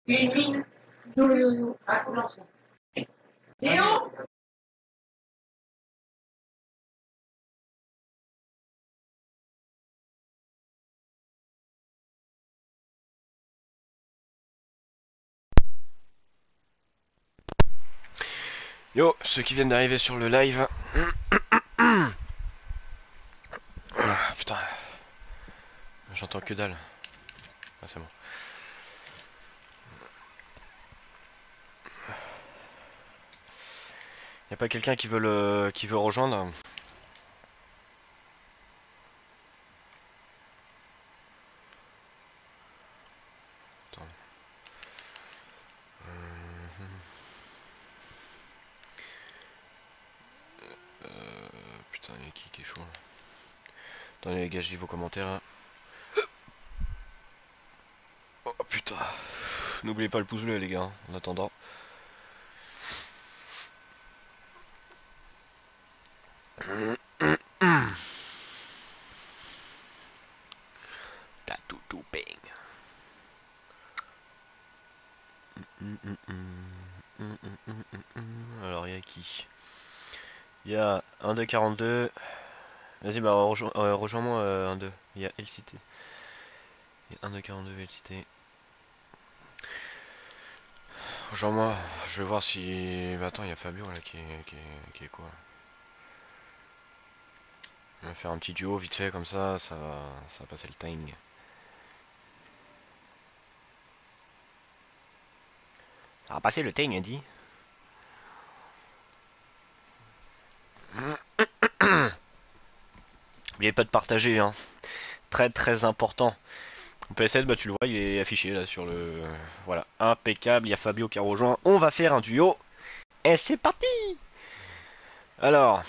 Une mine nous a commencé. Théo. Yo, ceux qui viennent d'arriver sur le live. Ah, putain, j'entends que dalle. Ah, c'est bon. Y a pas quelqu'un qui veut rejoindre? Attends. Putain, y'a qui est chaud là? Attendez les gars, je lis vos commentaires là. Oh putain. N'oubliez pas le pouce bleu les gars, en attendant. T'as tout bang. Alors y'a qui? Y'a 1-2-42. Vas-y bah rejoins-moi 1-2. Y'a LCT. Y'a 1-2-42 LCT. Rejoins-moi, je vais voir si... Bah, attends, il y a Fabio là qui est quoi? On va faire un petit duo vite fait comme ça va passer le time. Ça va passer le time, il dit. N'oubliez pas de partager, hein. Très très important. Au PS7, bah tu le vois, il est affiché là sur le... Voilà, impeccable, il y a Fabio qui a rejoint. On va faire un duo. Et c'est parti. Alors...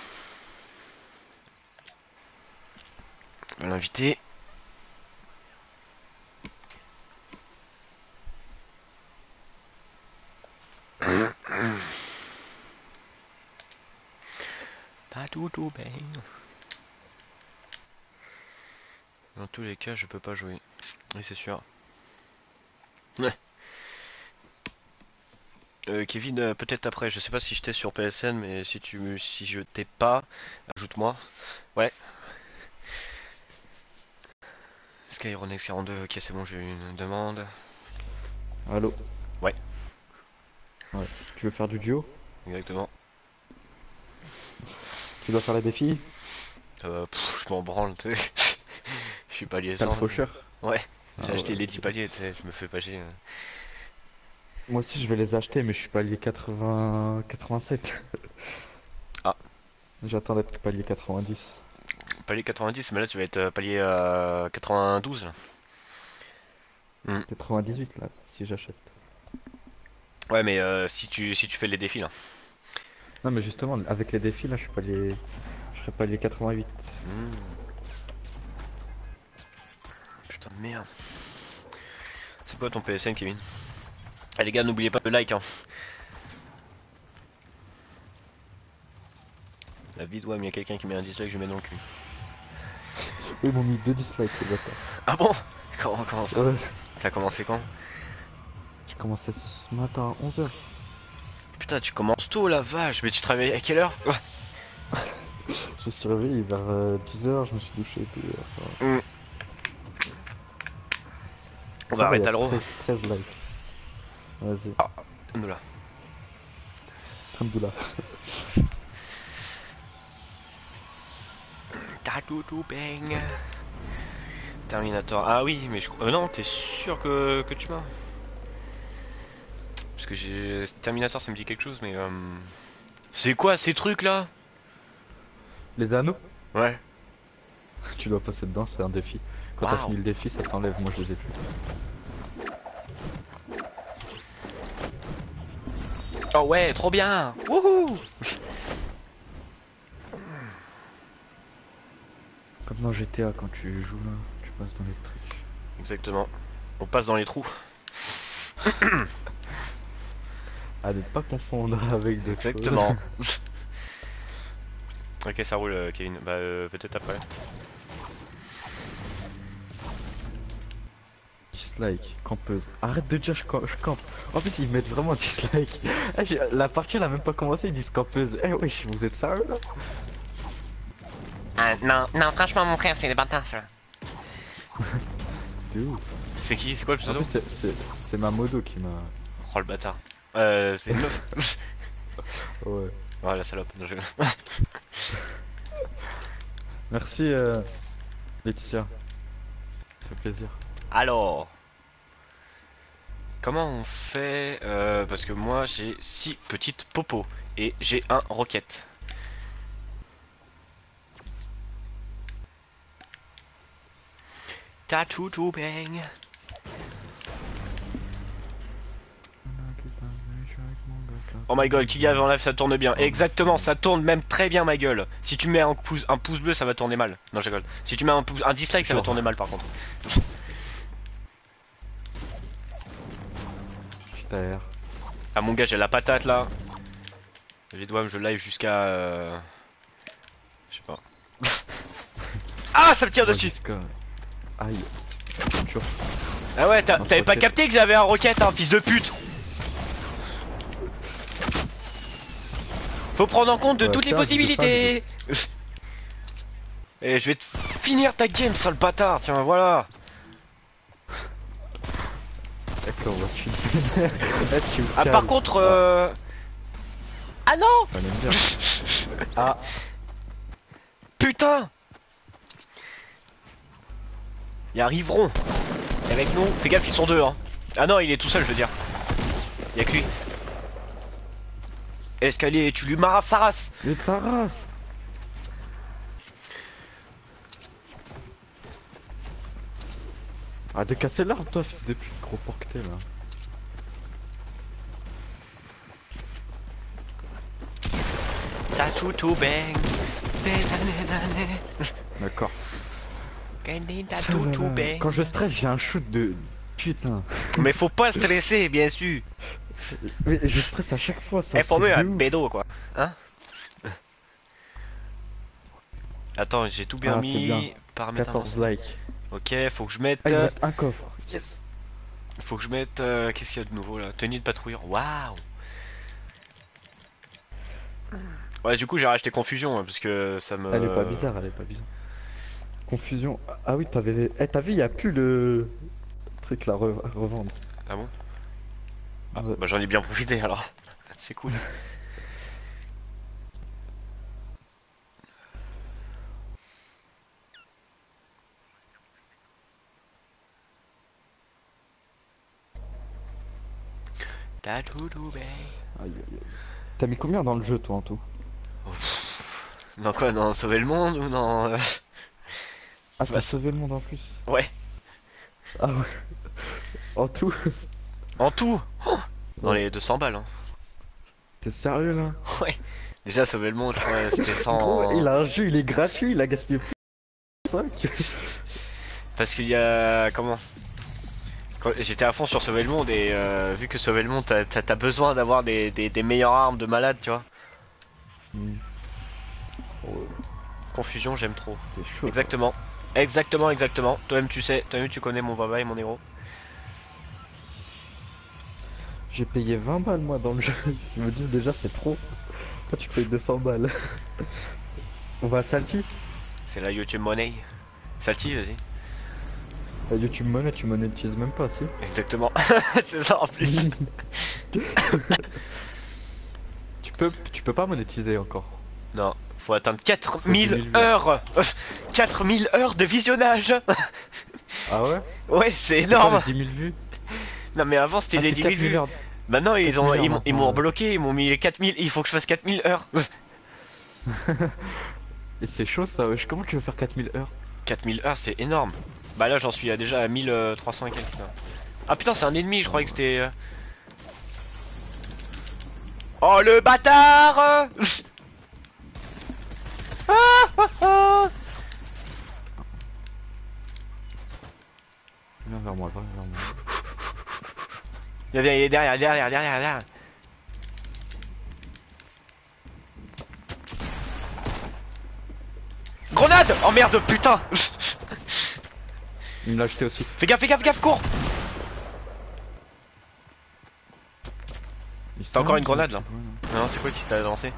On va l'inviter. T'as tout bang. Dans tous les cas, je peux pas jouer. Oui, c'est sûr. Ouais. Kevin, peut-être après, je sais pas si je t'ai sur PSN, mais si je t'ai pas, ajoute-moi. Ouais. Skyronex 42, ok c'est bon, j'ai eu une demande. Allô? Ouais, Ouais. Tu veux faire du duo? exactement. Tu dois faire les défis? Je m'en branle, tu sais. Je suis palier T'as le 100 là. faucheur? Ouais, j'ai Ah ouais, acheté les 10 ok. paliers, tu sais, je me fais pas chier. Moi aussi je vais les acheter mais je suis palier 80... 87. Ah, J'attends d'être palier 90. palier 90, mais là tu vas être palier 92 là. Hmm. 98 là, si j'achète. Ouais, mais si tu fais les défis là. Non mais justement, avec les défis là, je suis palier... Je serai palier 88. Hmm. Putain de merde. C'est quoi ton PSN, Kevin? Ah les gars, n'oubliez pas le like, hein. La vidéo, il y a quelqu'un qui met un dislike, je mets dans le cul. Ils m'ont mis 2 dislikes les bâtards. Ah bon? Comment ça? Ouais. T'as commencé quand? J'ai commencé ce matin à 11h. Putain, tu commences tôt la vache, mais tu travailles à quelle heure? Je me suis réveillé vers 10h, je me suis douché et tout. Enfin, Hmm. On va ça va, il y a arrêter l'euro. 13 likes. Vas-y, Ah, nous là. Alhamdoulilah. T'as tout bang. Terminator. Ah oui, mais je crois. Non, t'es sûr que tu m'as? Parce que j'ai. Terminator, ça me dit quelque chose, mais. C'est quoi ces trucs là? Les anneaux? Ouais. Tu dois passer dedans, c'est un défi. Quand t'as Waouh. fini le défi, ça s'enlève. Moi, je les ai plus. Oh ouais, trop bien. Wouhou. Comme dans GTA, quand tu joues là, tu passes dans les trucs. Exactement. On passe dans les trous. À ne pas confondre avec d'autres choses. Exactement. Ok, ça roule, Kevin. Bah, peut-être après. dislike, campeuse. Arrête de dire je campe. En plus, ils mettent vraiment dislike. La partie elle a même pas commencé, ils disent campeuse. Eh wesh, vous êtes sérieux là? Ah non, non, franchement, mon frère, c'est des bâtards, ça. C'est ouf. C'est qui? C'est quoi le En pseudo? plus, c'est ma modo qui m'a. Oh le bâtard. C'est une meuf. Ouais. Oh la salope. Non, je... Merci Laetitia. Ça fait plaisir. Alors. Comment on fait parce que moi j'ai 6 petites popos et j'ai un roquette. Tattoo to bang. Oh my god, qu'il y avait en live, ça tourne bien. Exactement, ça tourne même très bien, ma gueule. Si tu mets un pouce bleu, ça va tourner mal. Non, je rigole. Si tu mets un dislike, ça va tourner mal par contre. Putain. Ah mon gars, j'ai la patate là. Les doigts, je live jusqu'à... Je sais pas. Ah, ça me tire dessus. Aïe. Toujours. Ah ouais, t'avais pas capté que j'avais un roquette, hein, fils de pute. Faut prendre en compte de toutes les possibilités. Et je vais te finir ta game, sale bâtard, tiens, voilà. D'accord, tu Ah, par contre, Ah non. Ah. Putain. Ils arriveront. Et avec nous, fais gaffe, ils sont deux, hein. Ah non, il est tout seul, je veux dire. Y'a que lui. Escalier, tu lui marafes sa race. Mais ta race. Ah, de casser l'arbre, toi, fils de pute, gros porc que t'es là. Tattoo to bang. D'accord. Tattoo to bang. Quand je stresse, j'ai un shoot de. Putain. Mais faut pas stresser, bien sûr. Mais je stresse à chaque fois, ça. Eh, faut mieux un bédo, quoi. Hein? Attends, j'ai tout bien mis. Bien. Paramètres 14 avancés. likes. Ok, faut que je mette. Ah, il me reste un coffre. Yes. Faut que je mette. Qu'est-ce qu'il y a de nouveau là? Tenue de patrouilleur. Waouh! Ouais, du coup, j'ai racheté Confusion hein, parce que ça me. Elle est pas bizarre, elle est pas bizarre. Confusion. Ah oui, t'avais. Eh, t'as vu, y a plus le truc là, revendre. Ah bon? Ah, Ouais. bah j'en ai bien profité alors. C'est cool. Tattoo to bang. Aïe, aïe, aïe. T'as mis combien dans le jeu, toi, en tout? Dans quoi? Dans Sauver le monde ou dans. Ah, t'as sauvé le monde en plus. Ouais. Ah ouais. En tout. En tout? Oh, dans Ouais. les 200 balles. Hein. T'es sérieux là? Ouais. Déjà, Sauver le monde, je crois, c'était 100. Gros, il a un jeu, il est gratuit, il a gaspillé plus de 5. Parce qu'il y a. Comment? J'étais à fond sur Sauver le monde et vu que Sauver le monde, t'as besoin d'avoir des meilleures armes de malade, tu vois. Confusion, j'aime trop. C'est chaud. Exactement. Exactement, exactement. Toi-même tu sais, toi-même tu connais mon baba et mon héros. J'ai payé 20 balles moi dans le jeu. Je me dis déjà c'est trop. Toi tu payes 200 balles. On va à Salty. C'est la YouTube Money. Salty, vas-y. La YouTube Money, tu monétises même pas, si. Exactement. C'est ça en plus. Tu peux pas monétiser encore. Non, faut atteindre 4000 10 000 heures. 4000 heures de visionnage. Ah ouais? Ouais, c'est C'est pas énorme. les 10 000 vues. Non mais avant c'était Ah, les c'est 10 000 4 000 vues. heures. Maintenant ils 4 000 heures m'ont maintenant, bloqué, ils m'ont mis les 4000. Il faut que je fasse 4000 heures. Et c'est chaud ça, wesh. Comment tu veux faire 4000 heures? 4000 heures c'est énorme. Bah là j'en suis à déjà à 1300 et quelques. Ah putain c'est un ennemi, je croyais que c'était... Oh le bâtard. Viens vers moi, viens vers moi. Il est derrière. Grenade! Oh merde, putain! Il me l'a acheté aussi. Fais gaffe, cours! T'as encore une grenade là? Non, c'est quoi qui t'a lancé?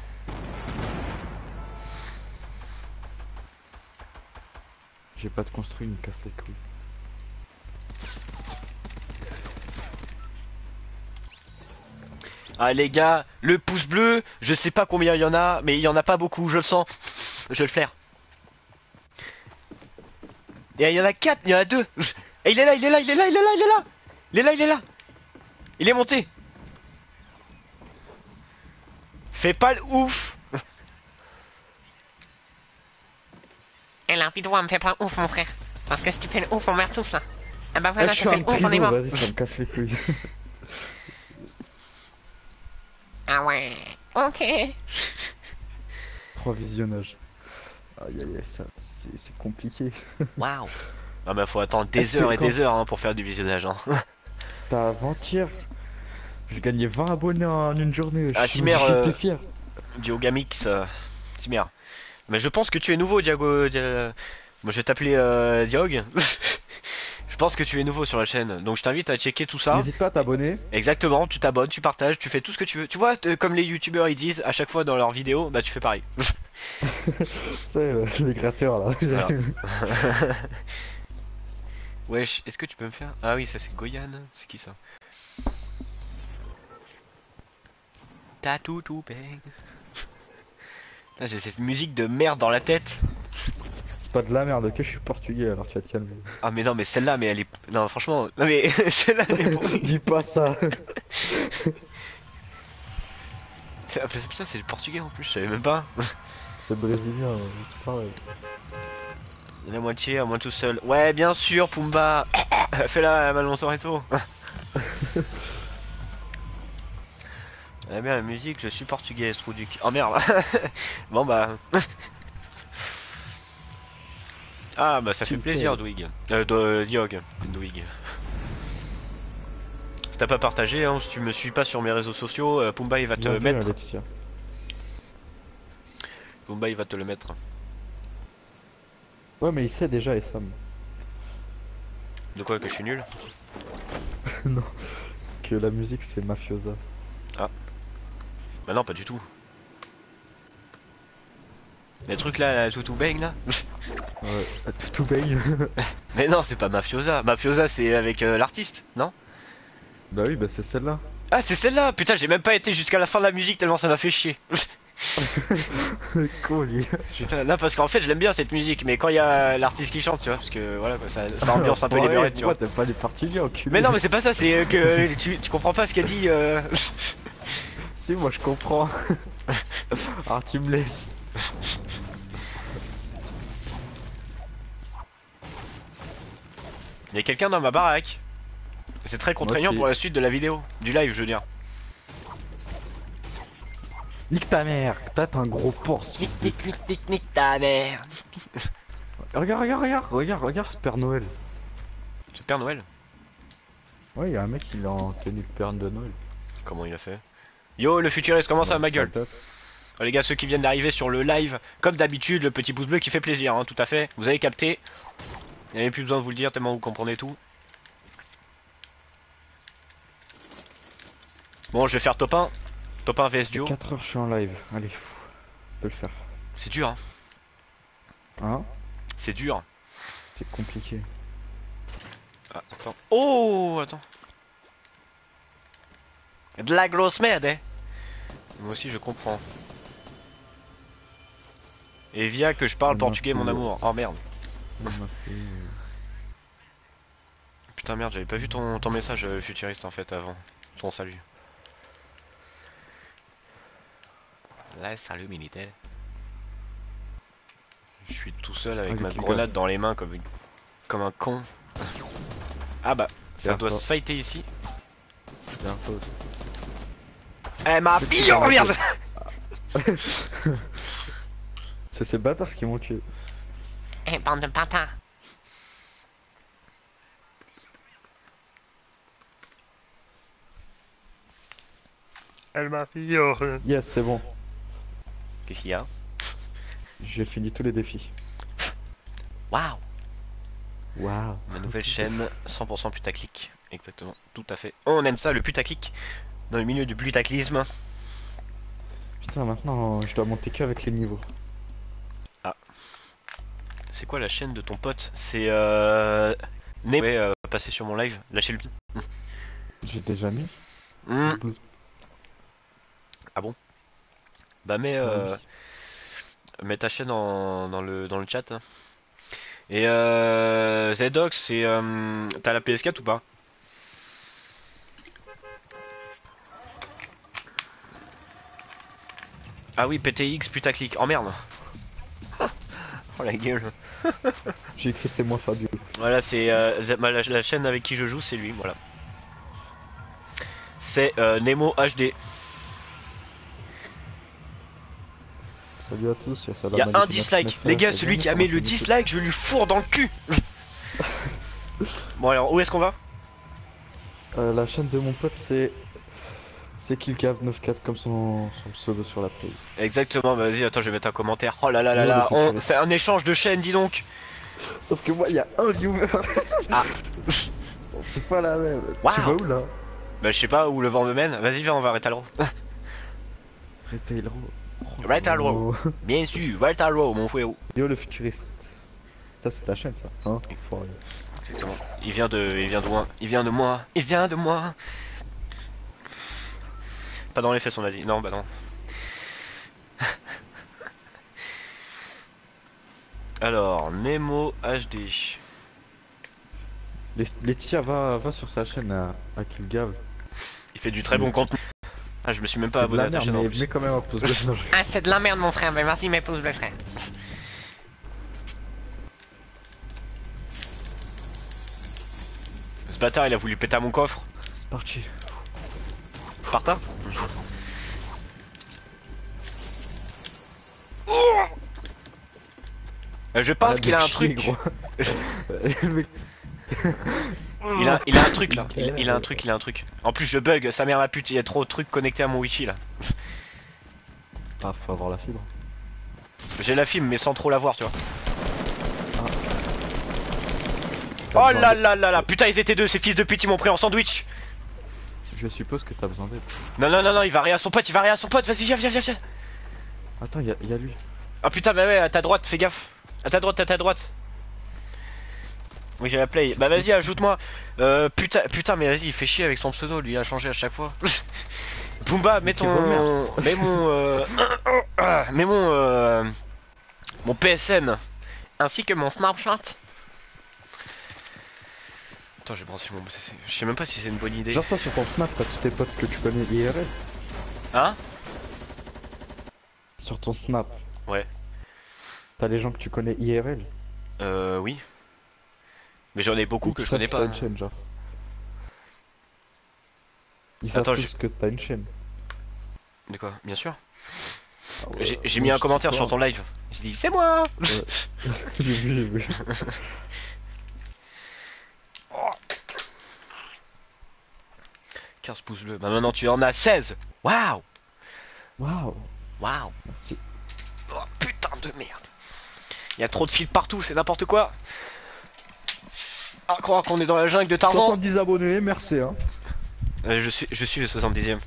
J'ai pas de construit, il me casse les couilles. Ah les gars, le pouce bleu, je sais pas combien il y en a, mais il y en a pas beaucoup, je le sens. Je le flaire. Et il y en a 4, il y en a 2. Et il est là, il est là, il est là, il est là, il est là. Il est là, il est là. Il est monté. Fais pas le ouf. Et la vidéo me fait pas ouf mon frère. Parce que si tu fais le ouf on meurt tous là. Ah bah Ah, voilà, je tu suis fais un le ouf on est primo, mort. vas-y, ça me casse les couilles. Ah ouais, ok. 3 visionnages. Aïe aïe aïe, ça, c'est compliqué. Waouh. Ah bah faut attendre des Est-ce heures que et quand- des heures hein, pour faire du visionnage. Hein. C'était avant-hier. J'ai gagné 20 abonnés en une journée. Ah, Chimère, J'étais fier. Diogamix, Timer. Mais je pense que tu es nouveau, Diago. Moi je vais t'appeler Diog. Je pense que tu es nouveau sur la chaîne, donc je t'invite à checker tout ça. N'hésite pas à t'abonner. Exactement, tu t'abonnes, tu partages, tu fais tout ce que tu veux. Tu vois, comme les youtubeurs ils disent à chaque fois dans leurs vidéos, bah tu fais pareil. C'est les gratteurs là. Voilà. Wesh, est-ce que tu peux me faire... Ah oui, ça c'est Goyan. C'est qui ça? Tatou tout bang. Putain, j'ai cette musique de merde dans la tête. C'est pas de la merde, ok, je suis portugais alors tu vas te calmer. Ah mais non, mais celle-là, mais elle est... Non, franchement, non mais celle-là, elle est pourrie. Dis pas ça. Putain, c'est le portugais en plus, je savais même pas. C'est brésilien, c'est pareil. Il y en a moitié, à moi tout seul. Ouais, bien sûr, Pumba. Fais-la, Manon Toretto. Elle a bien la musique, je suis portugais, Struduc. Oh merde. Bon bah... Ah bah ça fait plaisir, Dwig. Diog. Dwig. Si t'as pas partagé, hein, si tu me suis pas sur mes réseaux sociaux, Pumba il va te Bien le vu, mettre. Laetitia. Pumba il va te le mettre. Ouais, mais il sait déjà, et Sam. De quoi, que je suis nul? Non. Que la musique c'est mafiosa. Bah non, pas du tout. Les trucs là, la toutou bang là. Ouais, tout baigne. Mais non, c'est pas Mafiosa. Mafiosa c'est avec l'artiste, non? Bah oui, bah c'est celle-là. Ah c'est celle-là. Putain, j'ai même pas été jusqu'à la fin de la musique tellement ça m'a fait chier. Cool, lui. Putain, là parce qu'en fait je l'aime bien cette musique, mais quand il y a l'artiste qui chante, tu vois, parce que voilà quoi, ça ambiance un peu les Ouais, beurrettes, tu vois. pourquoi t'aimes pas les portugais, enculé? Mais non, mais c'est pas ça, c'est que tu comprends pas ce qu'a dit. Si, moi je comprends. Alors tu me laisses. Il y a quelqu'un dans ma baraque. C'est très contraignant aussi. pour la suite de la vidéo, du live, je veux dire. Nique ta mère, t'as un gros porc. Nique ta mère. Regarde, regarde ce Père Noël. C'est Père Noël. Ouais, y'a un mec il est en tenue de Père de Noël. Comment il a fait? Yo, le futuriste, comment ça, Ouais, ma gueule? top. Oh, les gars, ceux qui viennent d'arriver sur le live, comme d'habitude, le petit pouce bleu qui fait plaisir, hein, tout à fait. Vous avez capté. Il n'y avait plus besoin de vous le dire tellement vous comprenez tout. Bon, je vais faire top 1. Top 1 vs duo. 4 heures je suis en live, allez, fou. On peut le faire. C'est dur, hein. Hein? C'est dur. C'est compliqué. Ah, attends. Oh, attends. De la grosse merde, hein. Moi aussi, je comprends. Et via que je parle portugais, mon amour. Oh merde. Il m'a fait... Putain, merde, j'avais pas vu ton message futuriste en fait avant. Ton salut. Là, salut Minitel. Je suis tout seul avec Allez, ma Kika. grenade dans les mains comme un con. Ah bah, ça doit D'accord. se fighter ici. Bientôt. Eh ma fille, oh merde. C'est ces bâtards qui m'ont tué. Eh bande de bâtards. Elle m'a fait oh. Yes, c'est bon. Qu'est-ce qu'il y a? J'ai fini tous les défis. Waouh. Waouh. Ma nouvelle chaîne 100% putaclic. Exactement, tout à fait. Oh, on aime ça, le putaclic. dans le milieu du putaclisme. Putain, maintenant je dois monter que avec les niveaux. C'est quoi la chaîne de ton pote? C'est Né. Ouais, passer sur mon live, lâchez le. J'ai déjà mis. Hmm. Ah bon? Bah mets ta chaîne dans le chat. Et Zedox, c'est t'as la PS4 ou pas? Ah oui, PTX putaclic. Oh merde. Oh la gueule. J'ai écrit c'est moi Fabio. Voilà, c'est la chaîne avec qui je joue, c'est lui, voilà. C'est Nemo HD. Salut à tous, Il y a un dislike. Les gars, celui qui a mis le dislike, je lui fourre dans le cul. Bon alors, où est-ce qu'on va? La chaîne de mon pote c'est Killcave94 comme son pseudo sur la play. Exactement, bah vas-y, attends, je vais mettre un commentaire. Oh là là là là, c'est un échange de chaînes, dis donc. Sauf que moi il y a un viewer. Ah. C'est pas la même. Wow. Tu vas où là? Bah je sais pas où le vent me mène. Vas-y, viens, on va Retalro. Retail Retalro. Bien sûr, Retalro, mon frérot. Yo le futuriste. Ça c'est ta chaîne ça, hein? Enfoiré. Exactement. Il vient de moi. Il vient de moi. Il vient de moi. Pas dans les fesses, on a dit. Non, bah non. Alors, Nemo HD. Laetitia va sur sa chaîne à Killcave. Il fait du très bon contenu. Ah, je me suis même pas C'est de abonné la à ta merde, chaîne en mais plus. mets quand même un pouce bleu. Ah, c'est de la merde, mon frère. Mais merci, mes pouces bleus, frère. Ce bâtard, il a voulu péter à mon coffre. C'est parti. Sparta. Je pense qu'il a un truc. Le mec- Il a un truc là. Il a un truc, il a un truc. En plus, je bug, sa mère la pute. Il y a trop de trucs connectés à mon wifi là. Ah, faut avoir la fibre. J'ai la film, mais sans trop la voir, tu vois. T'as Oh besoin là d'aide. là là là. Putain, ils étaient deux, ces fils de pute, ils m'ont pris en sandwich. Je suppose que t'as besoin d'aide. Non, non, non, non, il va rien à son pote, il va rien à son pote. Vas-y, viens, viens, viens, viens. Attends, y a lui. Ah putain, bah ouais, à ta droite, fais gaffe. À ta droite, à ta droite. Oui, j'ai la play. Bah vas-y, ajoute-moi. Putain, mais vas-y, il fait chier avec son pseudo, lui, il a changé à chaque fois. Pumba, mets ton. Mets mon. Mets mon. Mon PSN. Ainsi que mon Snapchat. Attends, j'ai branché mon. Je sais même pas si c'est une bonne idée. Genre toi sur ton Snap, t'as tous tes potes que tu connais IRL. Hein? Sur ton Snap. Ouais. T'as les gens que tu connais IRL. Oui. Mais j'en ai beaucoup que je connais T'as pas. une chaîne genre. Ils Attends, savent tous que t'as une chaîne. De quoi? Bien sûr. Ah ouais, J'ai mis moi, un je commentaire sais sur pas. ton live. J'ai dit, c'est moi! J'ai vu. Oh. 15 pouces bleus. Bah maintenant tu en as 16. Waouh! Waouh. Waouh! Merci. Oh putain de merde. Il y a trop de fils partout, c'est n'importe quoi. À croire qu'on est dans la jungle de Tarzan. 70 abonnés, merci hein. Je suis le 70e.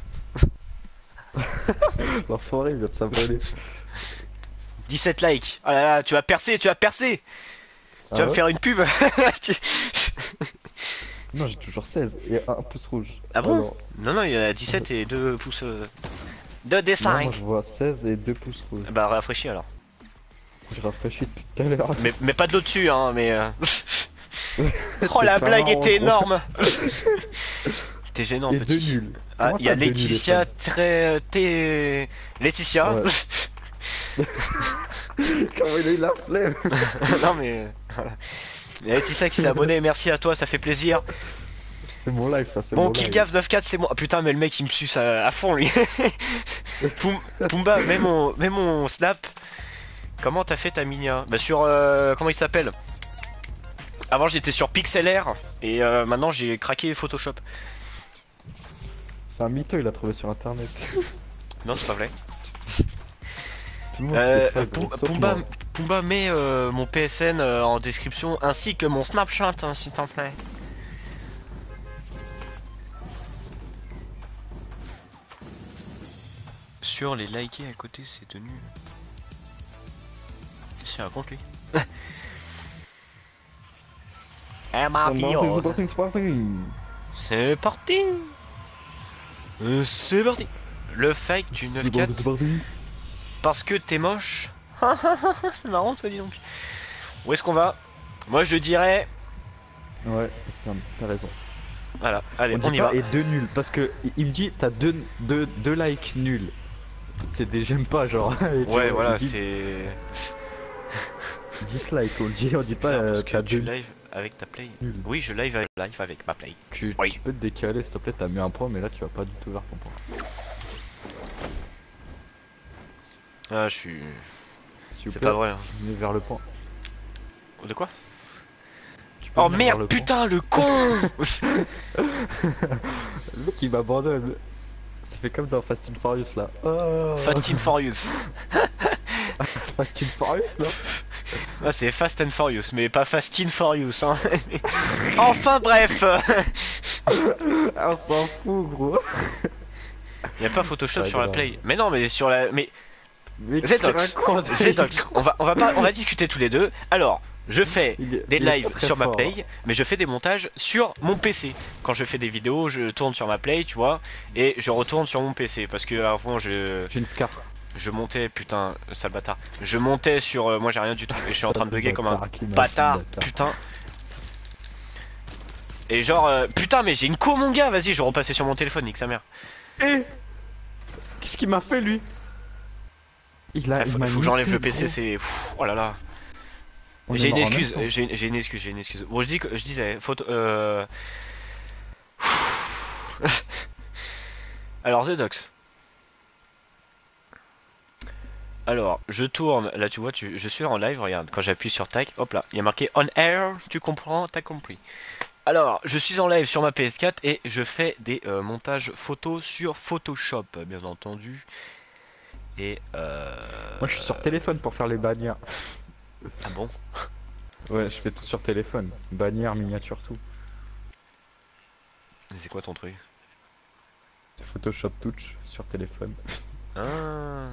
L'enfoiré, il vient de s'abonner. 17 likes. Oh là là, tu vas percer, tu vas percer. Tu vas me faire une pub. Tu- Non, j'ai toujours 16 et un pouce rouge. Ah bon? Alors, Non, non, il y a 17 et 2 pouces. 2 des non, moi 5. je vois 16 et 2 pouces rouges. Bah rafraîchis alors. Je rafraîchis depuis tout à l'heure. Mais pas de l'eau dessus, hein, mais. Oh la C'est pas blague marrant, était gros. énorme. T'es gênant, Et deux petit. nuls. Ah, Comment il y a ça, deux nuls, Laetitia les très. Laetitia. Ouais. Comment il a eu la flemme? Non mais. Voilà. Il y a Laetitia qui s'est abonnée, merci à toi, ça fait plaisir. C'est mon live, ça, c'est Bon, mon live. Killcave 94, c'est moi. Oh, putain, mais le mec il me suce à fond lui. Pumba, mets mon snap. Comment t'as fait ta minia? Bah, sur. Comment il s'appelle? Avant j'étais sur PixelR et maintenant j'ai craqué Photoshop. C'est un mytho, il a trouvé sur internet. Non, c'est pas vrai. Tout le monde fait ça, gros, sauf Pumba, moi. Pumba, mets mon PSN en description ainsi que mon Snapchat, hein, s'il t'en plaît. sur les likés à côté, c'est tenu. C'est un compte lui. Eh ma C'est parti, c'est parti. C'est parti. C'est parti. Le fake du C'est 9-4 parti. parce que t'es moche. C'est marrant toi dis donc. Où est-ce qu'on va? Moi je dirais... Ouais, t'as raison. Voilà, allez, on dit y pas va. et 2 nuls parce que il me dit t'as deux likes nuls. C'est des j'aime pas genre. Et tu Ouais, vois, voilà, il dit c'est... dislike, on dit C'est pas bizarre parce que t'as tu deux. live avec ta play. Nul. Oui, je live avec ma play. Tu Oui. peux te décaler s'il te plaît, t'as mis un point mais là tu vas pas du tout vers ton point. Ah, je suis... S'il vous C'est plaît, pas vrai. Hein. venez vers le point. De quoi? Tu peux Oh venir vers merde, le point. putain, le con. Le mec il m'abandonne. Ça fait comme dans Fast and Furious là. Oh. Fast and Furious. Fast and Furious non? Ah, c'est Fast and Furious, mais pas Fast and Furious, hein. Enfin bref. Ah, on s'en fout gros. Y a pas Photoshop Pas sur la grave. play. Mais non, mais sur la... Mais... Mais Zetox, Zetox, on va discuter tous les deux. Alors, je fais des lives sur ma play, mais je fais des montages sur mon PC. Quand je fais des vidéos, je tourne sur ma play, tu vois, et je retourne sur mon PC parce que avant J'ai une scar. je montais, putain, sale bâtard. Je montais sur, moi j'ai rien du tout, et je suis en train de bugger comme un Qui m'a bâtard, dit bâtard. putain. Et genre, putain, mais j'ai une co mon gars, vas-y, je vais repasser sur mon téléphone, nique sa mère. Eh, qu'est-ce qu'il m'a fait lui? Il Il faut, m'a faut que j'enlève niqué, le PC, gros. c'est... Pff, oh là là. On J'ai est une mort en excuse, même temps. j'ai une excuse. Bon, je disais, photo, Alors, Zedox. Alors, je tourne, là tu vois, je suis en live, regarde, quand j'appuie sur tac, hop là, il y a marqué on air, tu comprends, t'as compris. Alors, je suis en live sur ma PS4 et je fais des montages photos sur Photoshop, bien entendu. Et Moi je suis sur téléphone pour faire les bannières. Ah bon? Ouais, je fais tout sur téléphone. Bannière, miniature, tout. C'est quoi ton truc? C'est Photoshop Touch sur téléphone. Ah.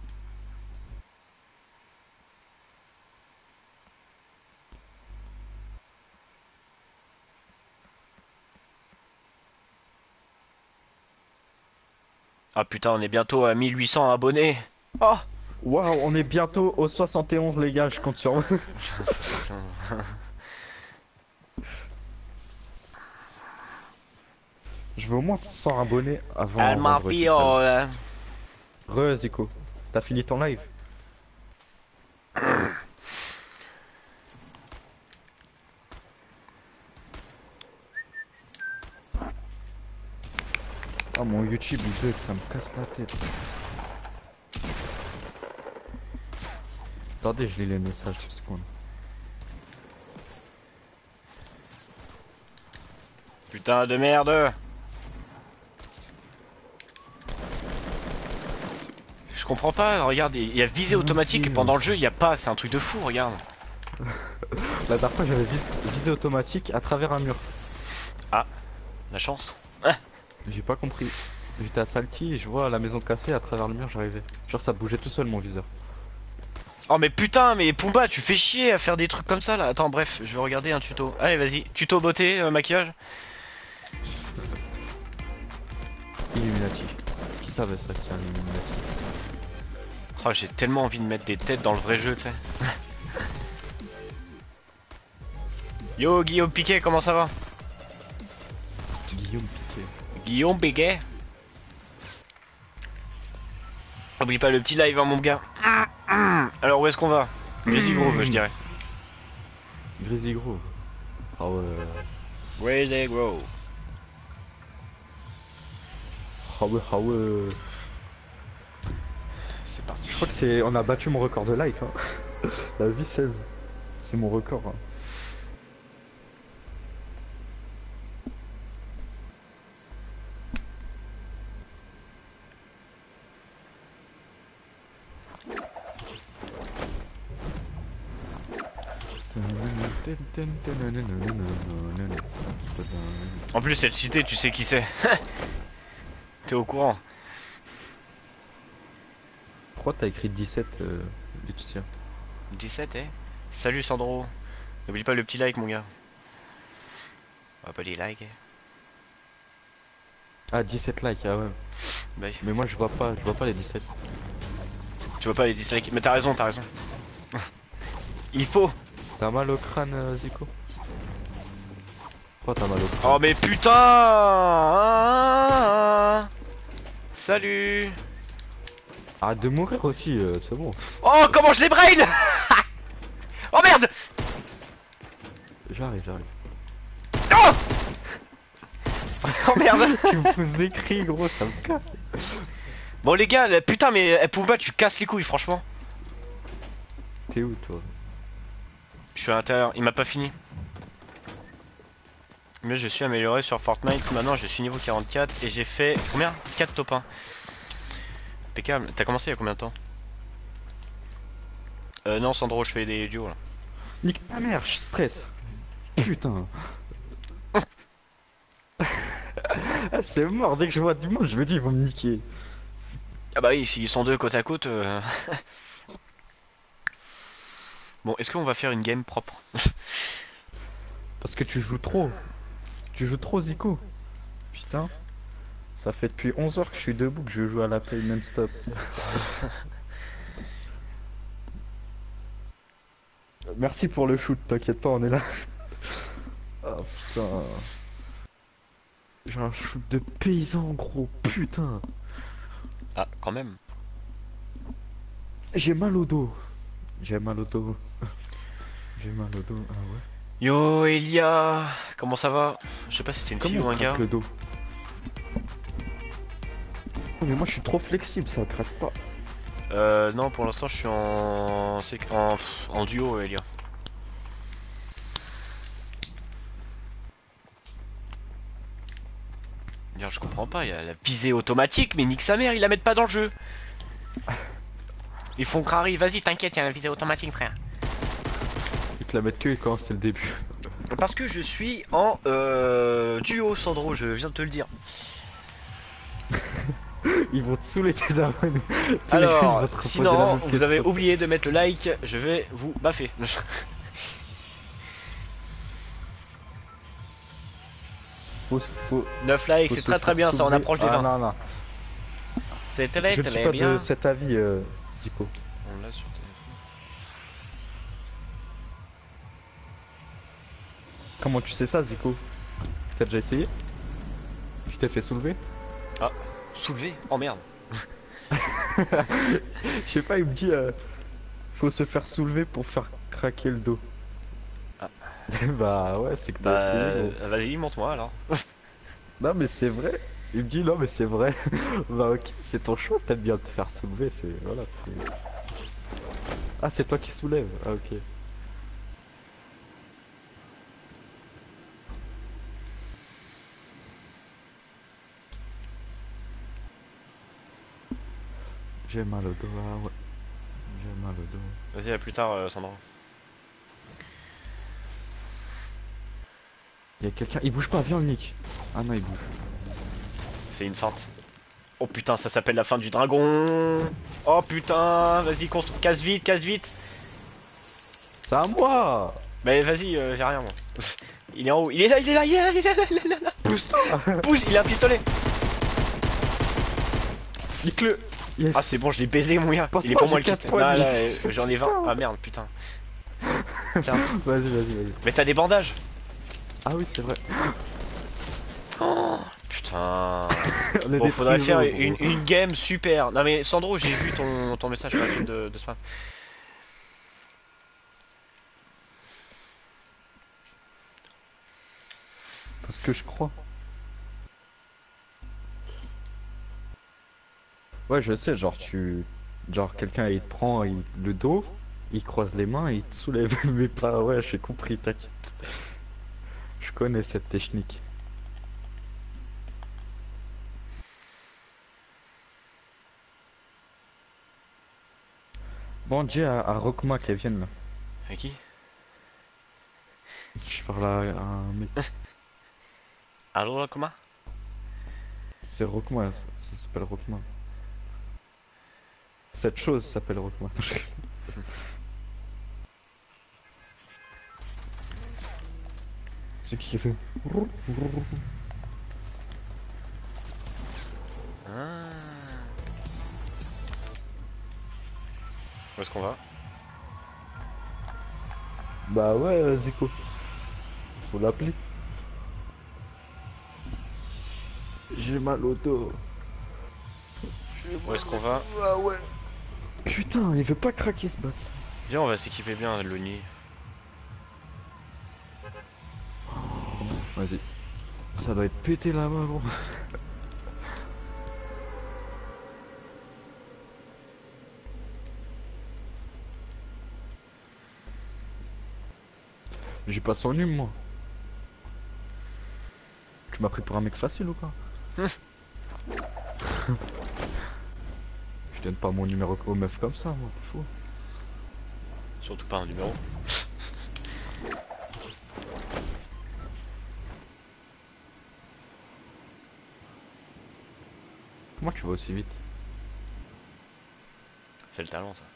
Ah putain, on est bientôt à 1800 abonnés. Oh. Waouh, on est bientôt au 71 les gars, je compte sur vous. Putain. Je veux au moins 100 abonnés avant Elle m'a vendredi. violé. Re Zico, t'as fini ton live? Ah mon YouTube il bug, ça me casse la tête. Attendez, je lis les messages 2 secondes. Putain de merde. Je comprends pas, regarde, il y a visée automatique et pendant le jeu il y a pas, c'est un truc de fou, regarde. La dernière fois j'avais visé automatique à travers un mur. Ah, la chance. J'ai pas compris. J'étais à Salty et je vois la maison cassée à travers le mur, j'arrivais. Genre ça bougeait tout seul mon viseur. Oh mais putain, mais Pumba, tu fais chier à faire des trucs comme ça là. Attends, bref, je vais regarder un tuto. Allez, vas-y, tuto beauté, maquillage. Illuminati. Qui savait ça qu'il y a un Illuminati? Oh, j'ai tellement envie de mettre des têtes dans le vrai jeu, tu sais. Yo, Guillaume Piquet, comment ça va? Guillaume Piquet. Guillaume Piquet. Oublie pas le petit live, hein, mon gars. Alors, où est-ce qu'on va? Grizzly Grove, je dirais. Grizzly Grove. Ah ouais. Grizzly Grove. Ah ouais, ah ouais. C'est parti. Je crois que c'est. On a battu mon record de like. Hein. La vie 16. C'est mon record. Hein. En plus, cette cité, tu sais qui c'est. T'es au courant. Pourquoi t'as écrit 17 Laetitia? 17, eh? Salut Sandro. N'oublie pas le petit like, mon gars. On va pas les likes, eh. Ah, 17 likes, ah ouais. Bah, Mais moi je vois pas les 17. tu vois pas les dislikes. Mais t'as raison, t'as raison. Il faut. T'as mal au crâne, Zico? Pourquoi t'as mal au crâne? Oh mais putain ah. Salut. Arrête de mourir aussi, c'est bon. Oh comment je les brain. Oh merde. J'arrive. Oh, oh merde. Tu me pousses des cris, gros, ça me casse. Bon les gars, putain mais Pumba tu casses les couilles franchement. T'es où toi? Je suis à l'intérieur, il m'a pas fini. Mais je suis amélioré sur Fortnite, maintenant je suis niveau 44 et j'ai fait combien? 4 top 1. Impeccable, t'as commencé il y a combien de temps? Non Sandro, je fais des duos là. Nique ta mère, je stresse. Putain. Ah, c'est mort, dès que je vois du monde, je me dis ils vont me niquer. Ah bah oui, s'ils sont deux côte à côte... Bon, est-ce qu'on va faire une game propre? Parce que tu joues trop. Tu joues trop, Zico. Putain. Ça fait depuis 11 heures que je suis debout que je joue à la play non-stop. Merci pour le shoot, t'inquiète pas, on est là. Oh putain. J'ai un shoot de paysan, gros, putain. Ah, quand même. J'ai mal au dos. J'ai mal au dos. J'ai mal au dos, ah ouais. Yo Elia, comment ça va? Je sais pas si c'est une fille Comment ou on un gars. craque le dos? Oh, mais moi je suis trop flexible, ça craque pas. Non, pour l'instant je suis en duo Elia. Bien, je comprends pas, il y a la visée automatique, mais nique sa mère, ils la mettent pas dans le jeu. Ils font crari, vas-y, t'inquiète, il y a la visée automatique, frère. Ils te la mettent que quand c'est le début. Parce que je suis en duo, Sandro, je viens de te le dire. Ils vont te saouler tes abonnés. Tous les jours, ils Alors, vont te reposer la sinon, même vous avez question. oublié de mettre le like, je vais vous baffer. Faut 9 likes, faut c'est se très très faire bien, ça on soulever. approche des Ah, 20. non, non. C'est très Je ne suis très pas bien. de cet avis, Zico. On l'a sur téléphone. Comment tu sais ça, Zico? T'as déjà essayé? Tu t'es fait soulever? Ah, soulevé. Oh merde. Je sais pas, il me dit faut se faire soulever pour faire craquer le dos. Ah. Bah ouais, c'est que t'as essayé, gros. Vas-y, montre-moi alors. Non mais c'est vrai. Il me dit non mais c'est vrai. Bah ok, c'est ton choix, t'aimes bien te faire soulever, c'est... Voilà, c'est... Ah c'est toi qui soulèves, ah ok. J'ai mal au dos, ah ouais. J'ai mal au dos. Vas-y, à plus tard, Sandro. Il y a quelqu'un, il bouge pas, viens le nick. Ah non il bouge. C'est une feinte. Oh putain, ça s'appelle la fin du dragon. Oh putain, vas-y, casse vite, casse vite. C'est à moi. Mais vas-y, j'ai rien moi. Il est en haut, il est là, il est là, il est là, il est là, il est là, il est là. Pousse-toi. Bouge, il a un pistolet. Nique-le. Yes. Ah c'est bon, je l'ai baisé mon gars. Il est Passe-moi, pour moi le j'ai kit. 4 Non, points de là, vie. j'en ai 20. Ah merde, putain. Tiens. Vas-y. Mais t'as des bandages. Ah oui c'est vrai. Oh, putain. On est Bon, des faudrait frisons, faire gros. une game super. Non mais Sandro, j'ai vu ton message par de spam. Parce que je crois. Ouais, je sais, genre tu... Genre quelqu'un il te prend le dos, il croise les mains et il te soulève. Mais pas, ouais, j'ai compris, t'inquiète. Je connais cette technique. Bon, dis à Rockma qu'elle vienne là. Avec qui? Je parle à un mec. Allô, comment? C'est Rockma, ça s'appelle Rockma. Cette chose s'appelle Rockman. C'est qui fait. Ah. Où est-ce qu'on va? Bah ouais, Zico. Faut l'appeler. J'ai mal au dos. Où est-ce qu'on va? Ah ouais. Putain, il veut pas craquer ce bat. Viens, on va s'équiper bien, Loni. Vas-y. Ça doit être pété là-bas, gros. J'ai pas son hume, moi. Tu m'as pris pour un mec facile ou quoi? Je donne pas mon numéro aux meufs comme ça, moi, t'es fou. Surtout pas un numéro. Comment tu vas aussi vite? C'est le talent, ça.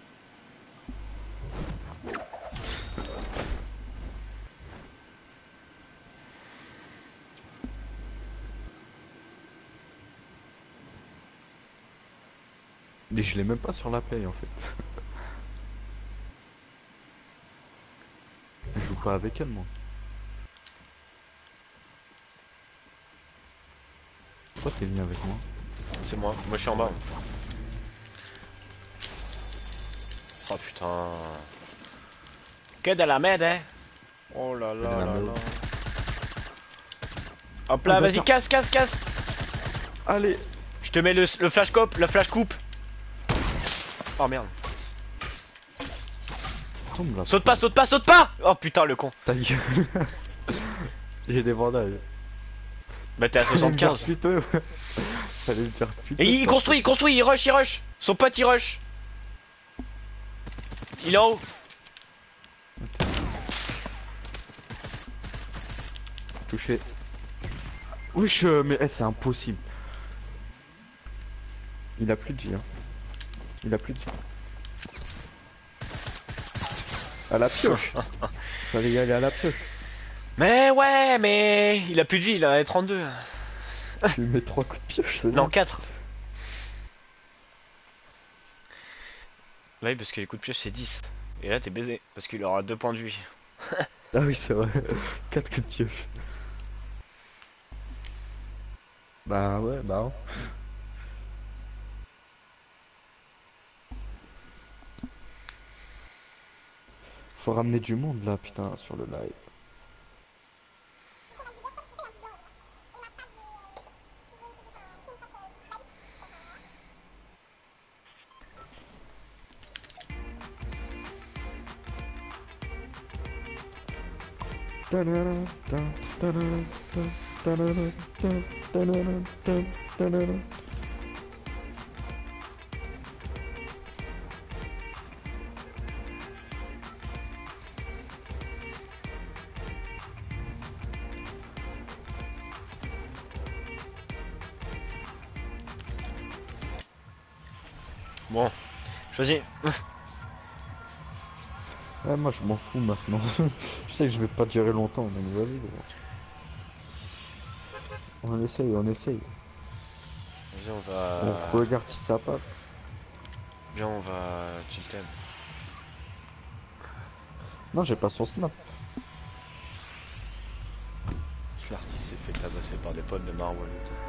Mais je l'ai même pas sur la play en fait. Je joue pas avec elle, moi. Pourquoi t'es venu avec moi? C'est moi. Moi, je suis en bas. Oh putain. Que de la merde, hein. Oh là de là la là merde. là. Hop là, Oh, vas-y, d'accord. casse, casse, casse. Allez! Je te mets le flash coupe, le flash coupe. Oh merde. Tombe là. Saute pas, saute pas, saute pas. Oh putain, le con. Ta gueule. J'ai des bandages. Bah t'es à 75. Plutôt. Fallait le dire plutôt. Et il construit, il rush, il rush. Son pote, il rush. Il est en haut. Touché. Wesh, mais c'est impossible. Il a plus de vie, hein. Il a plus de vie. À la pioche. Fallait y aller à la pioche. Mais ouais, mais il a plus de vie, il en a 32. Tu lui mets 3 coups de pioche, c'est Non, bien. 4. Oui, parce que les coups de pioche c'est 10. Et là t'es baisé, parce qu'il aura 2 points de vie. Ah oui, c'est vrai. 4 coups de pioche. Bah ouais, bah ouais. Faut ramener du monde là, putain, sur le live. Bon, choisis. Ah, moi je m'en fous maintenant. Je sais que je vais pas durer longtemps, donc vas-y. Gros. On essaye, on essaye. Vas-y, on On va. regarde si ça passe. Viens, on va. Tilted. Non, j'ai pas son snap. L'artiste s'est fait tabasser par des potes de Marwell.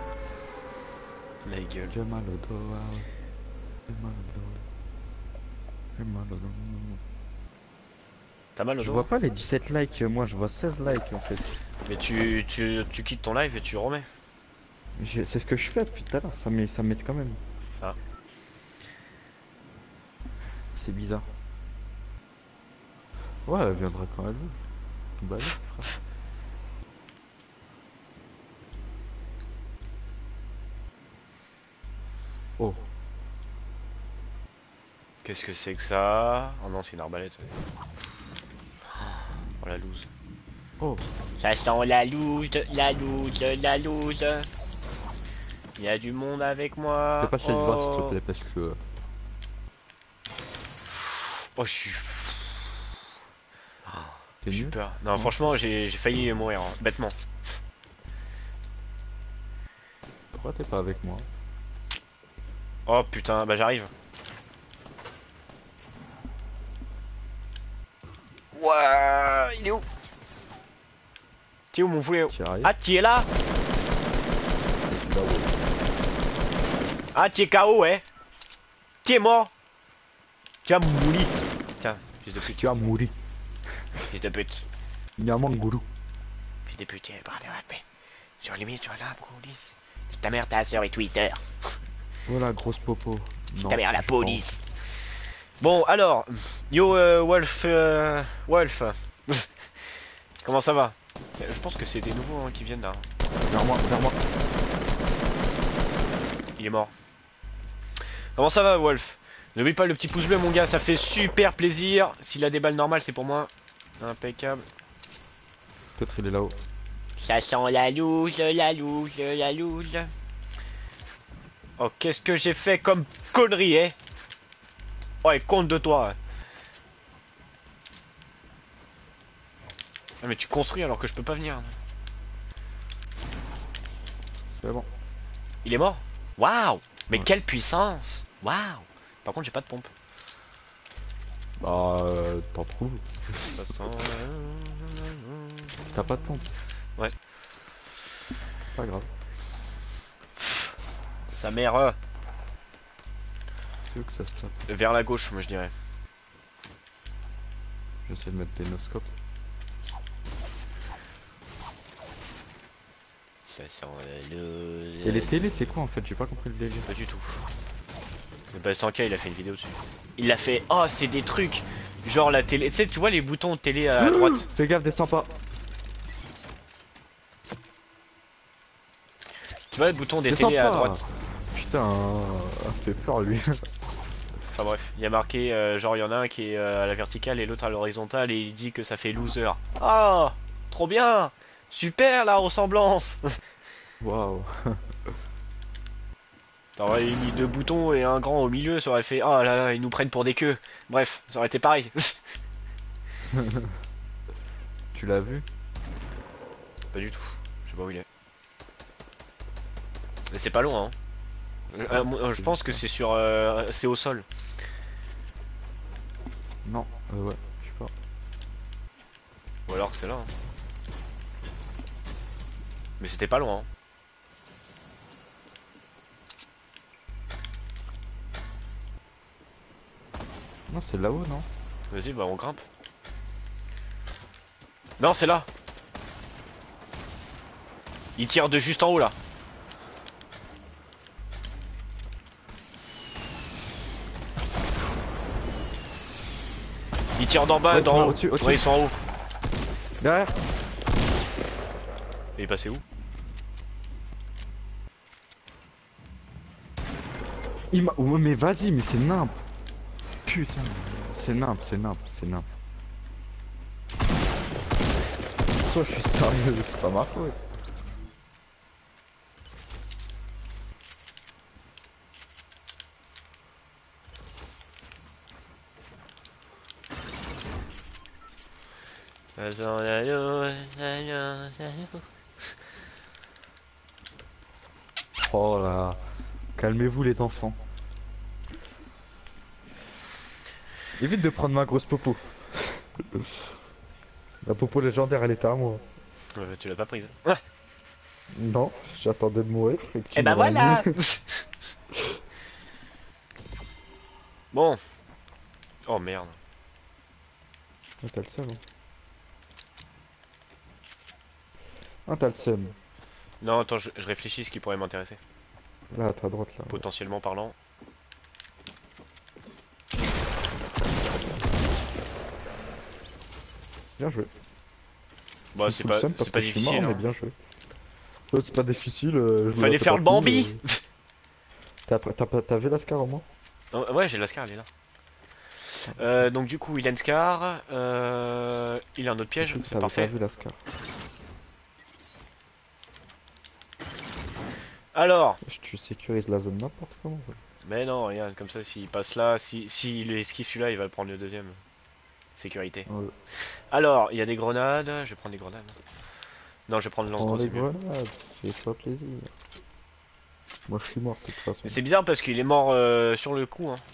La gueule. J'ai mal au dos, ah ouais. J'ai mal au dos. J'ai mal au dos. T'as mal au Je dos? vois pas les 17 likes, moi je vois 16 likes en fait. Mais tu quittes ton live et tu remets. C'est ce que je fais depuis tout à l'heure, ça m'aide quand même. Ah. C'est bizarre. Ouais, elle viendra quand elle veut. Bah allez, frère. Oh, Qu'est-ce que c'est que ça? Oh non, c'est une arbalète. Ça. Oh la loose. oh, Ça sent la loose, la loose, la loose. Il y a du monde avec moi. fais pas cette voix s'il te Oh. plaît parce que Oh, je suis. T'es J'ai nul. peur. Non, franchement, j'ai failli mourir, hein, bêtement. Pourquoi t'es pas avec moi? Oh putain, bah j'arrive. Ouah, il est où? T'es où mon foulet? T'y arrives? Ah, t'y es là? Là-haut. Ah, t'y es KO, ouais. T'y es mort. Tu as mouli. Tiens, fils de pute. Tu as mouru. Fils de pute. Nyamanguru. Fils de pute, tiens, parlez, mais. Sur la limite, tu vois là, police. Ta mère, ta soeur et Twitter. Voilà, grosse popo. Non, Ta mère, la je police. Bon, alors. Yo, Wolf. Wolf. Comment ça va? Je pense que c'est des nouveaux hein, qui viennent là. pense. Vers moi, vers moi. Il est mort. Comment ça va, Wolf? N'oublie pas le petit pouce bleu, mon gars, ça fait super plaisir. S'il a des balles normales, c'est pour moi. Impeccable. Peut-être il est là-haut. Ça sent la loose, la loose, la loose. Oh, qu'est-ce que j'ai fait comme connerie, hein? Oh, et compte de toi. Ah, mais tu construis alors que je peux pas venir. C'est bon. Il est mort? Waouh! Mais Ouais. quelle puissance! Waouh! Par contre, j'ai pas de pompe. Bah, t'en trouves. Ça sent... T'as pas de pompe. Ouais. C'est pas grave. Sa mère, C'est où que ça se tape? vers la gauche, moi je dirais. J'essaie de mettre des noscopes. Ça sent le... Et les télés, c'est quoi en fait? J'ai pas compris le délire. Pas du tout. Bah, 100K, il a fait une vidéo dessus. Il l'a fait... Oh, c'est des trucs! Genre la télé... Tu sais, tu vois les boutons de télé à droite? Fais gaffe, descends pas. Tu vois le bouton des Descends télés à pas. droite? Putain, fait peur lui. Enfin bref, il y a marqué, genre il y en a un qui est à la verticale et l'autre à l'horizontale et il dit que ça fait loser. Oh! Trop bien! Super la ressemblance! Waouh. T'aurais mis deux boutons et un grand au milieu, ça aurait fait oh là là, ils nous prennent pour des queues. Bref, ça aurait été pareil. Tu l'as vu? Pas du tout, je sais pas où il est. Mais c'est pas loin, hein. Je pense que c'est sur. C'est au sol. Non, ouais, je sais pas. Ou alors que c'est là. Hein. Mais c'était pas loin. Hein. Non, c'est là-haut, non? Vas-y, bah on grimpe. Non, c'est là. Il tire de juste en haut là. Il tire d'en bas, Ouais, d'en haut. au-dessus, au-dessus. Ouais, ils sont en haut. Derrière. Et il est passé où? Il m'a... Ouais, mais vas-y, mais c'est nimp. Putain, c'est nimp, c'est nimp, c'est nimp. Toi, je suis sérieux, c'est pas ma faute. Oh là, calmez-vous les enfants. Évite de prendre ma grosse popo. La popo légendaire, elle était à moi. Tu l'as pas prise. Non, j'attendais de mourir. Et bah voilà. Bon. Oh merde. Ah, t'as le seum. Hein. Ah, t'as le seum. Non, attends, je réfléchis ce qui pourrait m'intéresser. Là, à ta droite, là. Potentiellement parlant. Bien joué. Bah, Je c'est suis sous le pas, seum parce c'est pas que je suis difficile. mort, mais Hein. bien joué. Ouais, c'est pas difficile. Je me la Fallait fais faire pas le plus, Bambi. T'as vu la scar au moins? Ouais, j'ai la scar, elle est là. Donc du coup, il a une scar. Il a un autre piège, Écoute, c'est t'avais parfait. pas vu la scar. Alors, Tu sécurises la zone n'importe comment. Ouais. Mais non, regarde, comme ça, s'il passe là, si il esquive celui-là, il va le prendre le deuxième. Sécurité. Ouais. Alors, il y a des grenades. Je vais prendre des grenades. Non, je vais prendre le Prends lance-gros, les c'est mieux. grenades, fais-toi plaisir. Moi je suis mort de toute façon. Mais c'est bizarre parce qu'il est mort sur le coup, hein.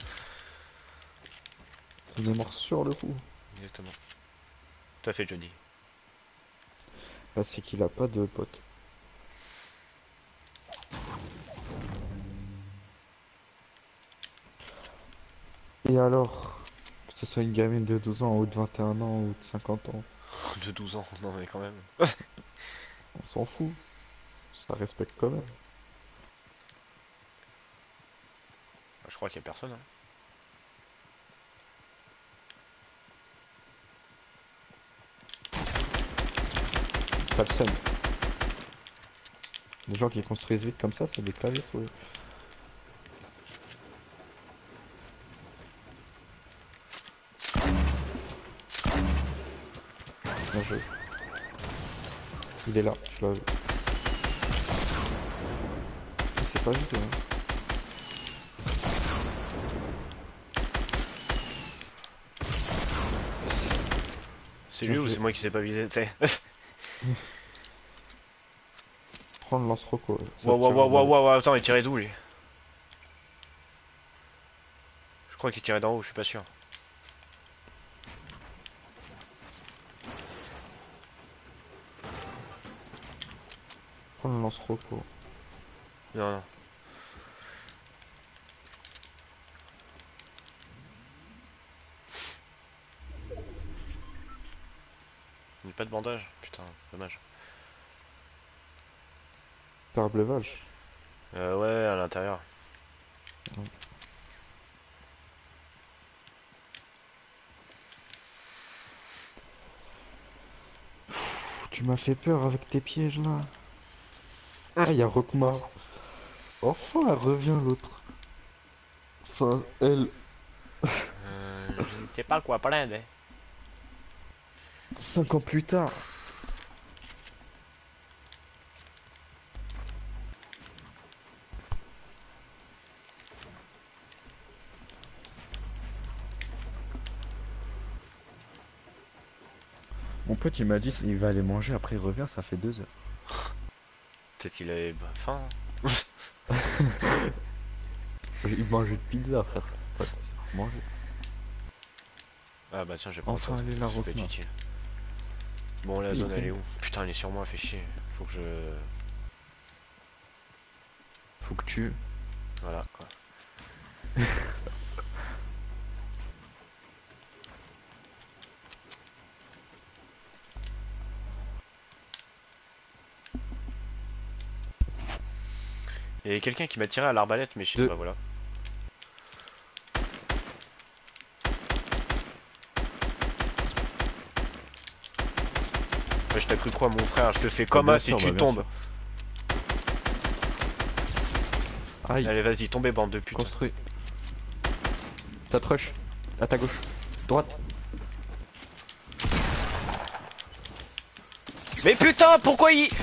Il est mort sur le coup. Exactement. Tout à fait, Johnny. Bah, c'est qu'il a pas de pote. Et alors, que ce soit une gamine de 12 ans ou de 21 ans ou de 50 ans, De 12 ans, non mais quand même. on s'en fout. Ça respecte quand même. Je crois qu'il y a personne, hein. Pas le seum. Les gens qui construisent vite comme ça, c'est des claviers souris. Bien joué. Il est là, je l'ai vu. Il s'est pas visé, hein. C'est Bien lui ou joué. c'est moi qui sais pas viser, t'sais. Prends le lance-roco. Ça Wow, wow, tire wow, en wow, balle. wow, attends, il tirait d'où lui? Je crois qu'il tirait d'en haut, je suis pas sûr. Prends le lance-roco. Non, non. Il n'y a pas de bandage, putain, dommage. Par bleuvage. Ouais, à l'intérieur. Tu m'as fait peur avec tes pièges là. Ah, il y a Rockmar. Enfin, elle revient l'autre. Enfin, elle. Je ne sais pas quoi prendre, hein. 5 ans plus tard. Mon pote il m'a dit il va aller manger, après il revient, ça fait 2 heures. Peut-être qu'il avait faim, hein. Il mange une pizza, frère. Pote, ça va manger. Ah bah tiens, j'ai pas Enfin, elle est là, ça peut être Rockmar. utile. Bon, la Oui, zone elle est ok. où? Putain, elle est sur moi, fait chier. Faut que je. Faut que tu. Voilà quoi. Il y avait quelqu'un qui m'a tiré à l'arbalète, mais je sais Deux. pas, voilà. Ouais, je t'ai cru quoi, mon frère? Je te fais comme Bien as si sûr, tu bah, bien tombes. sûr. Aïe, Allez, vas-y, tombez, bande de putes. construit. Ça te rush. À ta gauche. Droite. Mais putain, pourquoi il.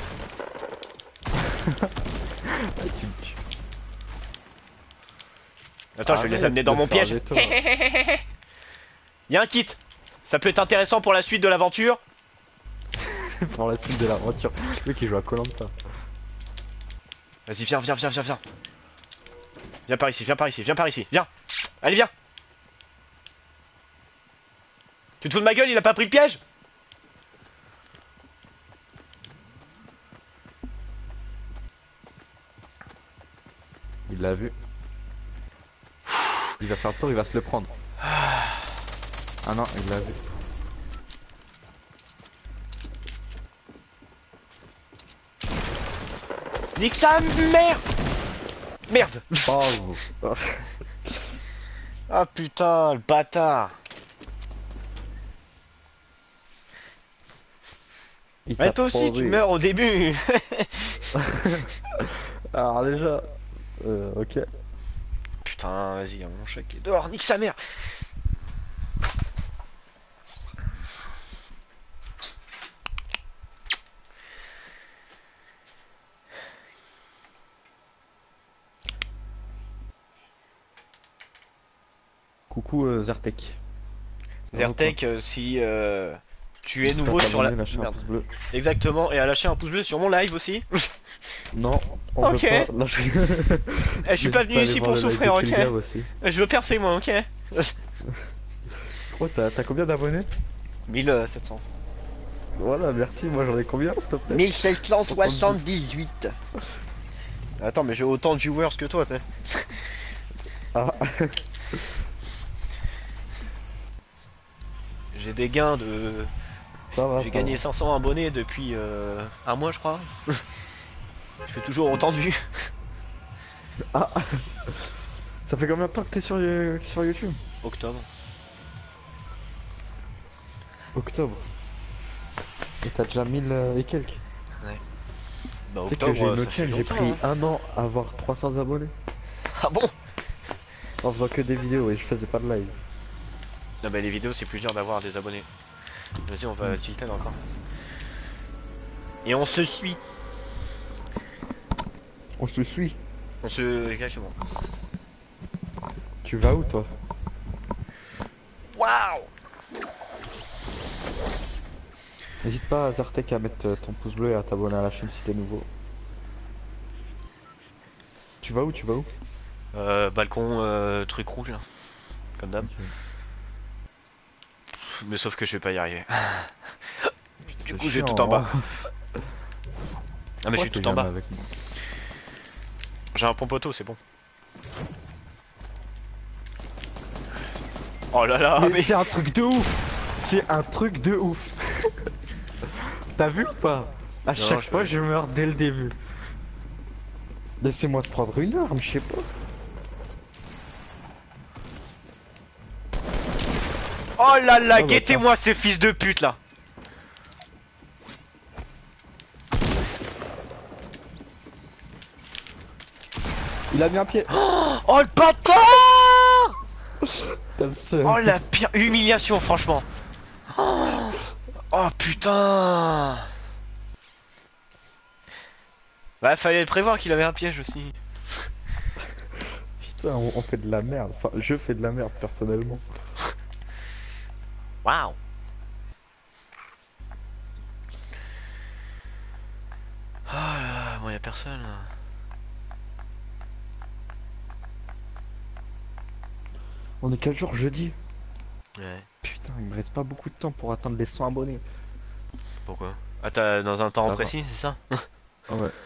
Ah, tu me tues. Attends, je vais les Arrête amener dans de mon faire piège. des tours. Y'a un kit. Ça peut être intéressant pour la suite de l'aventure. Pour la suite de l'aventure. Le mec il joue à Koh-Lanta. Vas-y, viens, viens, viens, viens, viens. Viens par ici, viens par ici, viens par ici, viens. Allez, viens. Tu te fous de ma gueule, il a pas pris le piège? Il l'a vu. Il va faire le tour, il va se le prendre. Ah non, il l'a vu. Nique sa mère. Merde. Bravo. Ah putain, le bâtard. Il Mais t'a toi aussi, tu pendu. meurs au début. Alors déjà, ok. Putain, vas-y, y'a mon chat qui est dehors, nique sa mère. Coucou Zertek. Zertek, si tu es nouveau T'as sur la... abonné, lâcher un Merde. pouce bleu. Exactement, et à lâcher un pouce bleu sur mon live aussi. Non, on Ok. veut pas. lâcher- Eh, je suis pas N'hésite venu à ici aller pour voir le live souffrir, de ok. Kilgab aussi. Je veux percer moi, ok. Oh, t'as combien d'abonnés? 1700. Voilà, merci. Moi j'en ai combien, s'il te plaît? 1778. Attends, mais j'ai autant de viewers que toi, tu sais. Ah, J'ai des gains de... ça va. J'ai ça gagné va. 500 abonnés depuis un mois, je crois. Je fais toujours autant de vues. Ah, ça fait combien de temps que t'es sur YouTube? Octobre. Octobre. Et t'as déjà 1000 et quelques. Bah, Tu sais que j'ai octobre, ça noté, fait j'ai longtemps. pris Hein. un an à avoir 300 abonnés. Ah bon? En faisant que des vidéos et je faisais pas de live. Non, bah, les vidéos, c'est plus dur d'avoir des abonnés. Vas-y, on va tilter encore. Et on se suit. On se suit. On se... Exactement. Tu vas où toi? Waouh! N'hésite pas, Zartek, à mettre ton pouce bleu et à t'abonner à la chaîne si t'es nouveau. Tu vas où? Tu vas où? Balcon, truc rouge, là. Comme d'hab. Mais sauf que je vais pas y arriver. Du coup, j'ai tout en bas. Ah, mais je suis tout en bas. Avec moi. J'ai un pompoteau, c'est bon. Oh là là, mais... C'est un truc de ouf! C'est un truc de ouf! T'as vu ou pas? À chaque je fois, peux- je meurs dès le début. Laissez-moi te prendre une arme, je sais pas. Oh là là, bah, guettez-moi ces fils de pute là. Il a mis un pied. Oh le bâtard! T'as le seum. Oh la pire humiliation franchement. Oh putain. Bah fallait prévoir qu'il avait un piège aussi. Putain, on fait de la merde. Enfin, je fais de la merde personnellement. Waouh. Oh là là, bon y'a personne là. On est quel jour? Jeudi? Ouais, Putain, il me reste pas beaucoup de temps pour atteindre les 100 abonnés. pourquoi? Ah t'as dans un temps Ça va. précis, c'est ça? Ah ouais.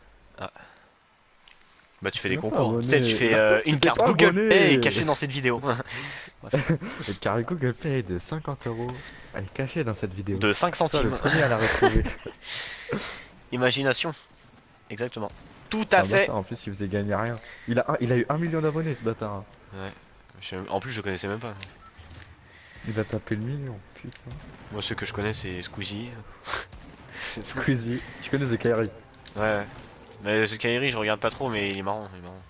Bah tu fais Je des suis même pas concours. Tu sais, abonné. tu fais une T'es carte pas Google abonné. Pay est cachée dans cette vidéo. Le carré Google Pay de 50 €. Elle est cachée dans cette vidéo. De 5 Toi, le centimes. premier à la retrouver. Imagination. Exactement. Tout C'est à un fait. bâtard, en plus, il faisait gagner rien. Il a eu 1 million d'abonnés, ce bâtard. Hein. En plus je connaissais même pas. Il a tapé le million, putain. Moi ceux que je connais c'est Squeezie. Squeezie. Tu connais The Kairi? Ouais. Mais ce Kairi je regarde pas trop mais il est marrant. Il est marrant.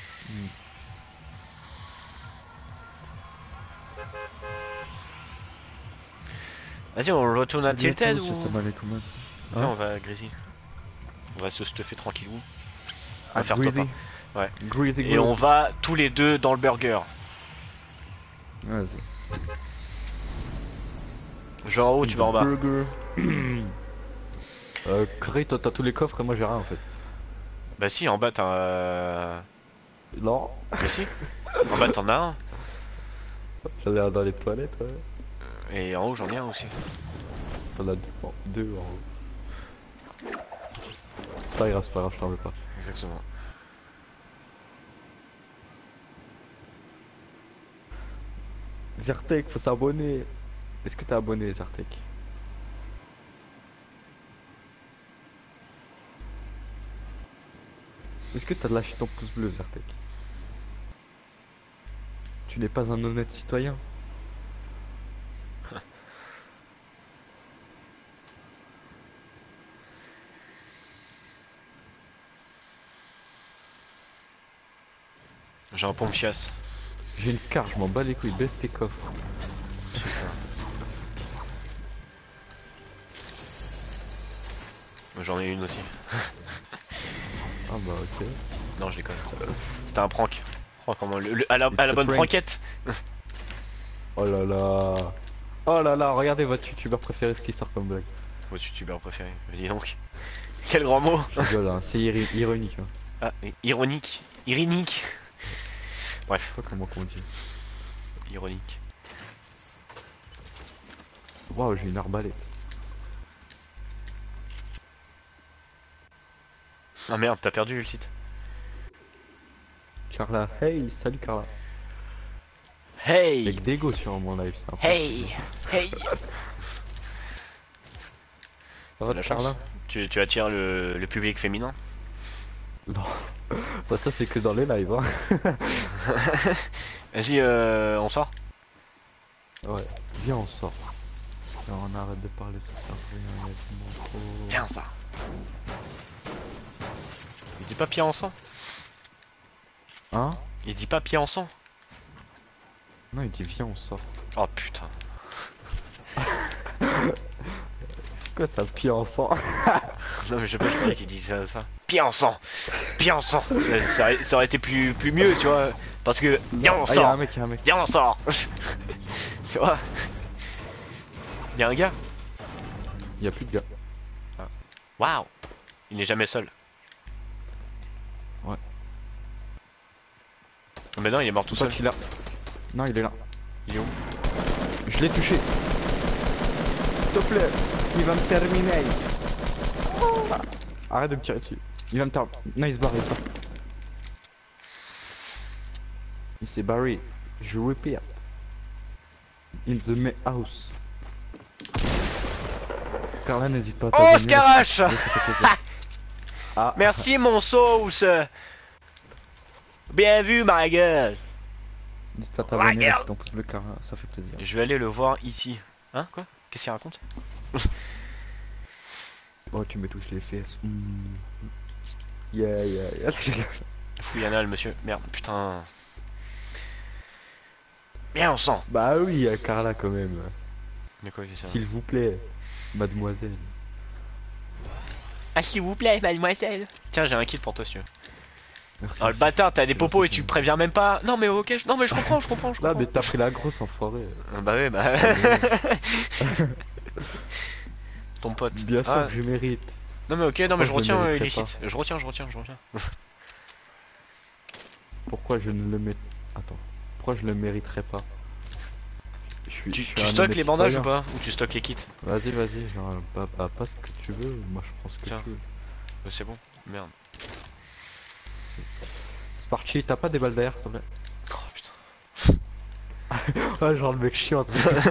Vas-y on retourne à Tilted ou... Viens on va à Greasy. On va se stuffer tranquillou. On va faire top Greasy. 1. Ouais. Greasy Et on va tous les deux dans le burger. Vas-y. Je vais en haut, tu vas en bas. Burger. Curry, toi t'as tous les coffres et moi j'ai rien en fait. Bah si, en bas t'as un... Non, Mais si. En bas t'en as un. j'en ai un dans les toilettes, ouais. Et en haut j'en ai un aussi. T'en as deux en haut. C'est pas grave, je t'en veux pas. Exactement. Zertek, faut s'abonner. Est-ce que t'es abonné, Zertek? Est-ce que t'as lâché ton pouce bleu, Zertek? Tu n'es pas un honnête citoyen. J'ai un pompe chiasse. J'ai une scar, je m'en bats les couilles, baisse tes coffres. J'en ai une aussi. Ah bah ok. Non je déconne. C'était un prank. Oh, comment à la It's a bonne prank. pranquette. Oh là là. Oh là là, regardez votre youtubeur préféré ce qui sort comme blague. Votre youtubeur préféré, dis donc. Quel grand mot. Je rigole, hein, c'est ironique. Hein. Ah, ironique. Irinique. Je Bref, sais pas comment on dit. ironique. Waouh, j'ai une arbalète. Ah merde, t'as perdu le site. Carla, hey, salut Carla. Hey. Avec Dego sur mon live, c'est un peu- Hey. Hey. Ça va La Carla? chance. Tu attires le public féminin. Non. Bah, ça c'est que dans les lives, hein. Vas-y, on sort. Ouais, viens on sort. Là, on arrête de parler, ça sert à rien, il y a tellement trop... Viens, ça. Il dit pas pied en sang. Hein? Il dit pas pied en sang. Non, il dit viens on sort. Oh putain. C'est quoi ça, pied en sang? Non mais je sais pas, je croyais qu'il disait ça. Pied en sang. Pied en sang. Ça aurait été plus mieux, tu vois. Parce que viens on Ah, y'a sort. un mec, y'a un mec. Viens on sort. Tu vois. Y'a un gars. Y'a plus de gars. Waouh. Il n'est jamais seul. Ouais. Oh, mais non, il est mort tout Toi, seul. il est là. Non, il est là. Il est où? Je l'ai touché. S'il te plaît, il va me terminer. Arrête de me tirer dessus. Il va me terminer. Non, il se barre, il se barre. Il s'est barré. Je repeat. In the house. Carla, n'hésite pas à Oh, t'abonner. Scarache. Oui, ça fait plaisir. Ah, Merci mon sauce. Bien vu ma gueule. n'hésite pas à t'abonner, gueule. lâche ton pouce bleu, Carla, ça fait plaisir. Je vais aller le voir ici. Hein, quoi? Qu'est-ce qu'il raconte? Oh, tu me touches les fesses. Yeah, yeah, yeah. Fouillanal, monsieur. Merde, putain. Bien, on sent. Bah oui, Carla, quand même. Mais quoi, qu'est-ce que c'est? S'il vous plaît, mademoiselle. Ah, s'il vous plaît, mademoiselle. Tiens, j'ai un kit pour toi, si tu veux. Merci. Oh, le bâtard, t'as des popos et tu préviens même pas. Non, mais ok, non, mais je comprends, je comprends. Là, mais t'as pris la grosse enfoiré. Ah, bah ouais, bah. Ton pote. Bien sûr Ah, que je mérite. non, mais ok, non, mais je Pourquoi je le retiens mériterais illicite. Je retiens. Pourquoi je ne le mets... Attends. Pourquoi je le mériterais pas? Tu je suis un stockes honnête les bandages ou citoyen. pas? Ou tu stockes les kits? Vas-y, vas-y, genre, pas ce que tu veux, moi je prends ce que Tiens. tu veux. C'est bon. Merde. C'est parti, t'as pas des balles derrière, s'il te plaît? Oh putain. Ah, genre le mec chiant. tu sais.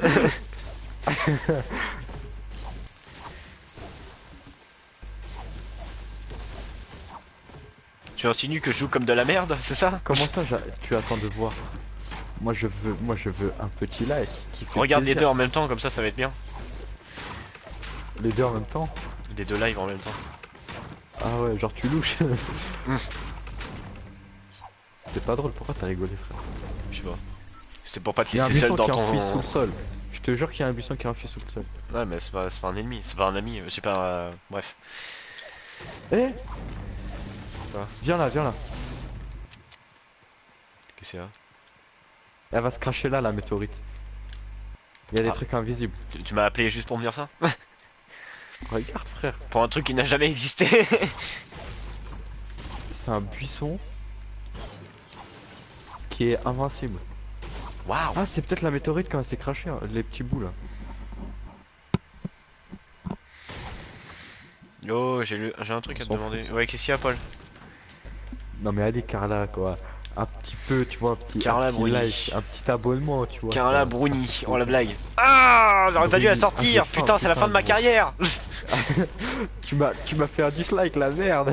Tu insinues que je joue comme de la merde, c'est ça? Comment ça, tu attends de voir? Moi je veux un petit like qui fait Regarde les deux plaisir. en même temps, comme ça va être bien. Les deux en même temps? Les deux lives en même temps. Ah ouais, genre tu louches. Mm. C'est pas drôle, pourquoi t'as rigolé, frère? Je sais pas. C'était pour pas te Il y a un laisser seul buisson dans qui enfuit sous ton. le sol. Je te jure qu'il y a un buisson qui enfuit sous le sol. Ouais, mais c'est pas un ennemi, c'est pas un ami, c'est pas. Bref. Eh Quoi? Viens là, viens là. Qu'est-ce que c'est là? Elle va se cracher là, la météorite. Il y a des Ah. trucs invisibles. Tu m'as appelé juste pour me dire ça? Regarde, frère. Pour un truc qui n'a jamais existé. C'est un buisson qui est invincible. Waouh! Ah, c'est peut-être la météorite quand elle s'est crachée, hein, les petits bouts là. Yo, j'ai un truc à te On s'en demander. Ouais, qu'est-ce qu'il y a, Paul? Non mais allez, Carla, quoi. Un petit peu, tu vois, Carla un petit Bruni. like, un petit abonnement, tu vois. Carla ça Bruni, fait oh la plaisir. blague. Ah, j'aurais pas dû la Bruni. sortir. Ah, j'ai faim, Putain, c'est la putain, fin de ma gros. carrière. Tu m'as fait un dislike, la merde.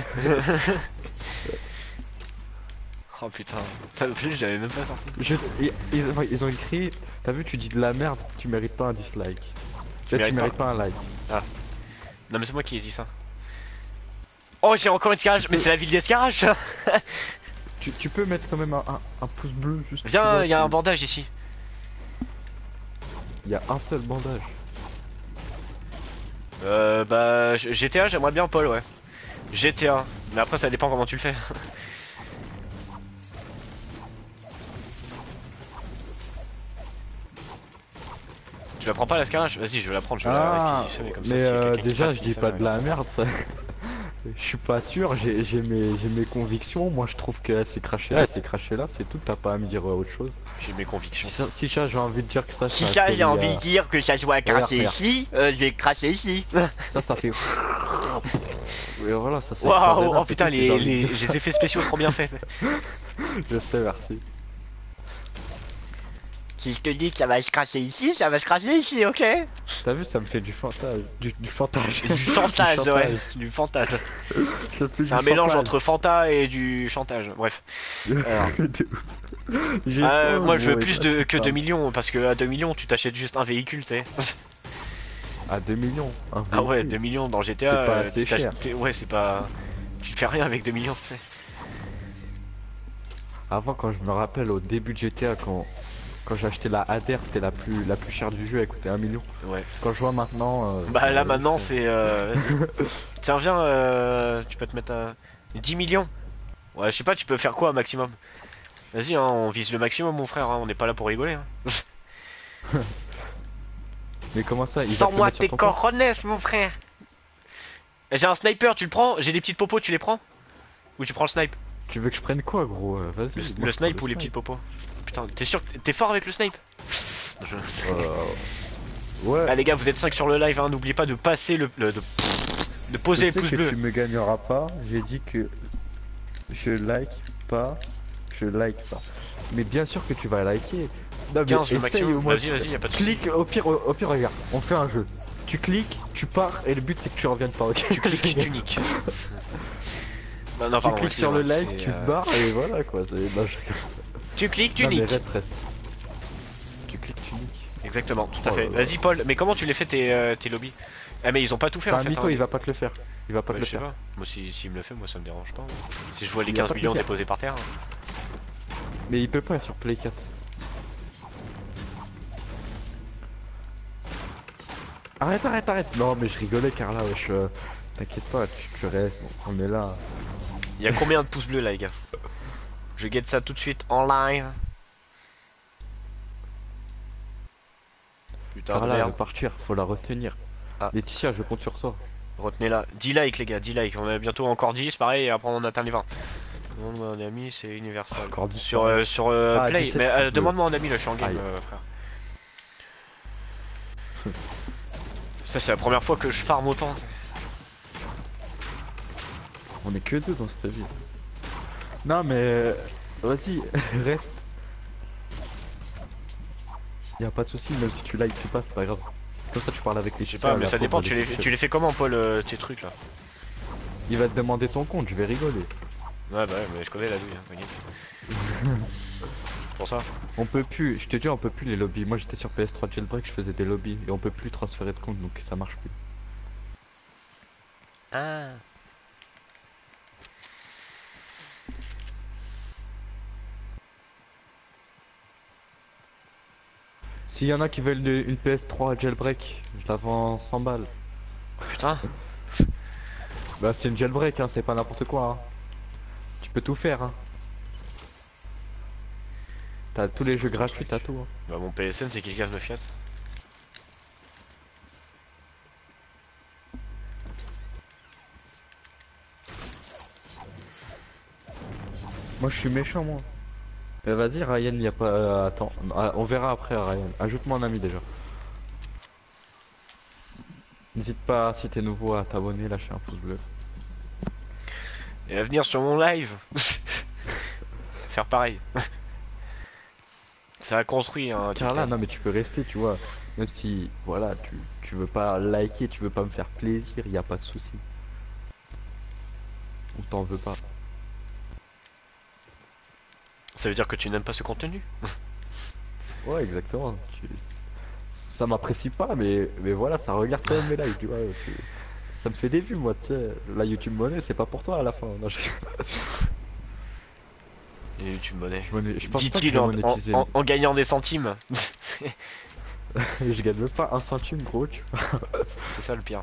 Oh putain, t'as vu, j'avais même pas sorti. Ils ont écrit, t'as vu, tu dis de la merde, tu mérites pas un dislike. Tu mérites mérites pas un like. Non, mais c'est moi qui ai dit ça. Oh, j'ai encore une escarage, mais c'est la ville d'escarage. Ça. Tu peux mettre quand même un pouce bleu juste. tu Viens, vois, il y a un bandage ici. Il y a un seul bandage. Bah, GTA, j'aimerais bien, Paul, ouais. GTA, mais après, ça dépend comment tu le fais. Tu la prends pas la Scarache? Vas-y, je vais la prendre, je vais la Ah, réquisitionner comme ça. mais s'il y a quelqu'un qui déjà, passe, je il dis sait, pas ouais. de la merde, ça. Je suis pas sûr, j'ai mes convictions. Moi, je trouve qu'elle s'est crachée là, elle s'est crachée là, c'est tout. T'as pas à me dire autre chose. J'ai mes convictions. Si ça, j'ai envie de dire que ça, Si ça ça, atterrit j'ai envie à- de dire que ça soit craché regarde. ici, je vais cracher ici. Ça fait. Et voilà, ça s'est Waouh, écrasé là, oh c'est putain, tout, j'ai envie de dire les effets spéciaux trop bien faits. ça. Je sais, merci. Si je te dis que ça va se cracher ici, ça va se cracher ici, ok? T'as vu, ça me fait du fantage. Du fantage. Du fantage, Du ouais. Du fantage. Ça fait C'est un du mélange fantage. entre Fanta et du chantage. Bref. Alors. J'ai Moi faim, je veux gros, plus et toi, que tu 2 millions parce que à 2 millions tu t'achètes juste un véhicule, tu sais. À 2 millions. Un Ah ouais, véhicule. 2 millions dans GTA, C'est pas assez tu t'achètes- cher. ouais, c'est pas. Tu fais rien avec 2 millions, tu sais. Avant, quand je me rappelle au début de GTA, quand j'ai acheté la ADR, c'était la plus chère du jeu, elle coûtait 1 million. Ouais. Quand je vois maintenant. Bah là maintenant c'est. Vas-y. Tiens, viens, tu peux te mettre à 10 millions. Ouais, je sais pas, tu peux faire quoi maximum? Vas-y, hein, on vise le maximum, mon frère, hein, on n'est pas là pour rigoler. Hein. Mais comment ça il va te le Sors-moi mettre sur tes ton compte cojones, mon frère. J'ai un sniper, tu le prends? J'ai des petites popos, tu les prends? Ou tu prends le snipe? Tu veux que je prenne quoi, gros? Vas-y. Le moi, je snipe prends ou les snipe. petites popos? Putain, t'es sûr que t'es fort avec le snipe? Ouais. Ah les gars, vous êtes 5 sur le live, hein, n'oubliez pas de passer de poser Je le sais pouce que bleu. tu me gagneras pas. J'ai dit que je like pas. Je like pas. Mais bien sûr que tu vas liker. Non, mais 15 le essaye maximum. au moins. Vas-y, y'a pas de soucis. Clique, au pire, regarde, on fait un jeu. Tu cliques, tu pars, et le but c'est que tu reviennes pas, ok? Tu cliques, tu niques. Non, non, Tu pardon, cliques sur le excusez-moi, like, c'est, tu te barres, et voilà quoi. Non, Tu cliques, tu non, mais niques. reste. Tu cliques, tu niques. Exactement, tout à Oh fait. là là. Vas-y, Paul, mais comment tu les fais tes lobbies? Ah, mais ils ont pas tout fait C'est en un fait. mytho, hein. il va pas te le faire. Il va pas te Ouais, le je sais faire. pas. Moi, s'il me le fait, moi ça me dérange pas. Si je vois les Il va 15 pas te le millions faire. déposés par terre. Hein. Mais il peut pas sur Play 4. Arrête. Non, mais je rigolais, Carla, wesh. T'inquiète pas, tu restes, on est là. Il y a combien de pouces bleus là, les gars? Je guette ça tout de suite en live. Putain de Carla, elle merde. veut partir, faut la retenir. Ah. Laetitia, je compte sur toi. Retenez-la. 10 likes, les gars, 10 likes. On a bientôt encore 10, pareil, et après on atteint les 20. Demande-moi un ami, c'est universel. Encore 10 Sur, pareil. Ah, Play, 17 mais pouces bleus. demande-moi un ami, là je suis en game, Aïe. frère. Ça, c'est la première fois que je farm autant. Ça. On est que deux dans cette vie. Non, mais vas-y, reste. Y'a pas de soucis, même si tu likes, tu passes, c'est pas grave. Comme ça, tu parles avec les Je sais pas, mais ça dépend, tu les fais comment, Paul, tes trucs là? Il va te demander ton compte, je vais rigoler. Ouais, bah ouais, mais je connais la douille, hein, t'inquiète. Pour ça. On peut plus, je te dis, on peut plus les lobbies. Moi j'étais sur PS3 Jailbreak, je faisais des lobbies et on peut plus transférer de compte donc ça marche plus. Ah. S'il y en a qui veulent une PS3 Jailbreak, je la vends 100 balles. Putain. Bah c'est une Jailbreak, hein, c'est pas n'importe quoi. Hein. Tu peux tout faire. Hein. T'as tous les jeux gratuits, t'as tout. Hein. Bah mon PSN c'est quelqu'un de Fiat. Moi je suis méchant moi. Vas-y Ryan, y a pas... attends, on verra après Ryan. Ajoute-moi un ami déjà. N'hésite pas si t'es nouveau à t'abonner, lâcher un pouce bleu. Et à venir sur mon live. Faire pareil. Ça a construit un Car là, non mais tu peux rester, tu vois. Même si, voilà, tu veux pas liker, tu veux pas me faire plaisir, y a pas de souci. On t'en veut pas. Ça veut dire que tu n'aimes pas ce contenu? Ouais, exactement. Ça m'apprécie pas, mais voilà, ça regarde quand même mes lives, tu vois. Ça me fait des vues, moi, tu sais. La YouTube Money, c'est pas pour toi à la fin. Non, Et YouTube monnaie. je pense pas que je Dit-il vais en, monétiser. en gagnant des centimes. Je gagne même pas un centime, gros, tu vois. C'est ça le pire.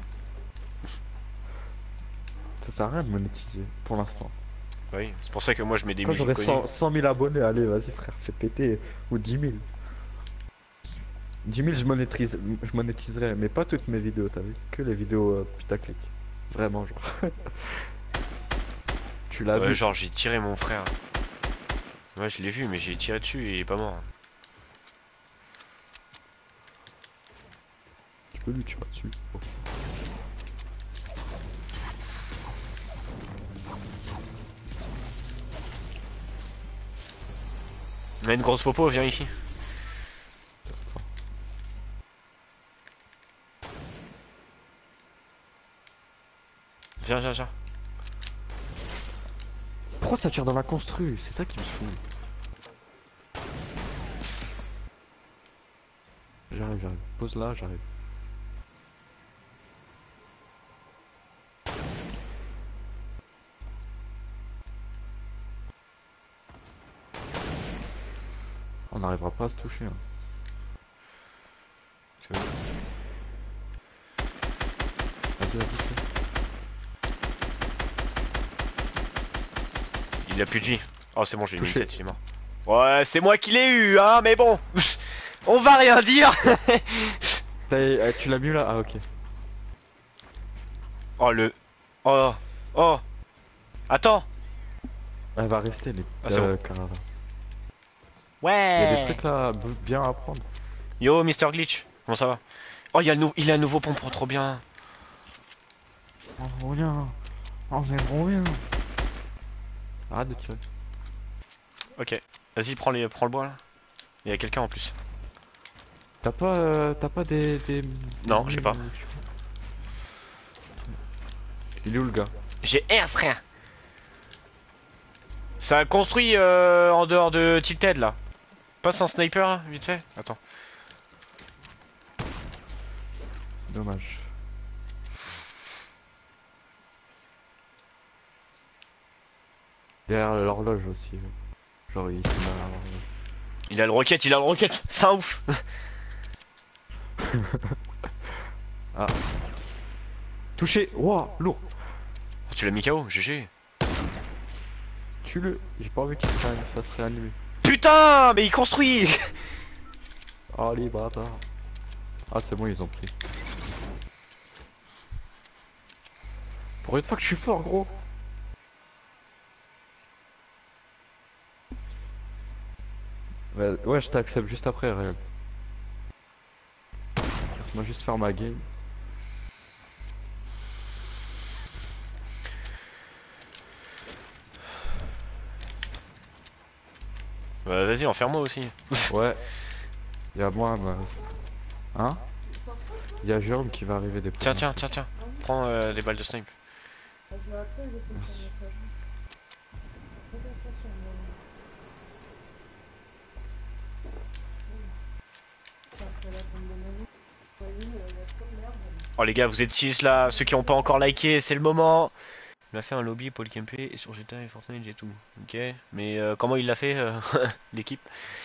Ça sert à rien de monétiser, pour l'instant. Oui, c'est pour ça que moi je mets des Quand musiques j'aurai connues. 100 000 abonnés, allez, vas-y frère, fais péter. Ou 10 000. 10 000 je monétiserai, mais pas toutes mes vidéos, t'as vu? Que les vidéos putaclic. Vraiment, genre. Tu l'as Ouais, vu? genre j'ai tiré mon frère. Ouais, je l'ai vu, mais j'ai tiré dessus et il est pas mort. Tu peux lui tirer dessus. Oh. On a une grosse popo, viens ici. Attends. Viens, viens, viens. Pourquoi ça tire dans la constru? C'est ça qui me fout. J'arrive, j'arrive. Pose là, j'arrive. On n'arrivera pas à se toucher. Hein. C'est bon. Vas-y, vas-y, fais. Il a plus de vie. Oh, c'est bon, j'ai mis une Touché. tête, il est mort. Ouais, c'est moi qui l'ai eu, hein, mais bon. On va rien dire. Tu l'as mis là? Ah, ok. Oh, le. Oh. Oh. Attends. Elle va rester, les Ah, c'est bon. caravans. Il y a Ouais. des trucs là bien à prendre. Yo, Mister Glitch. Comment ça va? Oh, il a un nouveau pompon, trop bien. Oh, rien. Oh, c'est trop bien. Arrête de tirer. Ok. Vas-y, prends le bois là. Il y a quelqu'un en plus. T'as pas des... Non, j'ai pas. Il est où le gars? J'ai R, frère. Ça a construit en dehors de Tilted là. Passe un sniper, hein, vite fait. Attends. Dommage. Derrière l'horloge aussi. Genre il s'est mis à l'horloge. Il a le rocket, il a le rocket. C'est un ouf. Ah. Touché. Ouah, lourd. Oh, tu l'as mis KO, GG. Tue-le. J'ai pas envie qu'il ça se réanime. Putain, mais il construit. Oh les bâtards. Ah c'est bon, ils ont pris. Pour une fois que je suis fort, gros. Ouais, je t'accepte juste après, réel. Laisse-moi juste faire ma game. Bah, vas-y, enferme-moi aussi. Ouais. Y'a moi, hein? Y'a Jérôme qui va arriver des Tiens, premiers. tiens, tiens, tiens. Prends les balles de snipe. Oh les gars, vous êtes 6 là, ceux qui ont pas encore liké, c'est le moment. Il a fait un lobby Paul Kempe et sur GTA et Fortnite et tout. Ok, mais comment il l'a fait l'équipe?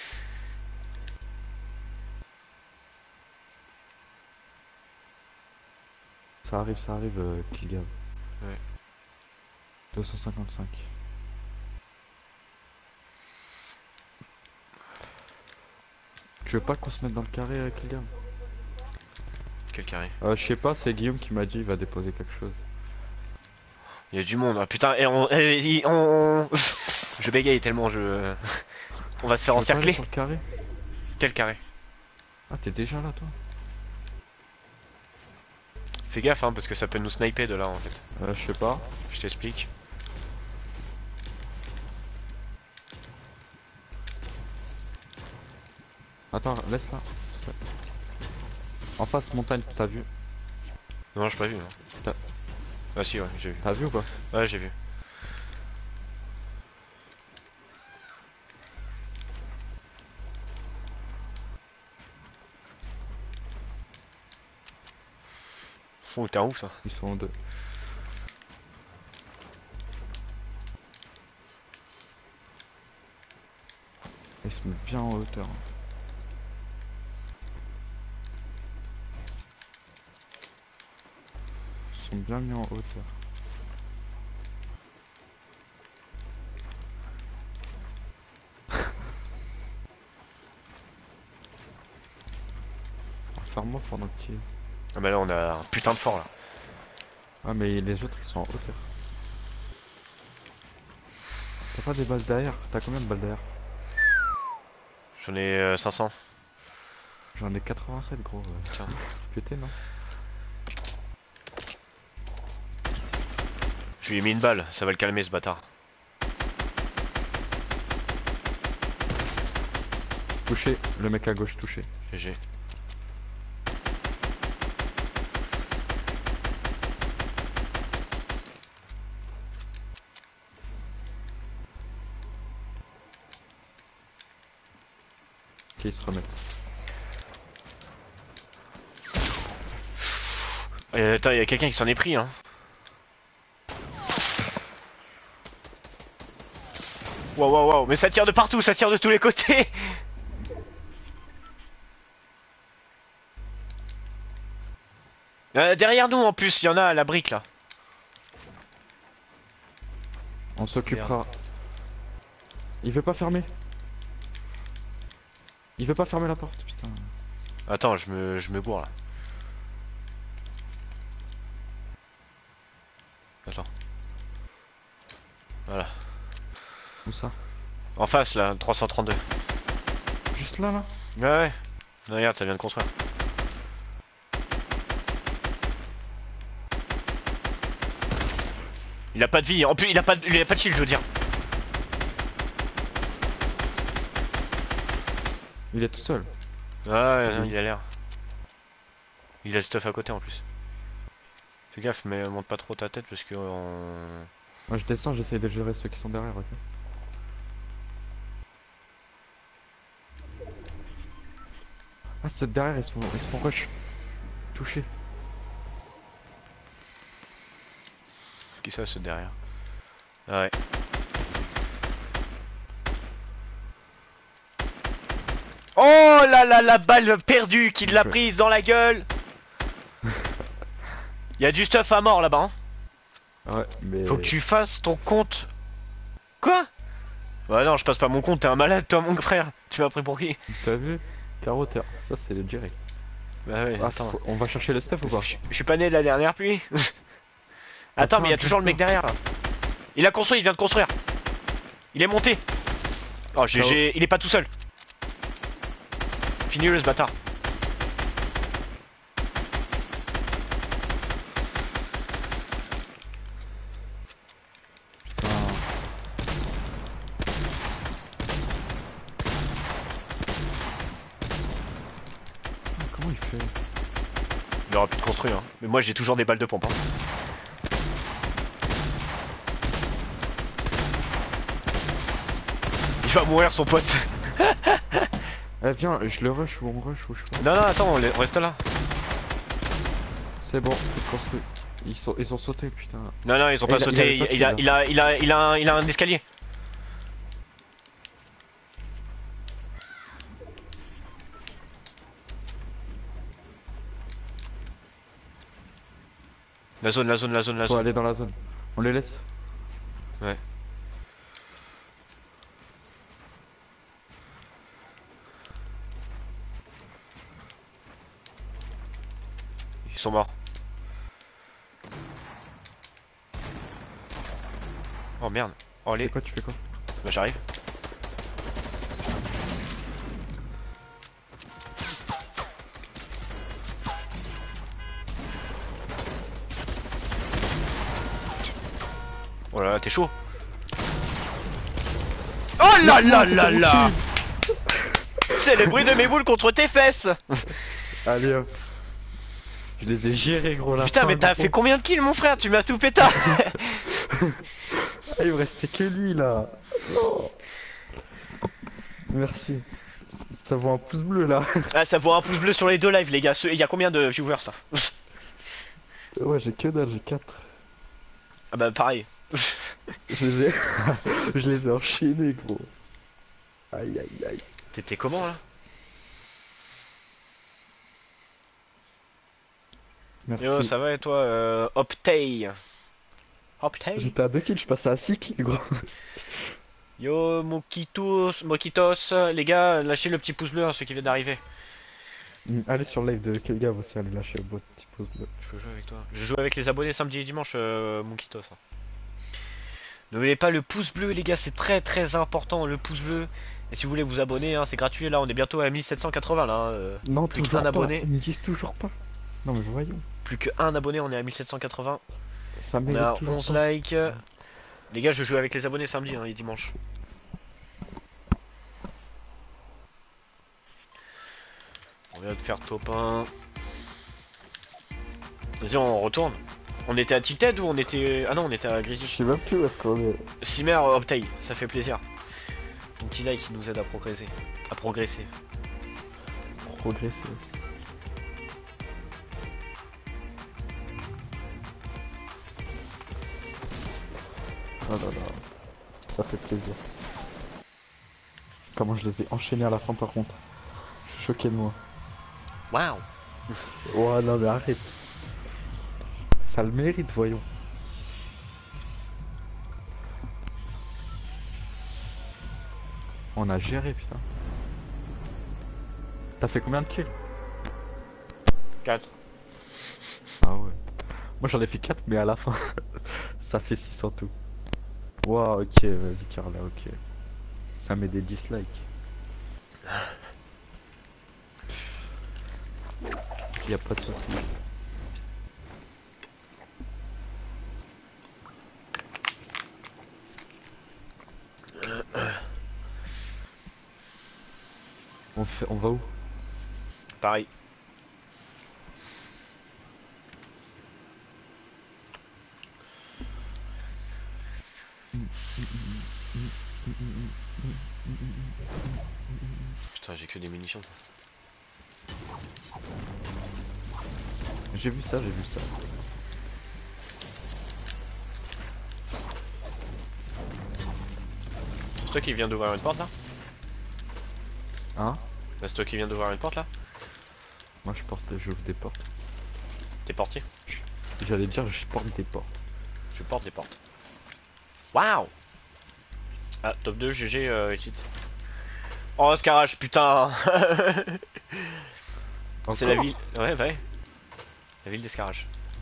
Ça arrive, Killgab. Ouais. 255. Tu veux pas qu'on se mette dans le carré avec Killgab? Quel carré? Je sais pas, c'est Guillaume qui m'a dit il va déposer quelque chose. Il y a du monde, ah, putain, je bégaye tellement je... On va se faire Tu veux pas aller encercler. sur le carré? Quel carré? Ah t'es déjà là toi? Fais gaffe hein, parce que ça peut nous sniper de là en fait. Je sais pas. Je t'explique. Attends, laisse là. En face montagne, t'as vu? Non, j'ai pas vu. Non. T'as- Ah si, ouais, j'ai vu. T'as vu ou pas? Ouais, j'ai vu. Oh, t'es un ouf ça. Ils sont deux. Ils se mettent bien en hauteur. Ils sont bien mis en hauteur. farm-off pendant que tu... Ah bah là on a un putain de fort là. Ah mais les autres ils sont en hauteur. T'as pas des balles derrière? T'as combien de balles derrière? J'en ai 500. J'en ai 87 gros. Tiens. Tu pétais non? Je lui ai mis une balle, ça va le calmer ce bâtard. Touché, le mec à gauche touché. GG. Ok, ils se remettent. Attends, y'a quelqu'un qui s'en est pris hein. Waouh waouh waouh, mais ça tire de partout, ça tire de tous les côtés. Derrière nous en plus, il y en a à la brique là. On s'occupera. Il veut pas fermer. Il veut pas fermer la porte, putain. Attends, je me bourre là. Attends. Voilà. Où ça? En face là, 332. Juste là, là? Ouais ouais. Non, regarde, ça vient de construire. Il a pas de vie, en plus il a pas de shield je veux dire. Il est tout seul. Ouais, non, il a l'air. Il a le stuff à côté en plus. Fais gaffe, mais monte pas trop ta tête parce que... Moi je descends, j'essaye de gérer ceux qui sont derrière, ok? Ah, ceux de derrière ils sont rush. Touchés. C'est qui ça, ceux derrière? Ah ouais. Oh là là, la balle perdue qui l'a prise dans la gueule. Y'a du stuff à mort là-bas. Hein. Ouais, mais... Faut que tu fasses ton compte. Quoi? Bah non, je passe pas mon compte, t'es un malade toi mon frère. Tu m'as pris pour qui? T'as vu? Carotteur, ça c'est le direct. Bah ouais, Ah, attends. on va chercher le stuff ou pas? Je suis pas né de la dernière pluie. Attends, mais il y a toujours le mec derrière là. Il a construit, il vient de construire. Il est monté. Oh GG, il est pas tout seul. Fini-le ce bâtard. Comment il fait? Il aura plus de construire. Hein. Mais moi j'ai toujours des balles de pompe. Hein. Il va mourir son pote. Eh viens, je le rush ou on rush ou je sais pas. Non non attends, on reste là. C'est bon, c'est construit. Ils ont sauté putain. Non non ils ont pas sauté, il a un escalier. La zone. Faut aller dans la zone. On les laisse. Ouais. Ils sont morts. Oh merde. Oh Tu les... fais quoi, tu fais quoi? Bah j'arrive. Oh là là, t'es chaud. Oh là là là là. C'est le bruit de mes boules contre tes fesses. Allez hop. Je les ai gérés gros là. Putain mais t'as fait combien de kills mon frère? Tu m'as tout pétard. Ah, il me restait que lui là. Oh. Merci. Ça vaut un pouce bleu là. Ah ça vaut un pouce bleu sur les deux lives les gars. Il y a combien de viewers là? Ouais j'ai que dalle, j'ai 4. Ah bah pareil. Je les ai enchaînés gros. Aïe aïe aïe. T'étais comment là? Merci. Yo ça va et toi Optay? Optay? J'étais à 2 kills, je passais à 6 kills gros. Yo Mokitos, les gars, lâchez le petit pouce bleu hein, ceux qui viennent d'arriver. Allez sur le live de quel gars aussi, allez lâcher votre petit pouce bleu. Je peux jouer avec toi. Je joue avec les abonnés samedi et dimanche, mon Kitos. Hein. N'oubliez pas le pouce bleu, les gars, c'est très très important, le pouce bleu. Et si vous voulez vous abonner, hein, c'est gratuit. Là, on est bientôt à 1780 là. Hein. Non, Plus toujours qu'un pas. abonné. Ils me disent toujours pas. Non mais voyons. Plus qu'un abonné, on est à 1780. Ça On mérite est à toujours 11 pas. likes. Les gars, je joue avec les abonnés samedi hein, et dimanche. On vient de faire top 1. Vas-y, on retourne. On était à Tilted ou on était... Ah non, on était à Je Grizzly. sais même plus où est-ce qu'on est. Simer Optail, ça fait plaisir. Ton petit like qui nous aide à progresser. À progresser. Progresser. Oh là là. Ça fait plaisir. Comment je les ai enchaînés à la fin par contre. Je suis choqué de moi. Waouh. Ouais non mais arrête. Ça le mérite voyons. On a géré putain. T'as fait combien de kills? 4. Ah ouais. Moi j'en ai fait 4 mais à la fin ça fait 600 tout. Wow ok vas-y Carla ok. Ça met des dislikes. Y a pas de soucis. On va où? Pareil. Putain, j'ai que des munitions. J'ai vu ça, j'ai vu ça. C'est toi qui viens d'ouvrir une porte là? Hein? C'est toi qui viens d'ouvrir une porte là? Moi j'ouvre des portes. T'es portier? J'allais dire je porte des portes. Je porte des portes. Waouh! Ah, top 2, GG, hit. Oh, Scarage, putain! C'est la Encore ville. Ouais, ouais. La ville d'Escarage.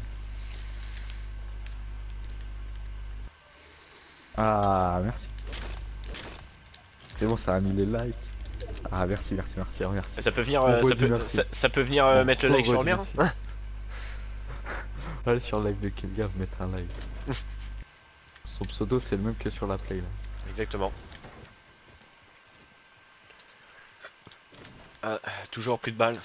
Ah merci. C'est bon ça a mis les likes. Ah merci, merci. Ça peut venir, On ça redit peut, merci. ça peut venir On mettre le like sur le redit mien. Allez sur le live de Kelga, vous mettre un like. Son pseudo c'est le même que sur la play là. Exactement. Ah, toujours plus de balles.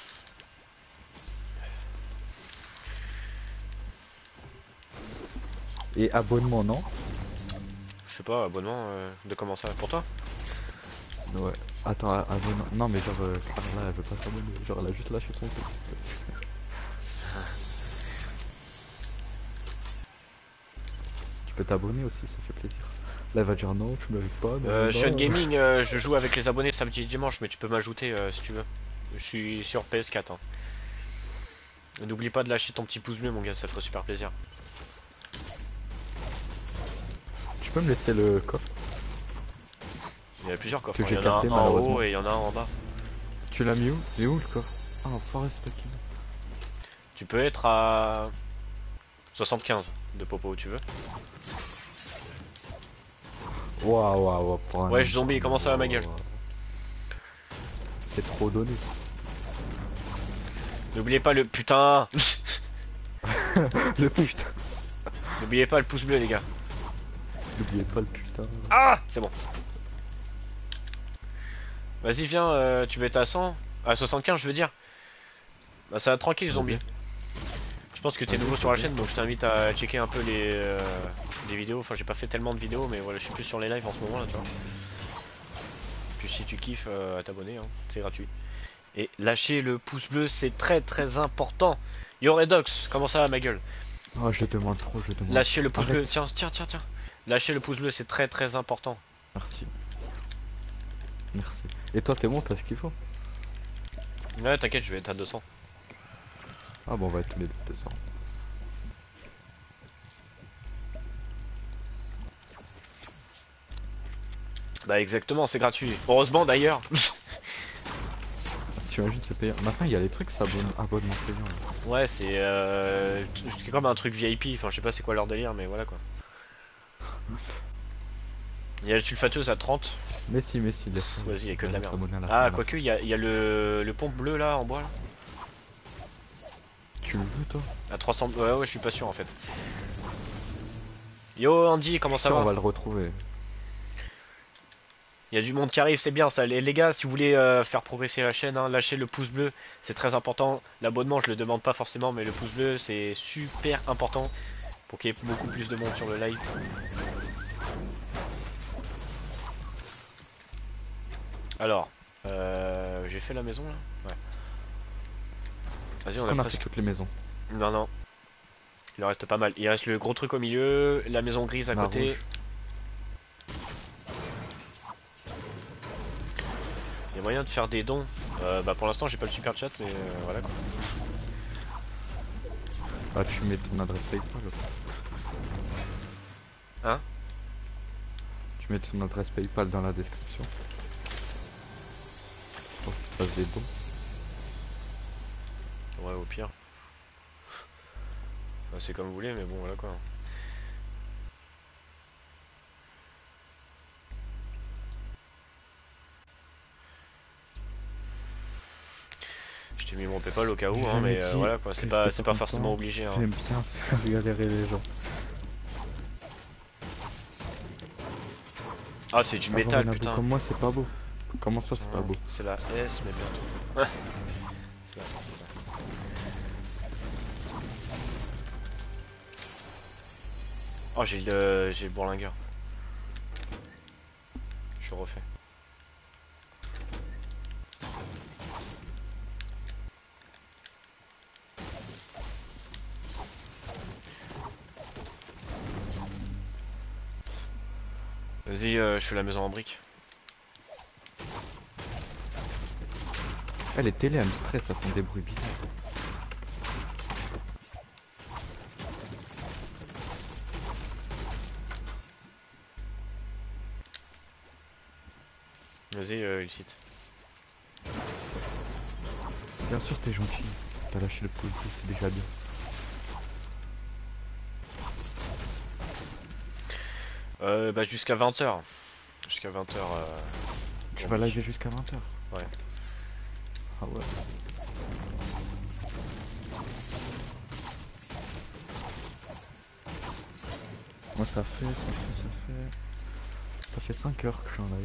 Et abonnement non? Je sais pas, abonnement de comment ça? Pour toi? Ouais. Attends, abonnement. Non mais genre Carla elle veut pas s'abonner. Genre elle a juste lâché son truc. Tu peux t'abonner aussi, ça fait plaisir. Là elle va dire non, tu mérites pas. Non, Sean non. Gaming, je joue avec les abonnés samedi et dimanche, mais tu peux m'ajouter si tu veux. Je suis sur PS4. Hein. N'oublie pas de lâcher ton petit pouce bleu, mon gars, ça ferait super plaisir. Tu peux me laisser le coffre? Il y a plusieurs coffres. Que Hein. j'ai Il y en a cassé, un en malheureusement. haut et il y en a un en bas. Tu l'as mis où? Il est où le coffre? Ah, Forest Kill. Tu peux être à 75 de popo, tu veux. Waouh, pour un Ouais, zombie, comment ça va, ma gueule? C'est trop donné. N'oubliez pas le putain. Le putain. N'oubliez pas le pouce bleu, les gars. N'oubliez pas le putain. Ah, c'est bon. Vas-y, viens, tu veux être à 100? À 75, je veux dire. Bah, ça va tranquille, zombie. Je pense que t'es nouveau sur la chaîne, donc je t'invite à checker un peu les vidéos. Enfin, j'ai pas fait tellement de vidéos, mais voilà, je suis plus sur les lives en ce moment là, tu vois. Puis si tu kiffes, à t'abonner, hein, c'est gratuit. Et lâcher le pouce bleu, c'est très très important. Yo Redox, comment ça va, ma gueule? Oh, je demande trop, je demande. Lâcher le pouce Arrête. bleu, tiens. Lâcher le pouce bleu, c'est très très important. Merci. Merci. Et toi, t'es bon, t'as ce qu'il faut? Ouais, t'inquiète, je vais être à 200. Ah bon, on va être tous les deux 200. Bah exactement, c'est gratuit. Heureusement d'ailleurs. t'imagines, c'est payant. Maintenant, il y a les trucs, c'est abonnement payant. Là. Ouais, c'est comme un truc VIP. Enfin, je sais pas c'est quoi leur délire, mais voilà quoi. Il y a le sulfateuse à 30. Mais si, laisse. Vas-y, il y a que de la merde. S'abonner à la Ah, fin, quoique, il y a le pompe bleu là en bois là. Tu le veux, toi? À 300. Ouais, je suis pas sûr en fait. Yo Andy, comment ça Ça, va? on va le retrouver. Il y a du monde qui arrive, c'est bien ça. Les gars, si vous voulez faire progresser la chaîne, hein, lâchez le pouce bleu, c'est très important. L'abonnement, je le demande pas forcément, mais le pouce bleu, c'est super important pour qu'il y ait beaucoup plus de monde sur le live. Alors, j'ai fait la maison là? Ouais. Vas-y, on a On a fait presque. toutes les maisons. Non. Il en reste pas mal. Il reste le gros truc au milieu, la maison grise à La côté. rouge. Il y a moyen de faire des dons. Bah pour l'instant j'ai pas le super chat mais voilà quoi. Bah, tu mets ton adresse PayPal. Hein? Tu mets ton adresse PayPal dans la description. Pour que tu fasses des dons. Ouais au pire. Enfin, c'est comme vous voulez mais bon voilà quoi. Je t'ai mis mon PayPal au cas où hein, mais voilà quoi, c'est pas forcément obligé hein. J'aime bien faire galérer les gens. Ah c'est du métal putain. Comme moi c'est pas beau. Comment ça c'est pas beau? C'est la S mais bientôt. C'est la S. Oh j'ai le bourlingueur. Je suis refait. Vas-y, je fais la maison en briques. Les télés elles me stressent, ça font des bruits bizarres. Vas-y, il cite. Bien sûr t'es gentil, t'as lâché le pouce, c'est déjà bien. Bah jusqu'à 20h. Jusqu'à 20h. Tu vas live jusqu'à 20h? Ouais. Ah ouais. Moi ça fait 5 heures que je suis en live.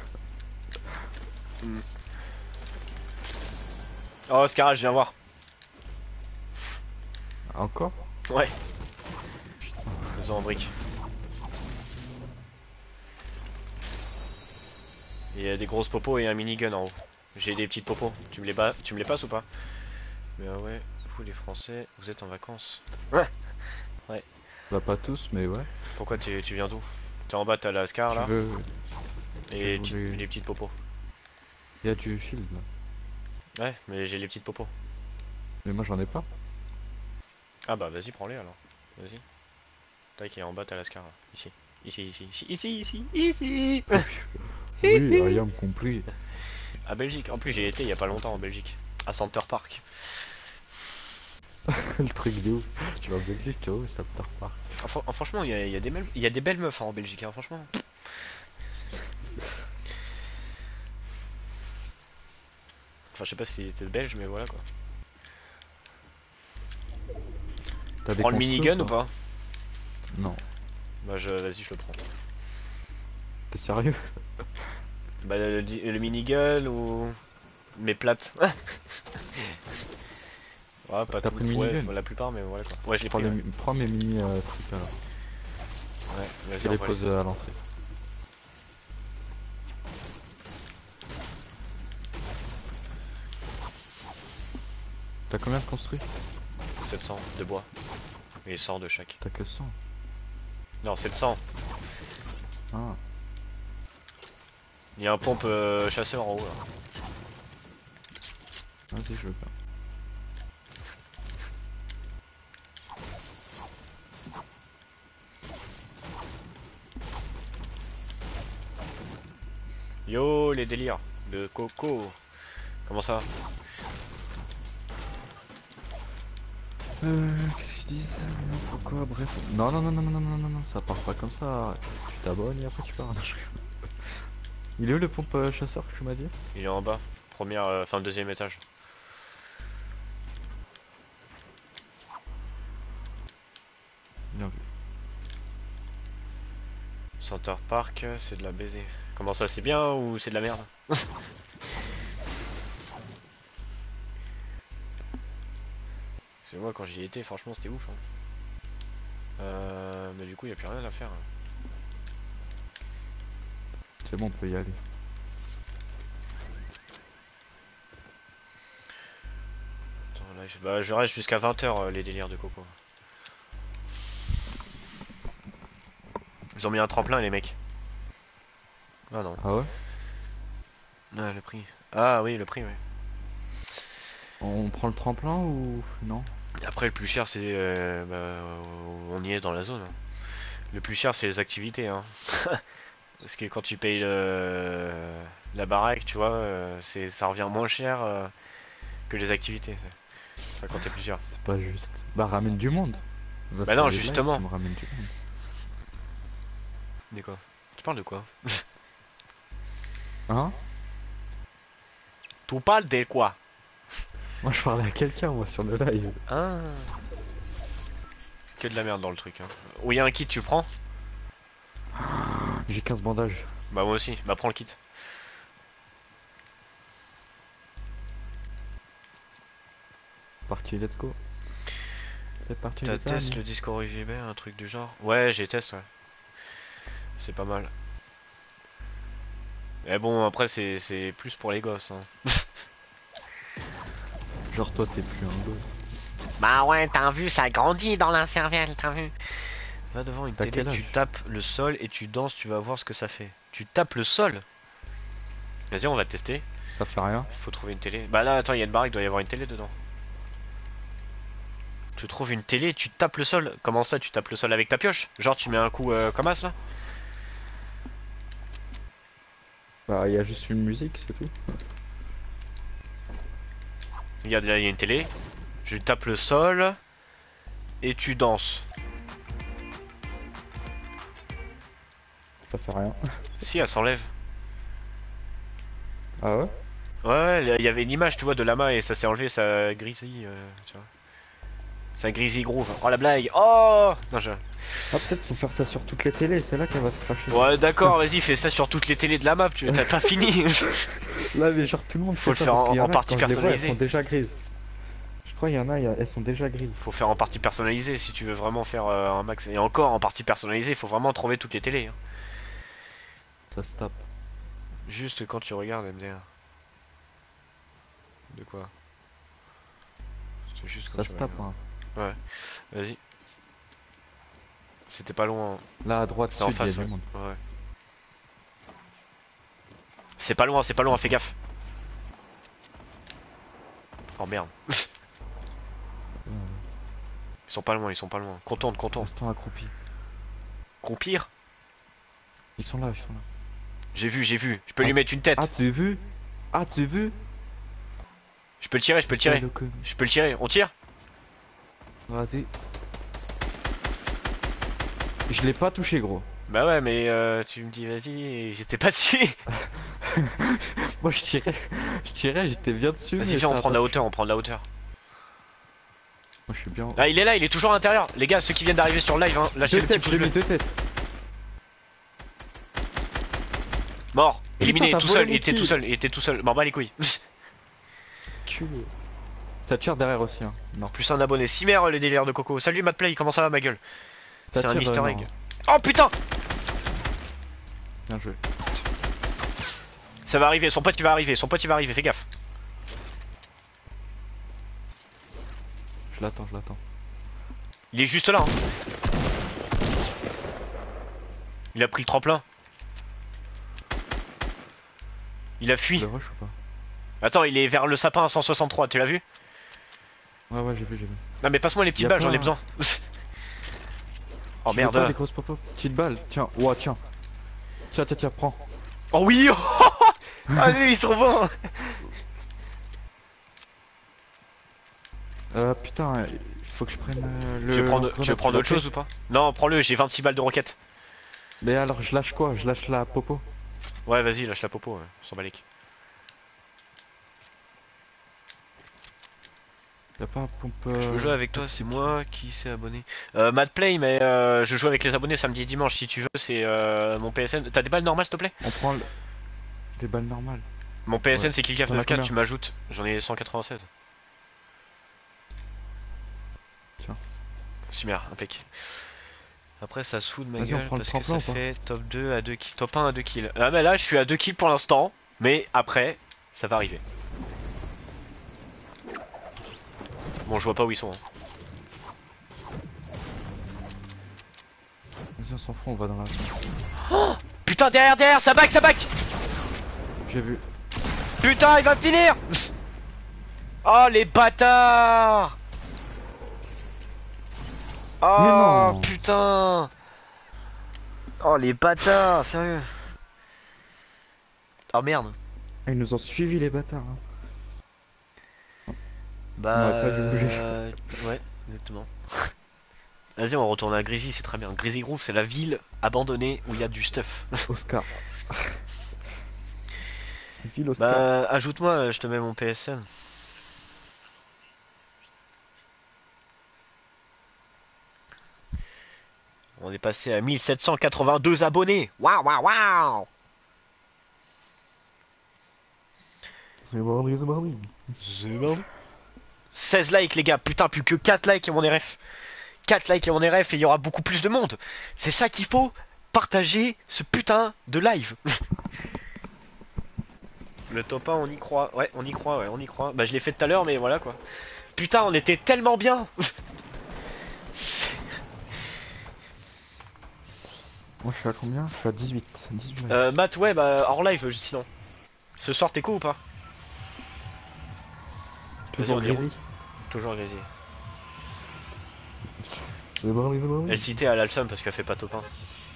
Oh Scara, je viens voir. Encore? Ouais. Maison en briques. Il y a des grosses popos et un minigun en haut. J'ai des petites popos. Tu me les passes ou pas? Mais ouais, vous les Français, vous êtes en vacances. Ouais. Bah pas tous mais ouais. Pourquoi tu viens d'où? T'es en bas, t'as la Scar là. Tu veux... Et tu veux- les petites popos. Il y a du shield là. Ouais, mais j'ai les petites popos. Mais moi j'en ai pas. Ah bah vas-y, prends-les alors. Vas-y. Tac, et en bas t'as la Scar là. Ici. Ici. Oui, I am compris. À Belgique. En plus j'ai été il y a pas longtemps en Belgique. À Center Park. Le truc de ouf. Tu vas en Belgique, tu vois, ça me tarde pas. Franchement, il y a des belles meufs hein, en Belgique, hein, franchement. Enfin, je sais pas si t'es belge, mais voilà quoi. T'as Tu prends le minigun ou pas? Non. Bah, vas-y, je le prends. T'es sérieux? Bah, le minigun ou. Mes plates. Ouais, pas T'as tout, pris le ouais, minigun? la plupart, mais voilà quoi. Ouais, je l'ai pris. Prends mes mini trucs alors. Ouais, vas-y, Je les envoie-les. pose à l'entrée. T'as combien de construit? 700 de bois. Et 100 de chaque. T'as que 100. Non, 700. Ah. Il y a un pompe chasseur en haut là. Vas-y, je veux bien. Yo, les délires de Coco. Comment ça? Qu'est-ce que je dis? Pourquoi? Bref. Non, non, non, non, non, non, non, non, ça part pas comme ça. Tu t'abonnes et après tu pars. Non, il est où le pompe chasseur que tu m'as dit? Il est en bas. Première, enfin deuxième étage. Bien vu. Center Park, c'est de la baiser. Comment ça, c'est bien ou c'est de la merde? C'est moi quand j'y étais, franchement c'était ouf. Hein. Mais du coup il n'y a plus rien à faire. C'est bon, on peut y aller. Attends, là, bah, je reste jusqu'à 20h les délires de Coco. Ils ont mis un tremplin les mecs. Ah non. Ah ouais? Ah le prix. Ah oui le prix oui. On prend le tremplin ou non? Après le plus cher c'est... bah, on y est dans la zone. Hein. Le plus cher c'est les activités. Hein. Parce que quand tu payes la baraque, tu vois, ça revient moins cher que les activités. Enfin, quand t'es plusieurs. C'est pas juste. Bah ramène du monde. Va Bah sur non, les lives, justement. tu me ramènes du monde. De quoi? Tu parles de quoi? Hein? Tu parles de quoi? Moi je parlais à quelqu'un moi sur le live. Ah. Que de la merde dans le truc. Hein. Où il y a un kit, tu prends? J'ai 15 bandages. Bah moi aussi, bah prends le kit. Parti, let's go. C'est parti. T'as les testé amis. le Discord JB, un truc du genre? Ouais, j'ai testé, ouais. C'est pas mal. Mais bon, après c'est plus pour les gosses. Hein. Genre toi t'es plus un gosse. Bah ouais, t'as vu, ça grandit dans la cervelle, t'as vu. Va devant une T'as télé, quel tu âge? tapes le sol et tu danses, tu vas voir ce que ça fait. Tu tapes le sol? Vas-y, on va tester. Ça fait rien. Faut trouver une télé. Bah là, attends, il y a une baraque, il doit y avoir une télé dedans. Tu trouves une télé, tu tapes le sol. Comment ça, tu tapes le sol avec ta pioche? Genre, tu mets un coup comme as là? Bah y a juste une musique, c'est tout. Regarde, là, il y a une télé. Je tape le sol et tu danses. Ça fait rien. Si, elle s'enlève. Ah ouais? Ouais, il y avait une image, tu vois, de lama et ça s'est enlevé, ça grésille, tu vois. Ça grésille groove. Oh la blague. Oh non, je... Ah peut-être faut faire ça sur toutes les télés, c'est là qu'elle va se cracher. Ouais, d'accord, vas-y, fais ça sur toutes les télés de la map, tu t'as pas fini. Là mais genre tout le monde Faut fait le ça faire parce qu'il y en en a, partie quand je les vois, personnalisée. elles sont déjà grises. Je crois il y en a, elles sont déjà grises. Faut faire en partie personnalisée si tu veux vraiment faire un max. Et encore, en partie personnalisée, il faut vraiment trouver toutes les télés. Hein. Ça se tape. Juste quand tu regardes MDR. De quoi? C'est juste quand Ça tu se tape regardes. hein. Ouais, vas-y. C'était pas loin. Hein. Là à droite, C'est en sud, il y a face, du ouais. monde. Ouais. C'est pas loin, fais gaffe. Oh merde. Ils sont pas loin, ils sont pas loin. Contourne, contourne. Instant accroupi. Compire. Ils sont là, ils sont là. J'ai vu, j'ai vu. Je peux Ah. lui mettre une tête. Ah tu as vu? Ah tu as vu? Je peux le tirer, je peux le tirer. Le con. Je peux le tirer. On tire? Vas-y. Je l'ai pas touché gros. Bah ouais, mais tu me dis vas-y, et j'étais pas si. Moi je tirais, j'étais bien dessus. Vas-y, mais viens, ça on a prend de pas la touché. hauteur, on prend de la hauteur. Moi je suis bien. Ah, il est là, il est toujours à l'intérieur. Les gars, ceux qui viennent d'arriver sur le live, hein, lâchez Deux le petit têtes, pouce je l'ai bleu. mis deux têtes. Mort, éliminé, t'as tout volé seul, mon il était kill. tout seul, il était tout seul. M'en bats les couilles. Culé. Ça tire derrière aussi hein. Non. Plus un abonné. Cimer, le délire de Coco. Salut Matplay, comment ça va ma gueule? Ça C'est un tire, easter non. egg. Oh putain! Bien joué. Ça va arriver, son pote il va arriver, fais gaffe. Je l'attends, je l'attends. Il est juste là. Hein. Il a pris le tremplin. Il a fui. Le rush ou pas? Attends, il est vers le sapin à 163, tu l'as vu? Ouais ouais j'ai vu, j'ai vu. Non mais passe-moi les petites Y a balles, j'en ai pas- besoin. Oh Tu veux pas merde. des grosses pop-up. Petite balle, tiens, ouah tiens. Tiens, tiens, tiens, prends. Oh oui. Allez, ils sont bons. Putain, il faut que je prenne le. Tu veux prendre, lance-grenade, tu veux prendre l'as autre pris? chose ou pas? Non, prends-le, j'ai 26 balles de roquettes. Mais alors, je lâche quoi? Je lâche la popo? Ouais, vas-y, lâche la popo, ouais. S'en bat les couilles. Y'a pas un pompe. Je veux jouer avec toi, c'est moi qui s'est abonné. Madplay, mais je joue avec les abonnés samedi et dimanche si tu veux, c'est mon PSN. T'as des balles normales s'il te plaît? On prend des balles normales. Mon PSN Ouais. c'est T'en as Killcaf94, combien? tu m'ajoutes. J'en ai 196. Tiens. Super, impec. Après ça se fout de ma Vas-y, on gueule prend le parce que tremplin ça ou pas? fait top 2 à 2 kills. Top 1 à 2 kills. Ah mais là je suis à 2 kills pour l'instant, mais après ça va arriver. Bon je vois pas où ils sont. Hein. Vas-y, on s'en fout, on va dans la. Putain derrière, ça back, ça back. J'ai vu. Putain il va finir. Oh les bâtards. Mais Oh non. putain. Oh les bâtards, sérieux. Oh merde. Ah, ils nous ont suivi les bâtards. Hein. Bah aurait pas dû bouger. ouais, exactement. Vas-y, on retourne à Greasy, c'est très bien. Greasy Grove, c'est la ville abandonnée où il y a du stuff. Oscar. Ville Oscar. Bah ajoute-moi, je te mets mon PSN. On est passé à 1782 abonnés. Waouh, waouh, waouh. C'est mardi, c'est mardi. C'est bon. 16 likes les gars, putain plus que 4 likes et mon RF. 4 likes et mon RF et il y aura beaucoup plus de monde. C'est ça qu'il faut, partager ce putain de live. Le top 1 on y croit, ouais on y croit, ouais on y croit. Bah je l'ai fait tout à l'heure mais voilà quoi. Putain on était tellement bien. Moi je suis à combien? Je suis à 18. 18 Matt ouais bah hors live sinon. Ce soir t'es cool ou pas? Toujours vas-y, on y Grézy. Toujours Grézy. C'est mardi, c'est mardi. Elle citait à l'Alsum parce qu'elle fait pas top 1.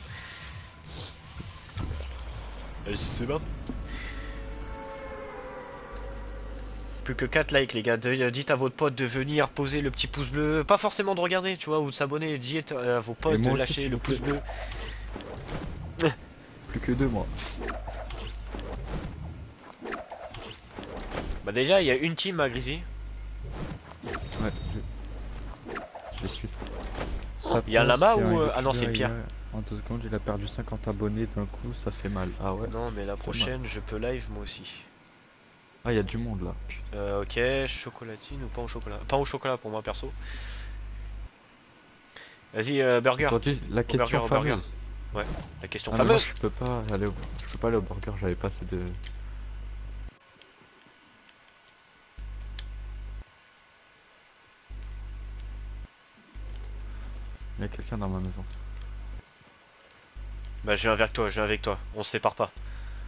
C'est bon. Plus que 4 likes les gars, dites à votre pote de venir poser le petit pouce bleu, pas forcément de regarder tu vois, ou de s'abonner, dites à vos potes de moi aussi, lâcher s'il le vous plaît. pouce bleu. Plus que 2 moi. Bah déjà il y a une team à Greasy. Ouais, je suis. Il y a un lama ou ah non c'est une pierre. En 2 secondes il a perdu 50 abonnés d'un coup, ça fait mal. Ah ouais. Non mais la prochaine je peux live moi aussi. Ah il y a du monde là. Putain. Ok, chocolatine ou pain au chocolat. Pain au chocolat pour moi perso. Vas-y burger. Aujourd'hui la question burger, au burger. fameuse. Ouais, la question Ah, mais moi, fameuse. je peux pas aller au burger, j'avais pas assez de. Il y a quelqu'un dans ma maison. Bah je viens avec toi, je viens avec toi. On se sépare pas.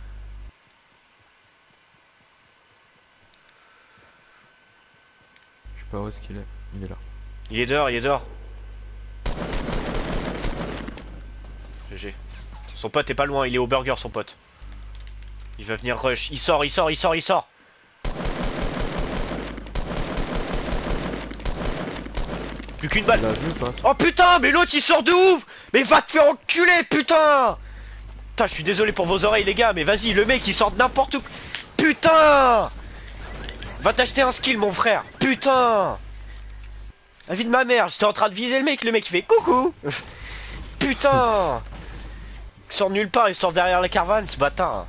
Je sais pas où est-ce qu'il est. Il est là. Il est dehors, il est dehors. GG. Son pote est pas loin, il est au burger son pote. Il va venir rush. Il sort, il sort, il sort, il sort. Plus qu'une balle. Tu l'as vu ou pas? Oh putain, mais l'autre il sort de ouf. Mais va te faire enculer, putain. Putain, je suis désolé pour vos oreilles les gars, mais vas-y, le mec il sort de n'importe où. Putain. Va t'acheter un skill mon frère. Putain. La vie de ma mère, j'étais en train de viser le mec il fait coucou. Putain. Il sort de nulle part, il sort derrière la caravane, ce bâtard.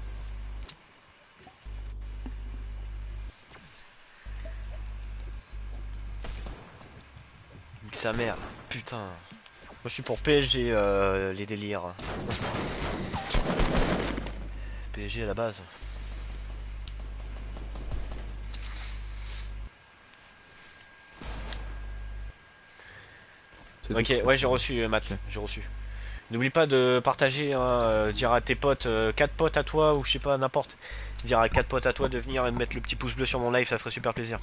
Nique sa mère, putain. Moi je suis pour PSG les délires. PSG à la base. Ok, ouais j'ai reçu Matt, Ok. j'ai reçu. N'oublie pas de partager, hein, dire à tes potes, 4 potes à toi ou je sais pas, n'importe. Dire à 4 potes à toi de venir et de mettre le petit pouce bleu sur mon live, ça ferait super plaisir.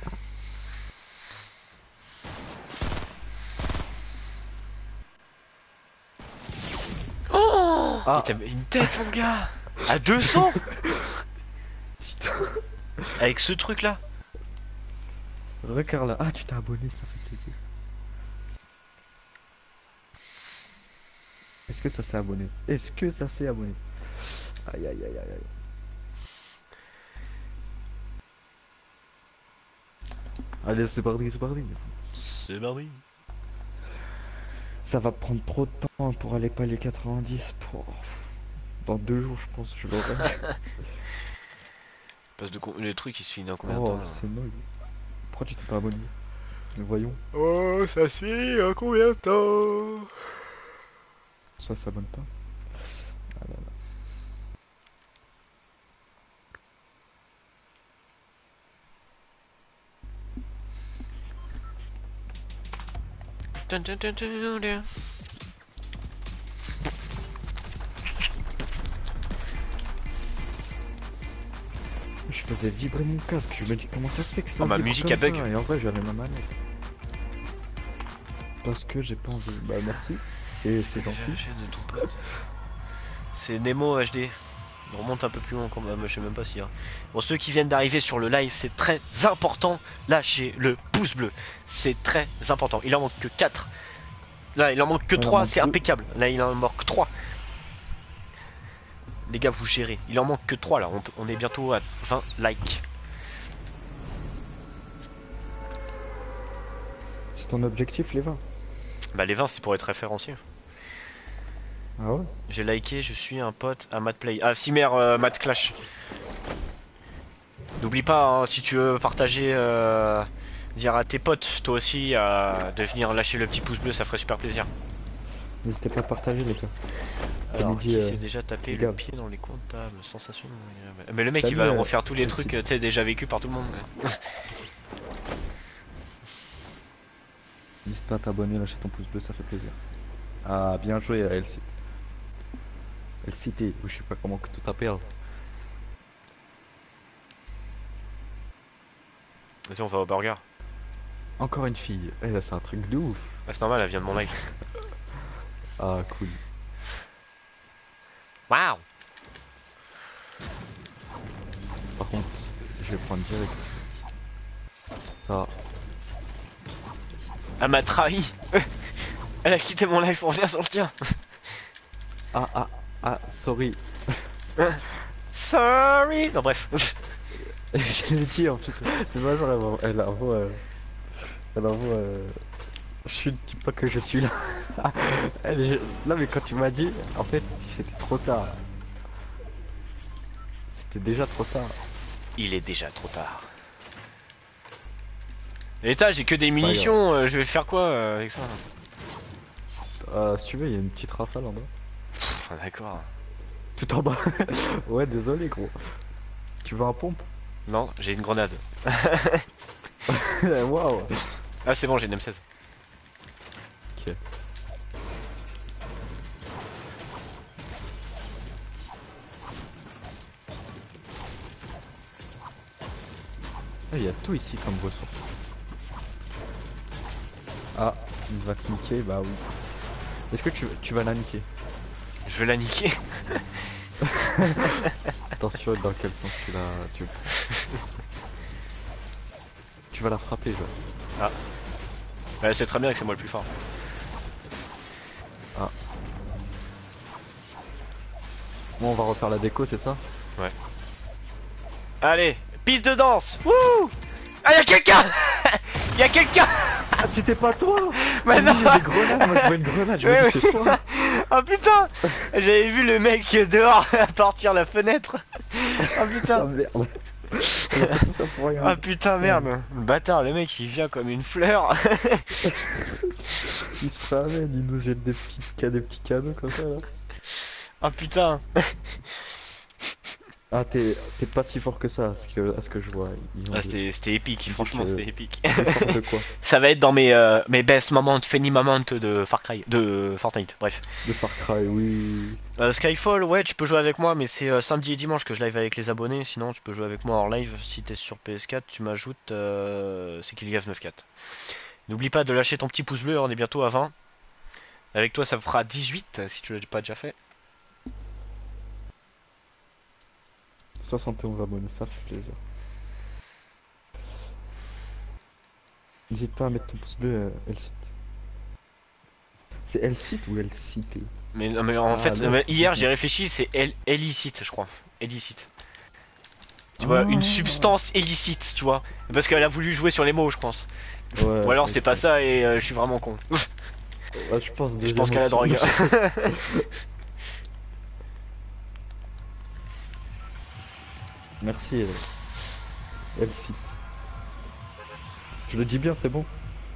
Oh Ah. t'as une tête mon gars. À 200. Avec ce truc là. Regarde là. Ah, tu t'es abonné, ça fait plaisir. Est-ce que ça s'est abonné? Est-ce que ça s'est abonné? Aïe aïe aïe aïe aïe. Allez, c'est parti, c'est parti. C'est mardi. Ça va prendre trop de temps pour aller pas les 90. Dans 2 jours, je pense, je l'aurai. Passe de le truc il se finit dans combien de Oh, temps là? c'est moche. Pourquoi tu t'es pas abonné? Voyons. Oh, ça se finit en combien de temps? Ça s'abonne pas. Ah là là. Dun, dun, dun, dun, dun. Je faisais vibrer mon casque. Je me dis comment ça se fait que ça Oh, ma vibre musique comme a bug. ça. Et en vrai, j'avais ma manette. Parce que j'ai pas envie. Bah merci. C'est Déjà gentil. la chaîne de ton pote. C'est Nemo HD. On remonte un peu plus loin quand même, je sais même pas s'il y a. Pour ceux qui viennent d'arriver sur le live, c'est très important. Lâchez le pouce bleu. C'est très important. Il en manque que 4. Là, il en manque que Il en 3, manque c'est deux. impeccable. Là, il en manque 3. Les gars, vous gérez. Il en manque que 3 là. On est bientôt à 20 likes. C'est ton objectif, les 20? Bah, les 20, c'est pour être référencié. Ah ouais? J'ai liké, je suis un pote à Madplay. Ah, Cimer, Mad Clash. N'oublie pas, hein, si tu veux partager, dire à tes potes, toi aussi, de venir lâcher le petit pouce bleu, ça ferait super plaisir. N'hésitez pas à partager, les gars. Alors, Comme il dit, qui s'est déjà tapé le Gab. pied dans les comptables, sensation agréable. Mais le mec, T'as il mis, va refaire tous les aussi. trucs, tu sais, déjà vécu par tout le monde. N'hésite pas à t'abonner, lâcher ton pouce bleu, ça fait plaisir. Ah, bien joué, LC. LCT, ou je sais pas comment que tout taper. Hein. Vas-y, on va au burger. Encore une fille. Eh là, c'est un truc de ouf. Ah, c'est normal, elle vient de mon live. Ah, cool. Waouh! Par contre, je vais prendre direct. Ça. Elle m'a trahi! Elle a quitté mon live pour venir sur le tien! Ah, sorry. Sorry! Non, bref. Je l'ai dit en plus. C'est pas genre, elle envoie. Elle envoie. Je ne dis pas que je suis là. Non, mais quand tu m'as dit, en fait, c'était trop tard. C'était déjà trop tard. Il est déjà trop tard. Et t'as, j'ai que des munitions, je vais faire quoi avec ça? Si tu veux, il y a une petite rafale en bas. Pff, d'accord. Tout en bas. Ouais, désolé, gros. Tu veux un pompe? Non, j'ai une grenade. Waouh. Ah, c'est bon, j'ai une M16. Ok. Il y a tout ici comme ressource. Ah, il va te niquer, bah oui. Est-ce que tu vas la niquer? Je vais la niquer. Attention dans quel sens tu vas la frapper, genre. Ouais, c'est très bien que c'est moi le plus fort. Ah. Bon, on va refaire la déco, c'est ça? Ouais. Allez, piste de danse. Wouh! Ah, y'a quelqu'un! Y'a quelqu'un! Ah, c'était pas toi! Mais non! Il y a des grenades, moi je vois une grenade, je me Ouais, dis c'est toi! Oh putain! J'avais vu le mec dehors partir la fenêtre. Oh Ah putain! merde! On a fait tout ça pour rien. Ah putain, merde! Le bâtard, le mec il vient comme une fleur. Il se ramène, il nous jette des petits cadeaux comme ça là. Oh putain! Ah, t'es pas si fort que ça, à ce que je vois. Ils ont Ah, des- c'était épique, franchement que- c'était épique. des forces de quoi? Ça va être dans mes best moments, funny moments de Far Cry, de Fortnite, bref. De Far Cry, oui. Skyfall, ouais, tu peux jouer avec moi, mais c'est samedi et dimanche que je live avec les abonnés. Sinon, tu peux jouer avec moi en live. Si t'es sur PS4, tu m'ajoutes c'est qu'il y a 94. N'oublie pas de lâcher ton petit pouce bleu, on est bientôt à 20. Avec toi, ça fera 18 si tu l'as pas déjà fait. 71 abonnés, ça fait plaisir. N'hésite pas à mettre ton pouce bleu, Elcite. C'est Elcite ou Elcite? Mais, non, mais en Ah, fait, non. hier j'ai réfléchi, c'est illicite, je crois. Illicite. Tu vois, une substance illicite, tu vois. Parce qu'elle a voulu jouer sur les mots, je pense. Ouais, Ou alors c'est ok. pas ça et je suis vraiment con. Ouais, je pense, Je pense qu'elle a drogue. Merci, Elcite. Je le dis bien, c'est bon.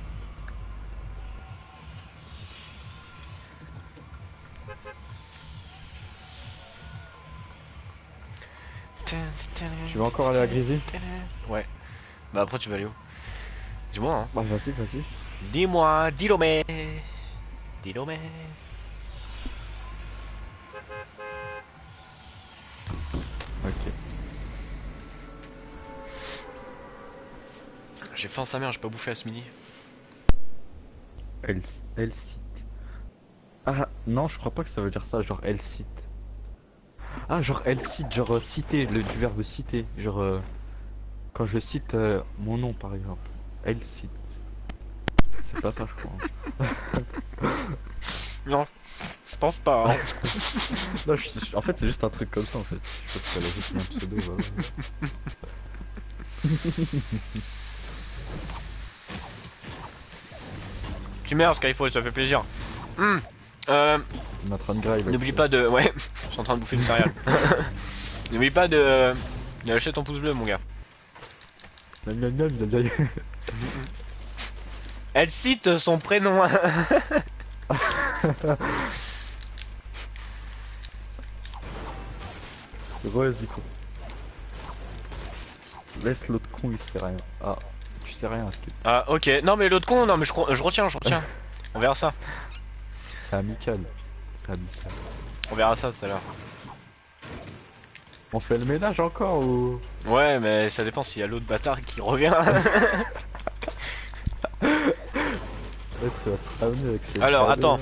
Tu vas encore aller à Grisy? Ouais. Bah après tu vas aller où? Dis-moi, hein. Bah vas-y, vas-y. Dis-moi, dis-le. Dis-le. Ok. J'ai faim sa mère, j'ai pas bouffé à ce midi. Elcite. Ah, non, je crois pas que ça veut dire ça, genre Elcite. Ah, genre Elcite, genre citer, du verbe citer. Genre, quand je cite mon nom, par exemple. Elcite. C'est pas ça, je crois. Non, je pense pas. Hein. Non, en fait, c'est juste un truc comme ça, en fait. Je pense qu'elle a juste mis un pseudo, voilà. Tu meurs Skyfall, ça fait plaisir. On est en train de grailler. N'oublie pas de... Ouais, je suis en train de bouffer du céréales. N'oublie pas de lâcher ton pouce bleu mon gars. Elle cite son prénom. Ouais, Zico. Laisse l'autre con, il sait rien. Ah, tu sais rien, Skip. Ah ok, non mais l'autre con, non mais je retiens, je retiens. On verra ça. C'est amical. C'est amical. On verra ça tout à l'heure. On fait le ménage encore ou... Ouais mais ça dépend s'il y a l'autre bâtard qui revient. Peut-être qu'il va se ramener avec ses... Alors, attends.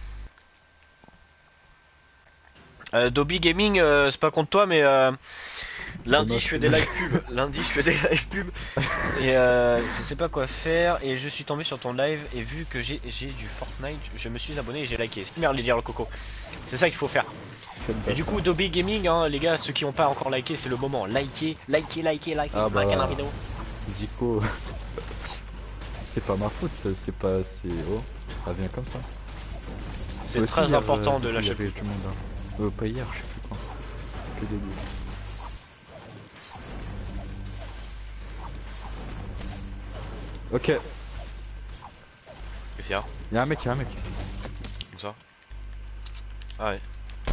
Dobby Gaming, c'est pas contre toi, mais lundi je fais des live pubs. Lundi je fais des live pubs et je sais pas quoi faire. Et je suis tombé sur ton live et vu que j'ai du Fortnite, je me suis abonné et j'ai liké. C'est merde les dire le coco. C'est ça qu'il faut faire. Et du coup, Dobby Gaming, hein, les gars, ceux qui ont pas encore liké, c'est le moment. Likez, likez, likez, likez. Ah bah, Likez la vidéo. Zico... c'est pas ma faute, c'est pas... c'est... Oh, ça vient comme ça. C'est Aussi, très hier, important de il y lâcher. avait du monde, hein. Pas hier, je sais plus quand. Que début. Ok, Qu'est-ce qu'il y a? y'a un mec, y'a un mec. Comme ça. Ah ouais.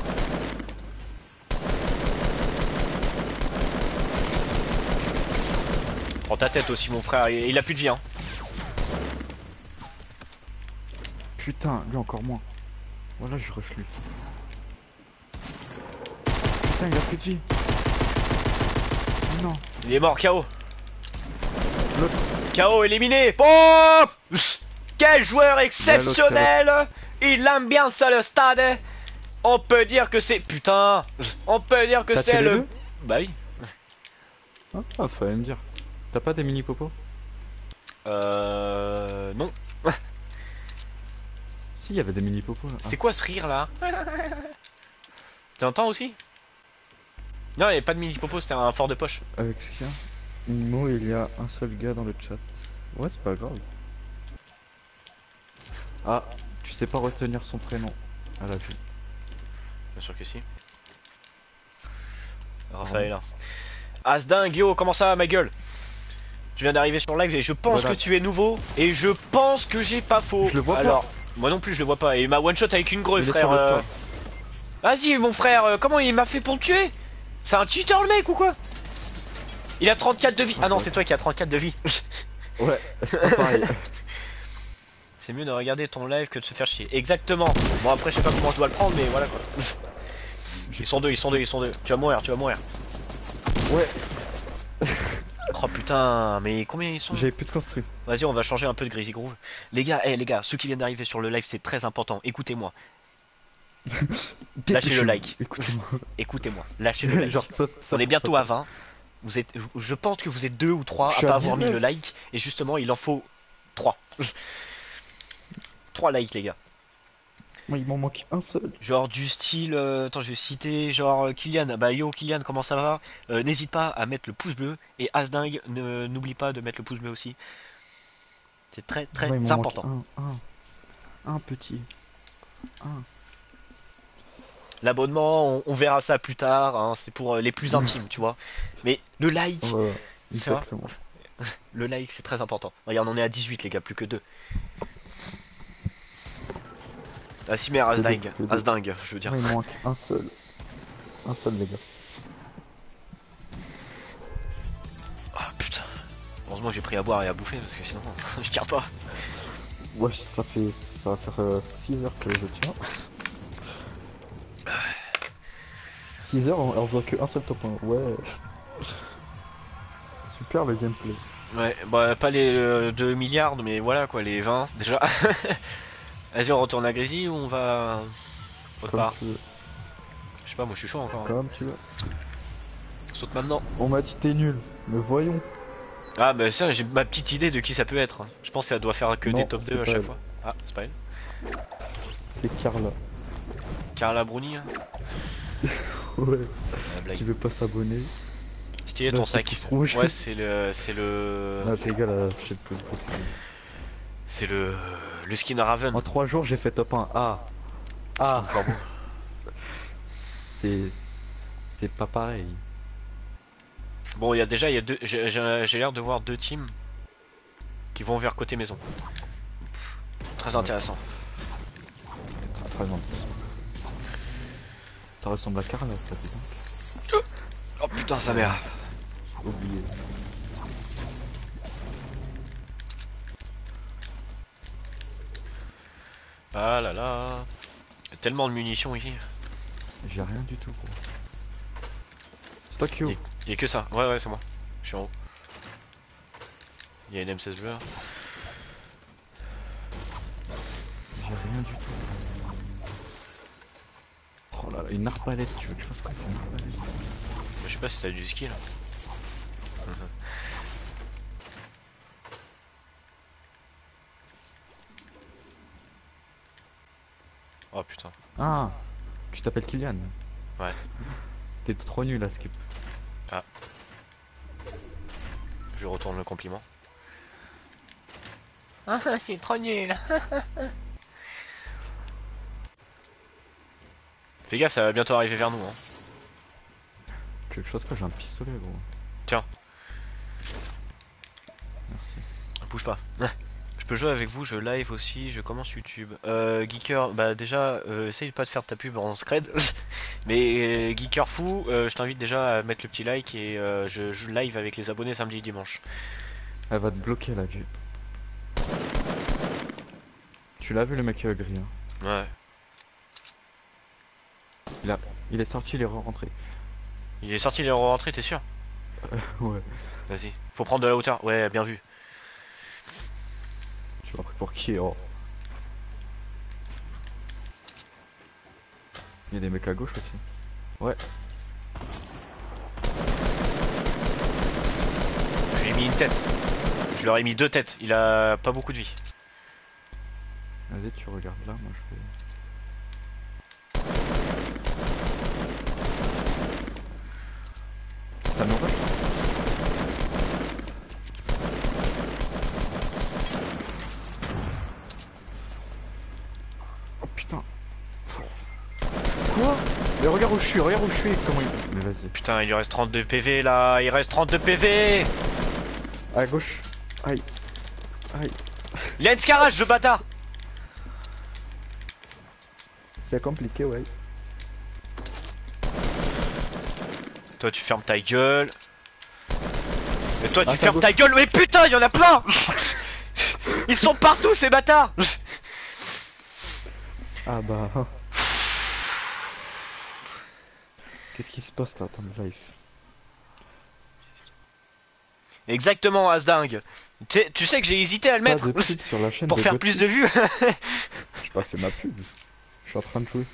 Prends ta tête aussi mon frère, il a plus de vie hein. Putain, lui encore moins. Voilà, je rush lui. Putain, il a plus de vie. Non. Il est mort, KO. L'autre. KO éliminé. Pop. Quel joueur exceptionnel. Il ambiance le stade. On peut dire que c'est... Putain. On peut dire que T'as c'est tué les le... deux Bah oui. Ah, fallait me dire. T'as pas des mini popos? Non. Si, il y avait des mini popos là. C'est quoi ce rire là? T'entends aussi? Non, il n'y avait pas de mini popo, c'était un fort de poche. Avec ce qu'il y a Imo, il y a un seul gars dans le chat. Ouais, c'est pas grave. Ah, tu sais pas retenir son prénom à la vue. Bien sûr que si. Raphaël. Asdingue, yo, comment ça va ma gueule? Tu viens d'arriver sur live et je pense Voilà. que tu es nouveau et je pense que j'ai pas faux. Je le vois pas. Alors, moi non plus je le vois pas. Et il m'a one shot avec une greu Il est frère. sur le toit. Vas-y mon frère, comment il m'a fait pour me tuer? C'est un cheater le mec ou quoi? Il a 34 de vie. Ah non, c'est toi qui as 34 de vie. Ouais, c'est pas pareil. C'est mieux de regarder ton live que de se faire chier. Exactement. Bon après je sais pas comment je dois le prendre mais voilà quoi. Ils sont deux, ils sont deux, ils sont deux. Tu vas mourir, tu vas mourir. Ouais, Oh putain, mais combien ils sont? j'avais plus de construit. Vas-y, on va changer un peu de Greasy Groove. Les gars, les gars, ceux qui viennent d'arriver sur le live, c'est très important. Écoutez-moi. Lâchez le like. Écoutez-moi. Écoutez-moi. Lâchez le like. Genre, On est bientôt à 20. Vous êtes, je pense que vous êtes 2 ou 3 Je à suis pas à avoir mis 19. le like. Et justement, il en faut 3. 3 likes les gars. Moi, il m'en manque un seul. Genre du style, attends je vais citer, genre Kylian, bah yo Kylian comment ça va? N'hésite pas à mettre le pouce bleu et Asding, n'oublie pas de mettre le pouce bleu aussi. C'est très très Moi, il m'en manque important. un petit. Un. L'abonnement, on verra ça plus tard, hein, c'est pour les plus intimes, tu vois. Mais le like, Voilà, tu vois, exactement. le like c'est très important. Regarde, on est à 18 les gars, plus que 2. Ah si mais Asding, Que deux. Asding, je veux dire. Moi, il me manque un seul. Un seul, les gars. Ah putain. Heureusement que j'ai pris à boire et à bouffer parce que sinon je tiens pas. Ouais, ça va faire 6 heures que je tiens. 6 heures, on voit que un seul top 1. Ouais. Super le gameplay. Ouais, bah pas les 2 milliards, mais voilà quoi, les 20 déjà. Vas-y, on retourne à Grésy ou on va autre Comme part? tu veux. Je sais pas, moi je suis chaud encore. Hein. Comme tu veux. On saute maintenant. On m'a dit t'es nul. Mais voyons. Ah bah ça, j'ai ma petite idée de qui ça peut être. Je pense que ça doit faire que Non, des top c'est 2 à pas chaque elle. fois. Ah, c'est pas elle. C'est Carla. Carla Bruni, hein. Ouais. La blague. Qui veut pas s'abonner. Stylé Là, ton c'est sac. tout rouge. Ouais, c'est le. Ah, les gars, là, je sais pas. C'est le skin Raven. En 3 jours, j'ai fait top 1. Ah. Ah. Skin corbeau. C'est pas pareil. Bon, il y a déjà, il y a deux. J'ai l'air de voir 2 teams qui vont vers côté maison. Très intéressant. Très intéressant. Ça ressemble à Carla, ça dit donc. Oh putain, sa mère. Oublié. Ah là là. Il y a tellement de munitions ici. J'ai rien du tout, gros. C'est toi qui haut. Il y a que ça. Ouais, ouais, c'est moi. Je suis en haut. Il y a une M16 bleue. J'ai rien du tout. Oh là là, une arbalète, tu veux que je fasse quoi avec une arbalète? Je sais pas si t'as du skill. Oh putain. Ah, tu t'appelles Kylian? Ouais. T'es trop nul à skip. Je retourne le compliment. Ah, c'est trop nul. Fais gaffe, ça va bientôt arriver vers nous. Hein. Tu veux que je fasse quoi? J'ai un pistolet, gros. Tiens, Merci. bouge pas. Je peux jouer avec vous, je live aussi, je commence YouTube. Geeker, bah déjà, essaye pas de faire ta pub en scred. Mais Geeker fou, je t'invite déjà à mettre le petit like et je live avec les abonnés samedi et dimanche. Elle va te bloquer là, Jay. Tu l'as vu le mec gris, hein? Ouais. Il est sorti, il est rentré. Il est sorti, il est rentré, t'es sûr? Ouais. Vas-y. Faut prendre de la hauteur. Ouais, bien vu. Tu l'as pris pour qui? Oh. Il y a des mecs à gauche aussi. Ouais. Je lui ai mis une tête. Je leur ai mis 2 têtes. Il a pas beaucoup de vie. Vas-y, tu regardes là, moi je vais. Ça me rush. Oh putain. Quoi? Mais regarde où je suis, comment il. Mais vas-y. Putain, il lui reste 32 PV là. Il reste 32 PV. À gauche. Aïe. Aïe. Il a une scarage, ce bâtard. C'est compliqué, ouais. Toi, tu fermes ta gueule. Et toi, tu Ah, fermes gauche. ta gueule. Mais putain, il y en a plein. Ils sont partout, ces bâtards. Ah bah. Qu'est-ce qui se passe là dans le live? Exactement, Asding. Tu sais que j'ai hésité à le Pas mettre de pub sur la chaîne pour de faire Godfrey. plus de vues. J'ai pas fait ma pub. Je suis en train de jouer.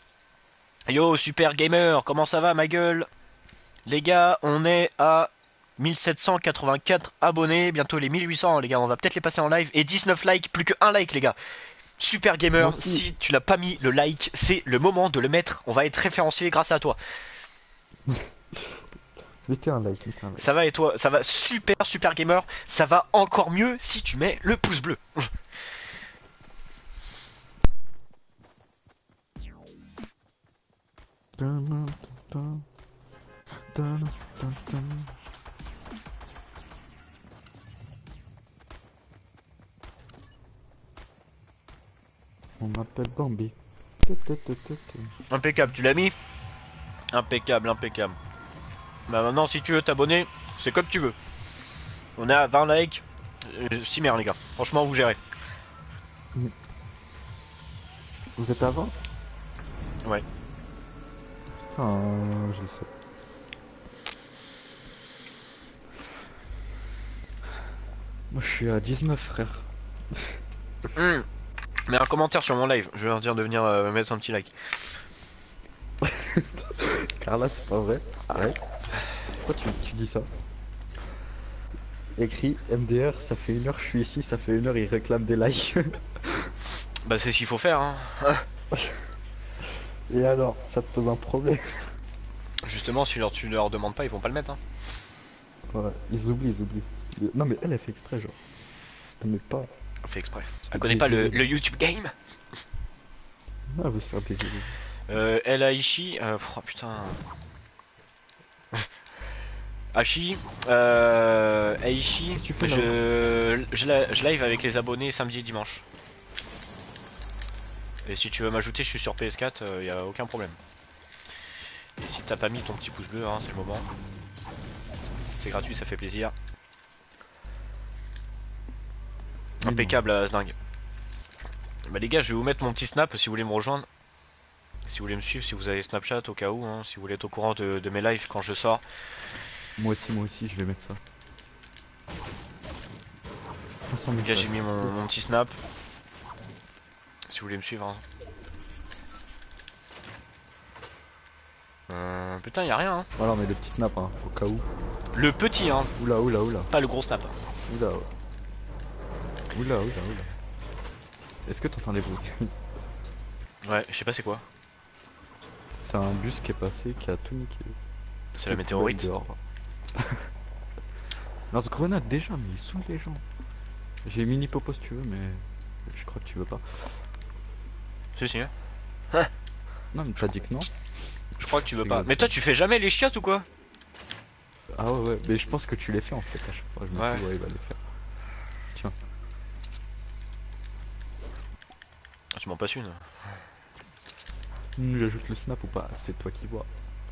Yo, super gamer, comment ça va, ma gueule? Les gars, on est à 1784 abonnés, bientôt les 1800 les gars, on va peut-être les passer en live. Et 19 likes, plus que 1 like les gars. Super gamer, si tu n'as pas mis le like, c'est le moment de le mettre. On va être référencé grâce à toi. Mettez un like, mettez un like. Ça va et toi? Ça va super gamer. Ça va encore mieux si tu mets le pouce bleu. On m'appelle Bambi. Impeccable, tu l'as mis? Impeccable. Bah maintenant si tu veux t'abonner, c'est comme tu veux. On est à 20 likes. 6 mères les gars. Franchement vous gérez. Vous êtes avant? Ouais. Putain, je sais. Moi je suis à 19 frère. Mets un commentaire sur mon live. Je vais leur dire de venir mettre un petit like. Carla, c'est pas vrai. Arrête. Pourquoi tu dis ça? Écrit MDR, ça fait 1 heure je suis ici, ça fait 1 heure il réclame des likes. Bah c'est ce qu'il faut faire hein. Et alors, ça te pose un problème? Justement si tu leur demandes pas ils vont pas le mettre hein. Ouais, ils oublient. Non mais elle fait exprès genre. Elle met pas. On fait exprès. Elle connaît pas le YouTube game. Non, elle veut se faire des... Elle a Ishi. Oh putain. Hachi. Aishi. Qu'est-ce que tu fais, Je live avec les abonnés samedi et dimanche. Et si tu veux m'ajouter, je suis sur PS4, y a aucun problème. Et si t'as pas mis ton petit pouce bleu, hein, c'est le moment. C'est gratuit, ça fait plaisir. Impeccable à Asdingue. Bah les gars, je vais vous mettre mon petit snap si vous voulez me rejoindre. Si vous voulez me suivre, si vous avez Snapchat au cas où, hein, si vous voulez être au courant de mes lives quand je sors. Moi aussi, je vais mettre ça. 500 000 Les gars, j'ai mis mon petit snap. Si vous voulez me suivre. Hein. Putain, y'a rien. Hein. Voilà, mais le petit snap, hein, au cas où. Le petit, hein. Oula. Pas le gros snap. Oula. Est-ce que t'entends les bruits? Ouais, je sais pas c'est quoi. C'est un bus qui est passé, qui a tout niqué. C'est la météorite. Lance-grenade déjà, mais ils sont les gens. J'ai mini popo si tu veux, mais je crois que tu veux pas. Si. Hein. Non, mais t'as dit que non. Je crois que tu veux pas. Mais toi, tu fais jamais les chiottes ou quoi? Ah ouais, mais je pense que tu les fais en fait à chaque fois. Je me dis, ouais, il va les faire. Tiens. Ah, tu m'en passes une. J'ajoute le snap ou pas? C'est toi qui vois.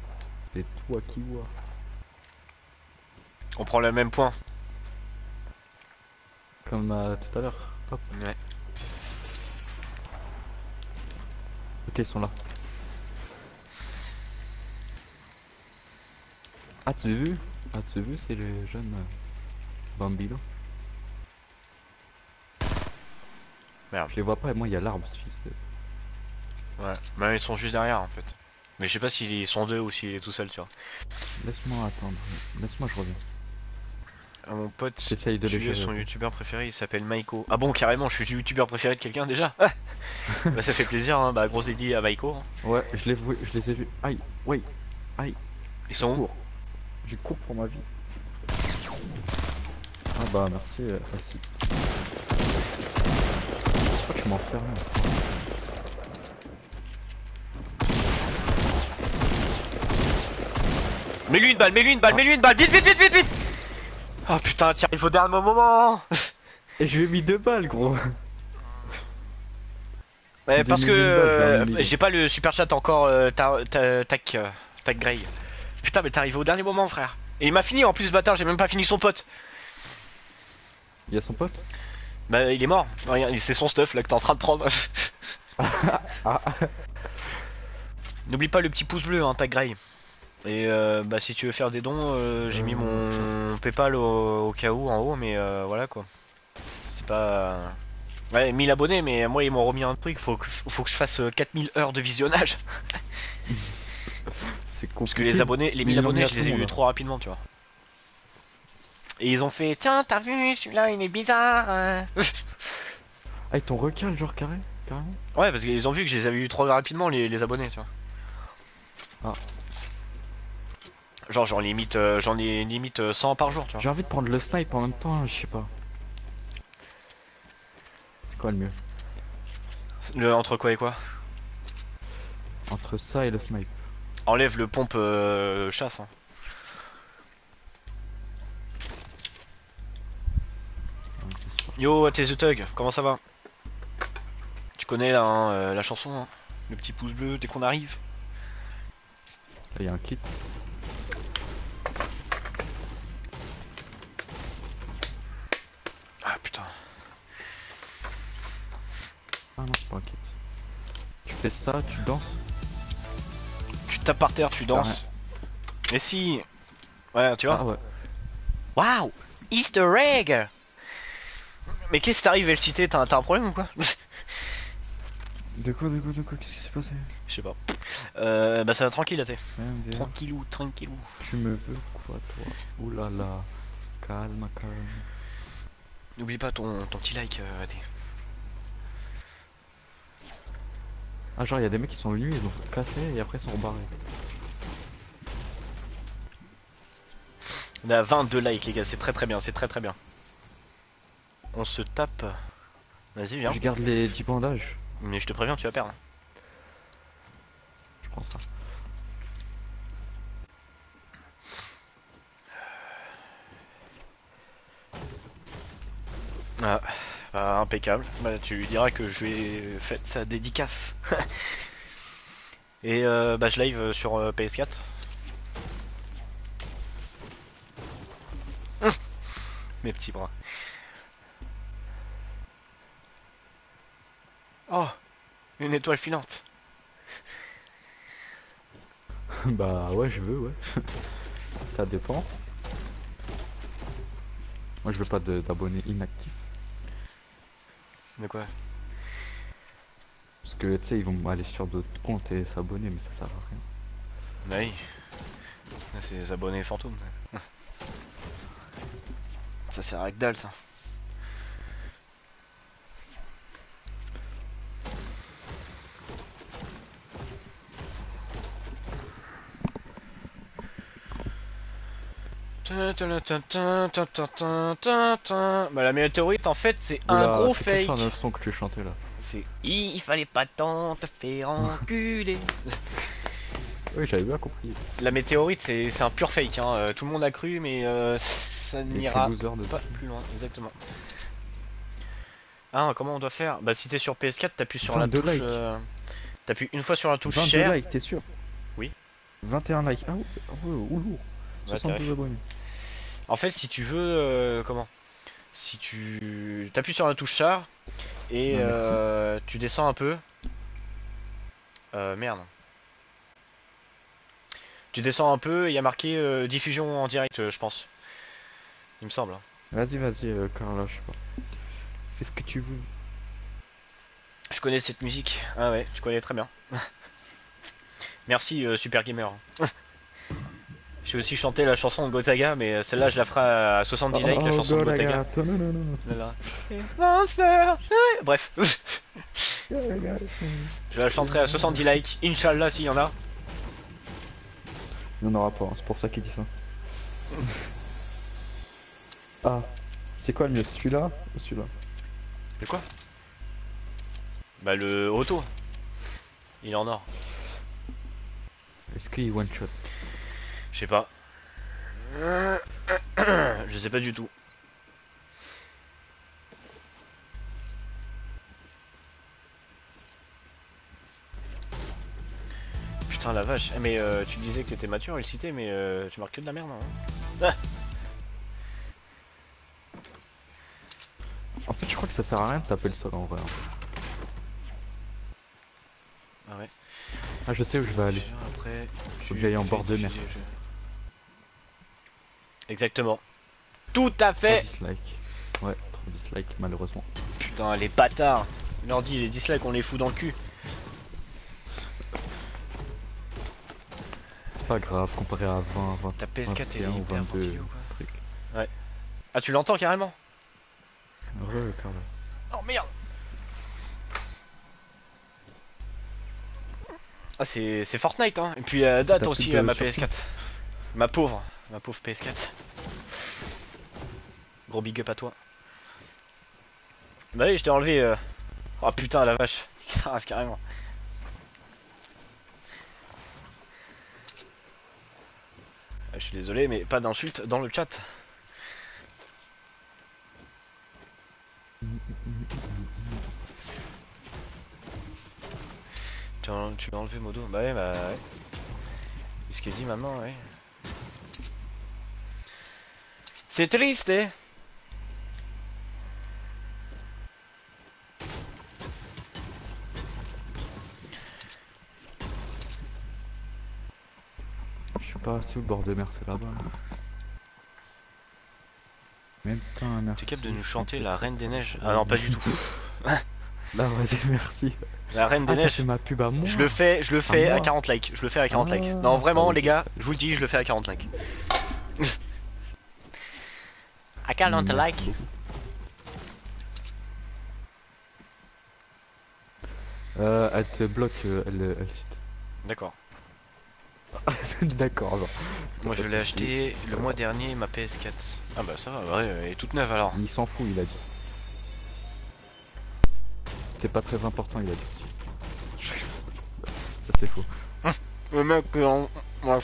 On prend le même point. Comme tout à l'heure. Hop. Ouais. Ok, ils sont là. Ah, tu as vu, c'est le jeune Bambino. Merde. Je les vois pas et moi il y a l'arbre, ce fils de... Ouais, mais ils sont juste derrière en fait. Mais je sais pas s'ils sont deux ou s'il est tout seul, tu vois. Laisse-moi attendre, laisse-moi, je reviens. Ah, mon pote, J'essaye de les gérer. son youtubeur préféré, il s'appelle Maiko. Ah bon, carrément, je suis le youtubeur préféré de quelqu'un déjà. Ah bah ça fait plaisir, hein. Bah grosse dédié à Maiko. Hein. Ouais, je les ai vus. Aïe, ouais, aïe. Ils sont où? J'ai cours pour ma vie. Ah bah merci, facile. Pourquoi tu m'enfermes? Mets-lui une balle, vite! Oh putain, tiens, il faut dernier moment. Et je lui ai mis 2 balles, gros. Ouais, parce Des millions de balles, que j'ai pas le super chat encore, tac Grey. Putain, mais t'es arrivé au dernier moment, frère. Et il m'a fini en plus, ce bâtard, j'ai même pas fini son pote. Il y a son pote? Bah, il est mort. Regarde, c'est son stuff là que t'es en train de prendre. N'oublie pas le petit pouce bleu, hein, tag Grey. Et bah, si tu veux faire des dons, j'ai mis mon PayPal au cas où en haut, mais voilà quoi. C'est pas. Ouais, 1000 abonnés, mais moi ils m'ont remis un truc, faut que je fasse 4000 heures de visionnage. C'est compliqué. Parce que les abonnés, les 1000 abonnés, je les ai eu trop rapidement, tu vois. Et ils ont fait Tiens, t'as vu, celui-là, il est bizarre. Ah, ils t'ont recal, genre carrément. ouais, parce qu'ils ont vu que je les avais eu trop rapidement les abonnés, tu vois. Ah. Genre j'en ai limite 100 par jour, tu vois. J'ai envie de prendre le snipe en même temps, je sais pas. C'est quoi le mieux? Entre quoi et quoi? Entre ça et le snipe. Enlève le pompe chasse. Hein. Ah, c'est sûr. Yo, t'es The Tug, comment ça va? Tu connais là, hein, la chanson, hein, le petit pouce bleu dès qu'on arrive. Là, y a un kit. Ah putain. Ah non, c'est pas un kit. Tu fais ça, tu danses. Tu tapes par terre, tu danses. Et si. Ouais, tu vois. Ah ouais. Waouh! Easter egg! Mais qu'est-ce qui t'arrive, LCT? T'as un problème ou quoi? De quoi, qu'est-ce qui s'est passé? Je sais pas. Bah ça va tranquille, là, t'es. MDR, Tranquillou, tranquillou. tu me veux quoi, toi? Ouh là là. Calme. N'oublie pas ton petit like, t'es. Ah, genre, y a des mecs qui sont venus, ils ont cassé et après ils sont rebarrés. On a 22 likes, les gars, c'est très bien, c'est très bien. On se tape. Vas-y, viens. Je garde les 10 bandages, Mais je te préviens, tu vas perdre. je prends ça. Ah, bah, impeccable. Bah, tu lui diras que je lui ai fait sa dédicace. Et bah, je live sur PS4. Mes petits bras. Oh, une étoile filante. Bah ouais, je veux, ouais. Ça dépend. Moi je veux pas d'abonnés inactifs. Mais quoi? Parce que tu sais, ils vont aller sur d'autres comptes et s'abonner, mais ça sert à rien. Bah oui. C'est les abonnés fantômes. Ça sert à que dalle, ça. Bah la météorite en fait c'est un Oula, gros c'est quel genre fake. de son que tu chantais là? C'est il fallait pas tant te faire enculer. Oui, j'avais bien compris. La météorite c'est un pur fake hein. Tout le monde a cru mais ça Il y a écrit n'ira loser de pas plus loin exactement. Ah comment on doit faire? Bah si t'es sur PS4 t'appuies sur la 22 touche likes. t'appuies une fois sur la touche 22 share. likes, t'es sûr? Oui. 21 likes. Ah ouais, ou lourd. Ouais, 72 abonnés. En fait si tu veux comment? Si tu t'appuies sur la touche char et Ah, merci. tu descends un peu. Merde. Tu descends un peu, il y a marqué diffusion en direct, je pense. Il me semble. Hein. Vas-y, Carla, je sais pas. Fais ce que tu veux. Je connais cette musique. Ah ouais, tu connais très bien. Merci Super Gamer. J'ai aussi chanté la chanson Gotaga, mais celle-là je la ferai à 70 likes, la chanson de Gotaga. Voilà. Bref. Je la chanterai à 70 likes, Inch'Allah s'il y en a. Il n'y en aura pas, hein, c'est pour ça qu'il dit ça. Ah, c'est quoi le mieux, celui-là ou celui-là? C'est quoi? Bah le auto. Il est en or. Est-ce qu'il one shot? Je sais pas. Je sais pas du tout. Putain la vache. Eh, mais tu disais que t'étais mature, il citait, mais tu marques que de la merde. Hein. En fait, je crois que ça sert à rien de taper le sol en vrai. Ah ouais. Ah, je sais où je vais aller. Après, Faut que j'aille en bord de mer. Exactement. Tout à 3 fait. dislikes. Ouais, 3 dislikes malheureusement. Putain, les bâtards. Je leur dis, les dislikes, on les fout dans le cul. C'est pas grave, comparé à 20, 20, Ta PS4 est 21 ou hyper 22 tranquille ou quoi? trucs. Ouais. Ah, tu l'entends carrément? Carla. Oh merde! Ah, c'est Fortnite, hein. Et puis date T'as aussi plus de ma sursis. PS4. Ma pauvre PS4. Gros big up à toi. Bah oui, je t'ai enlevé. Oh putain, la vache. Ça rase carrément. Ah, je suis désolé, mais pas d'insultes dans le chat. Tu l'as enlevé, Modo? Bah ouais, bah ouais. C'est ce qu'il dit maintenant, ouais. C'est triste, hein? Je suis pas assis au bord de mer, c'est là-bas. Même pas un T'es capable de merci, nous je chanter suis la un peu Reine des Neiges? triste. Ah non, pas du tout. Là, vas-y, merci. La Reine des Ah, t'as Neiges, fait ma pub à moi. je le À fais à moi. 40 likes. Je le fais à 40 likes. Ah, Non, vraiment, fallait les dire, gars, fallait je vous le dis, je le fais à 40 likes. À dire. 40 Merci likes. beaucoup. Elle te bloque, elle cite. D'accord. D'accord, genre. Moi, je Pas de l'ai soucis. acheté le mois dernier, ma PS4. Ah bah ça va, ouais, elle est toute neuve alors. Il s'en fout, il a dit. C'est pas très important, il a dit. Ça, c'est faux. Le mec, ouais.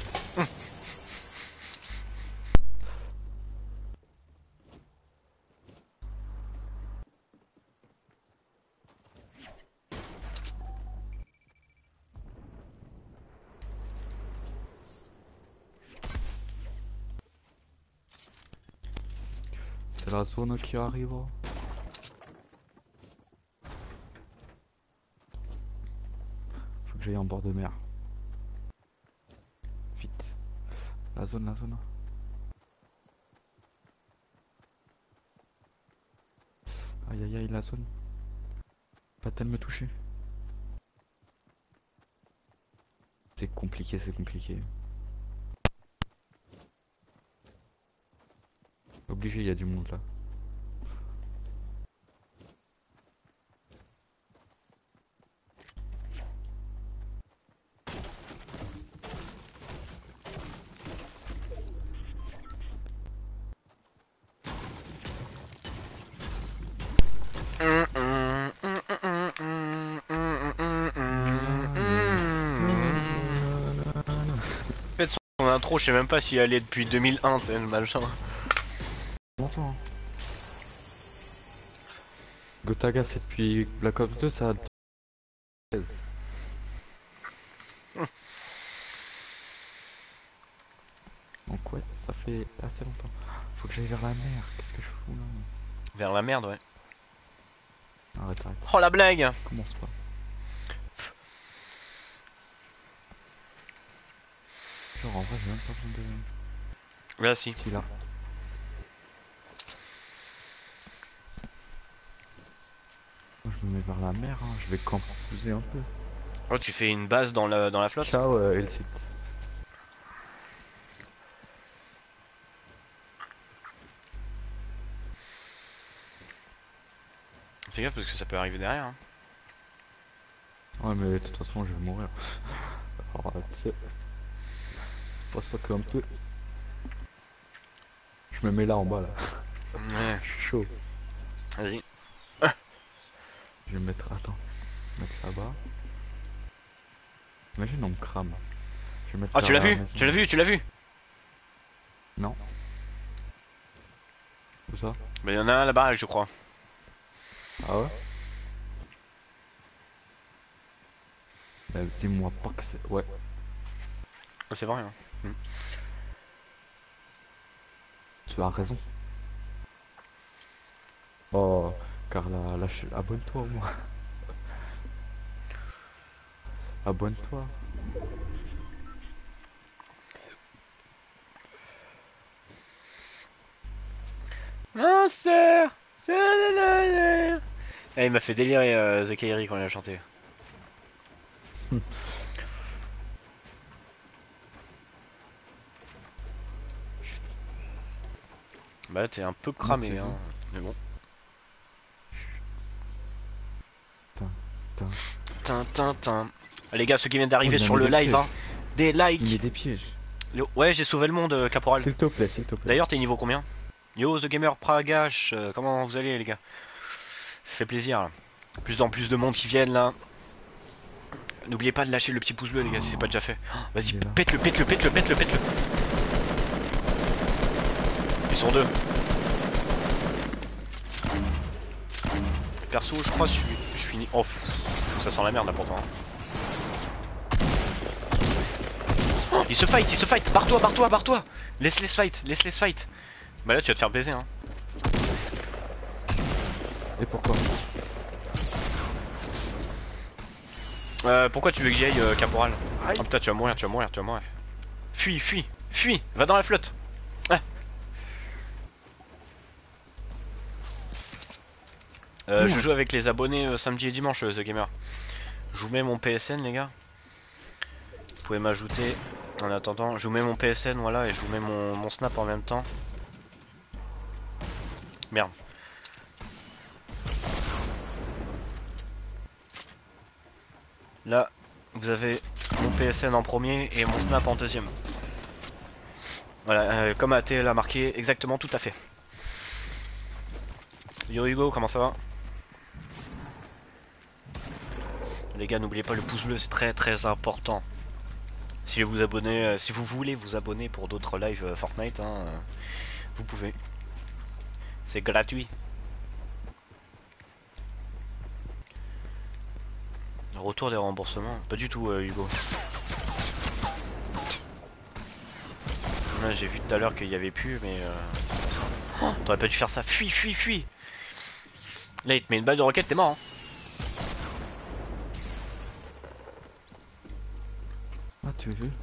C'est la zone qui arrive. Faut que j'aille en bord de mer. Vite. La zone, la zone. Aïe aïe aïe, la zone. Va-t-elle me toucher? C'est compliqué, c'est compliqué. Obligé, il y a du monde là. En fait, son intro, je sais même pas si elle est depuis 2001, t'sais, le machin. Longtemps. Hein. Gotaga, c'est depuis Black Ops 2, ça a 13. Donc ouais, ça fait assez longtemps. Faut que j'aille vers la mer, qu'est-ce que je fous là? Vers la merde, ouais. Arrête, arrête, Oh la blague! commence pas. Genre en vrai, j'ai même pas besoin de... Là, si. Si là. Moi, je me mets vers la mer, hein. Je vais camposer un peu. Oh, tu fais une base dans la flotte? Ciao, Elsit. Fais gaffe parce que ça peut arriver derrière. Hein. Ouais, mais de toute façon, je vais mourir. Alors, tu sais, c'est pas ça qu'un peu. Je me mets là en bas là. Ouais, Je suis chaud. vas-y. Je vais me mettre. Attends. Mettre là-bas. Imagine, on me crame. Je vais mettre Ah, tu l'as vers la vu? maison. Tu l'as vu? Tu l'as vu? Non. Où ça? Bah, y'en a un là-bas, je crois. Ah ouais? Dis-moi pas que c'est. Ouais. Ah, c'est vrai, hein. Tu as raison. Oh, Carla, lâche. Abonne-toi au moins. Abonne-toi. Monster! Eh, il m'a fait délirer The Kairi quand il a chanté. Bah t'es un peu cramé t'es hein. où Mais bon. Putain. Tin. Les gars, ceux qui viennent Oh, d'arriver il a sur mis le des live, pièges. hein. Des Il met likes. des pièges. Ouais, j'ai sauvé le monde, Caporal. S'il te plaît, s'il te plaît. D'ailleurs, t'es niveau combien? Yo, The Gamer Pragash, comment vous allez les gars? Ça fait plaisir. Là. Plus en plus de monde qui viennent là. N'oubliez pas de lâcher le petit pouce bleu les gars si c'est pas déjà fait. Oh, vas-y, Il est là. pète-le. Ils sont deux. Perso, je crois que je suis ni... Oh, ça sent la merde là pourtant. Oh, ils se fight. Barre-toi. Laisse-les se fight. Bah là, tu vas te faire baiser hein. Et pourquoi? Pourquoi tu veux que j'y aille, Caporal? Ah putain, tu vas mourir. Fuis. Va dans la flotte. Ah. Je joue avec les abonnés samedi et dimanche, The Gamer. Je vous mets mon PSN, les gars. Vous pouvez m'ajouter en attendant. Je vous mets mon PSN, voilà, et je vous mets mon Snap en même temps. Merde. Là, vous avez mon PSN en premier et mon Snap en deuxième. Voilà, comme AT l'a marqué, exactement, tout à fait. Yo Hugo, comment ça va? Les gars, n'oubliez pas le pouce bleu, c'est très important. Si vous abonnez, si vous voulez vous abonner pour d'autres lives Fortnite, hein, vous pouvez. C'est gratuit. Retour des remboursements? Pas du tout, Hugo. J'ai vu tout à l'heure qu'il y avait plus, mais oh, t'aurais pas dû faire ça. Fuis. Là, il te met une balle de roquette, t'es mort. Hein. Ah, tu veux?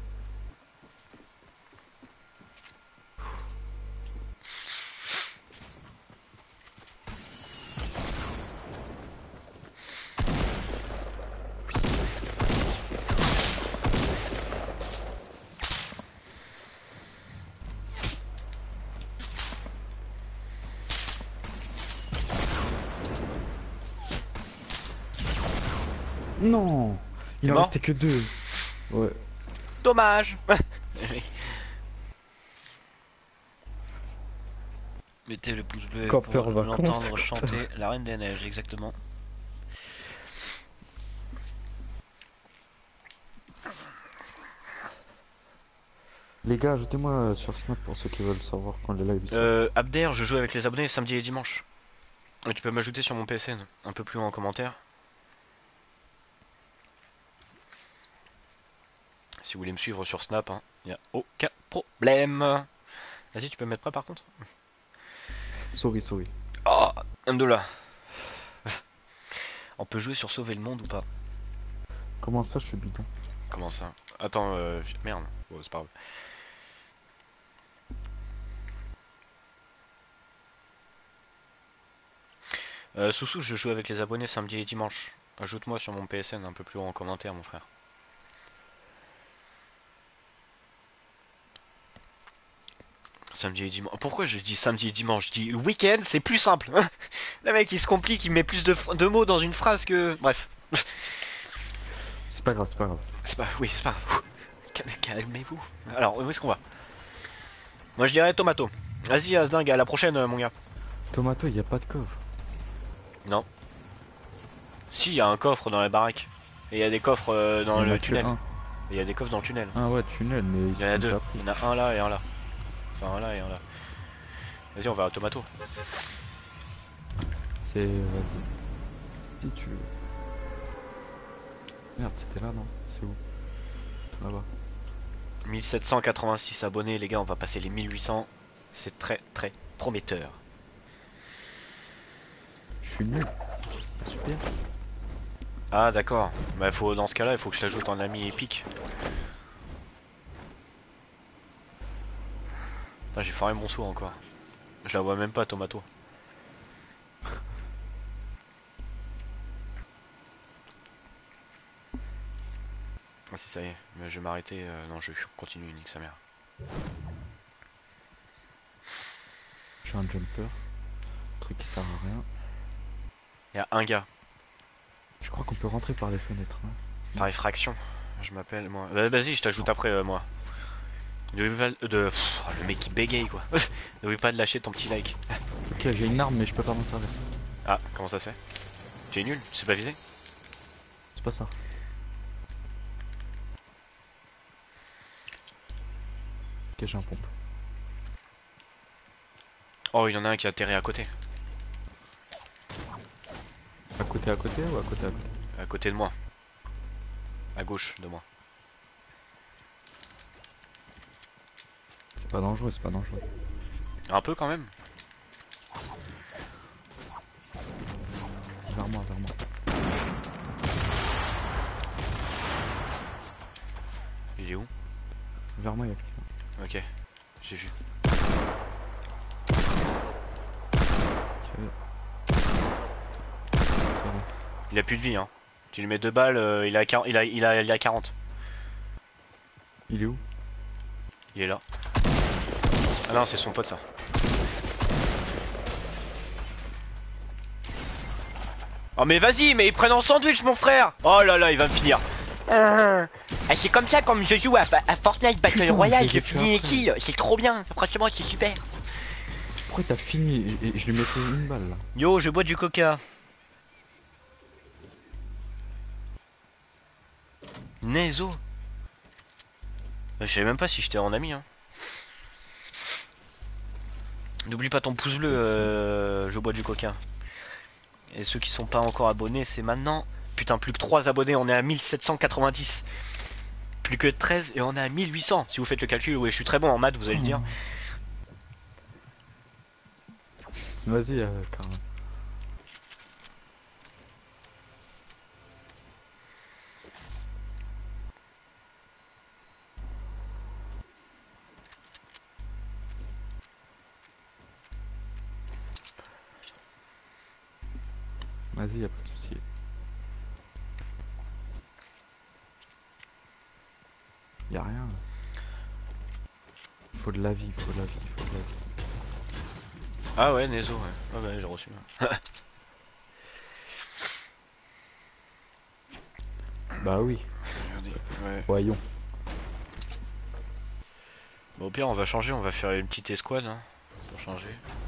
Non, il en mort restait que deux. Ouais. Dommage. Mettez le pouce bleu Camper pour va l'entendre commencer. chanter La Reine des Neiges, exactement. Les gars, ajoutez-moi sur Snap pour ceux qui veulent savoir quand les lives sont. Abder, je joue avec les abonnés samedi et dimanche. Et tu peux m'ajouter sur mon PSN, un peu plus loin en commentaire. Si vous voulez me suivre sur Snap, hein, y a aucun problème. Vas-y, tu peux me mettre prêt par contre. Sorry. Oh, Amdoula. On peut jouer sur Sauver le Monde ou pas? Comment ça, je suis bidon? Comment ça? Attends, merde. Oh, c'est pas grave. Soussou, je joue avec les abonnés samedi et dimanche. Ajoute-moi sur mon PSN un peu plus haut en commentaire, mon frère. Samedi et dimanche. Pourquoi je dis samedi et dimanche? Je dis le week-end, c'est plus simple. Le mec, il se complique, il met plus de mots dans une phrase que... Bref. C'est pas grave. Oui, c'est pas grave. Calmez-vous. Alors, où est-ce qu'on va? Moi, je dirais Tomato. Vas-y, Asdingue, à la prochaine, mon gars. Tomato, il y a pas de coffre. Non. Si, il y a un coffre dans la baraque. Et il y a des coffres dans Il y en le a que tunnel. un. Et il y a des coffres dans le tunnel. Ah ouais, tunnel, mais Il y en a sont deux. déjà pris. Il y en a un là et un là. Enfin, un là et un là. Vas-y, on va à Tomato. C'est... Vas-y. Si tu veux. Merde, c'était là, non? C'est où? Là-bas. 1786 abonnés, les gars, on va passer les 1800. C'est très prometteur. Je suis nul. Super. Ah, d'accord. Bah, dans ce cas-là, il faut que je t'ajoute en ami épique. Putain, j'ai foiré mon saut encore. Je la vois même pas, Tomato. Ah si, ça y est, mais je vais m'arrêter. Non, je continue, nique sa mère. J'ai un jumper. Truc qui sert à rien. Il y a un gars. Je crois qu'on peut rentrer par les fenêtres. Hein. Par effraction. Je m'appelle moi. Vas-y, je t'ajoute après moi. N'oublie pas le mec qui bégaye quoi. N'oublie pas de lâcher ton petit like. Ok, j'ai une arme mais je peux pas m'en servir. Ah, comment ça se fait? Tu es nul, c'est pas visé? C'est pas ça. Ok, j'ai un pompe. Oh, il y en a un qui a atterri à côté. À côté ou à côté? À côté de moi. À gauche de moi. C'est pas dangereux, c'est pas dangereux. Un peu quand même. Vers moi, vers moi. Il est où? Vers moi, il y a quelqu'un. Ok, j'ai vu. Il a plus de vie hein. Tu lui mets 2 balles, il a 40, il a 40. Il est où? Il est là. Ah non, c'est son pote ça. Oh mais vas-y, mais ils prennent en sandwich mon frère. Oh là là, il va me finir. C'est comme ça comme je joue à Fortnite Battle Putain, Royale, je je l'ai fait finis les après. kills, c'est trop bien, franchement c'est super. Pourquoi t'as fini et je lui mettais une balle là? Yo, je bois du coca. Nezo. Je savais même pas si j'étais en ami hein. N'oublie pas ton pouce bleu, je bois du coca. Et ceux qui sont pas encore abonnés, c'est maintenant. Putain, plus que 3 abonnés, on est à 1790. Plus que 13 et on est à 1800. Si vous faites le calcul, ouais, je suis très bon en maths, vous allez le dire. Vas-y, Karin. Vas-y, y'a pas de soucis. Y'a rien. Faut de la vie, faut de la vie, faut de la vie. Ah ouais, Nezo, ouais. Ah ouais, j'ai reçu. Bah oui, Regardez, ouais. voyons. Bon, au pire, on va changer, on va faire une petite escouade hein, pour changer.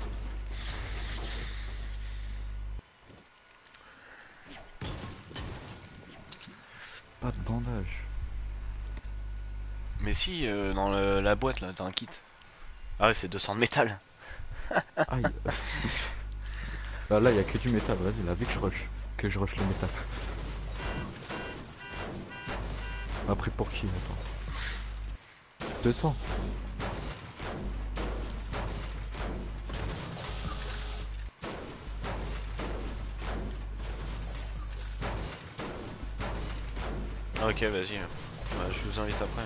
Pas de bandage. Mais si, dans la boîte là, t'as un kit. Ah ouais, c'est 200 de métal. Aïe. Bah là, y'a que du métal, vas-y, là, vite que je rush le métal. Après pour qui? Attends. 200. Ah, ok, vas-y. Bah, je vous invite après.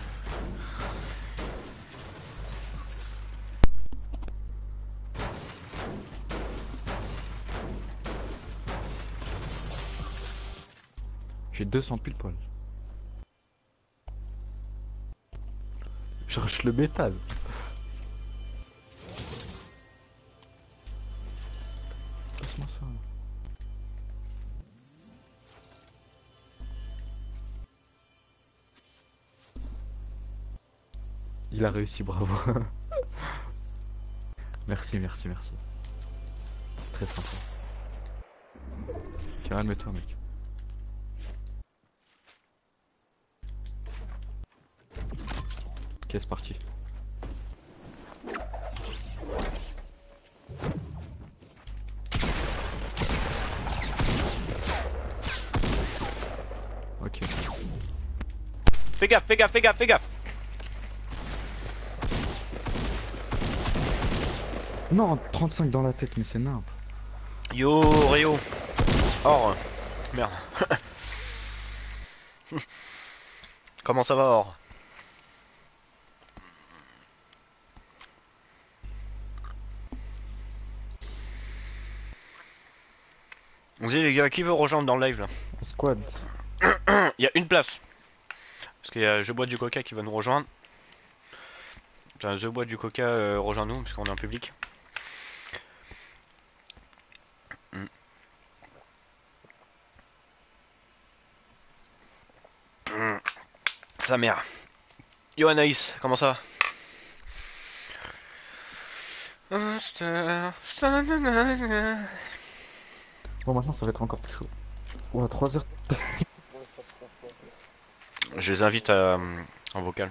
J'ai 200 pile poil. Je rush le métal. Passe-moi ça. Il a réussi, bravo. Merci, merci, merci. Très sympa. Calme-toi, mec. Ok, c'est parti. Ok. Fais gaffe, fais gaffe, fais gaffe, fais gaffe. Non, 35 dans la tête, mais c'est nimp. Yo, Rio. Or. Merde. Comment ça va, Or? On dit les gars, qui veut rejoindre dans le live là? Squad. Il y a une place. Parce qu'il y a Je bois du coca qui va nous rejoindre. Enfin, Je bois du coca rejoint nous, parce qu'on est en public. Sa mère. Yo Anaïs, comment ça va? Bon, maintenant ça va être encore plus chaud. On a 3 heures. Je les invite à, en vocal.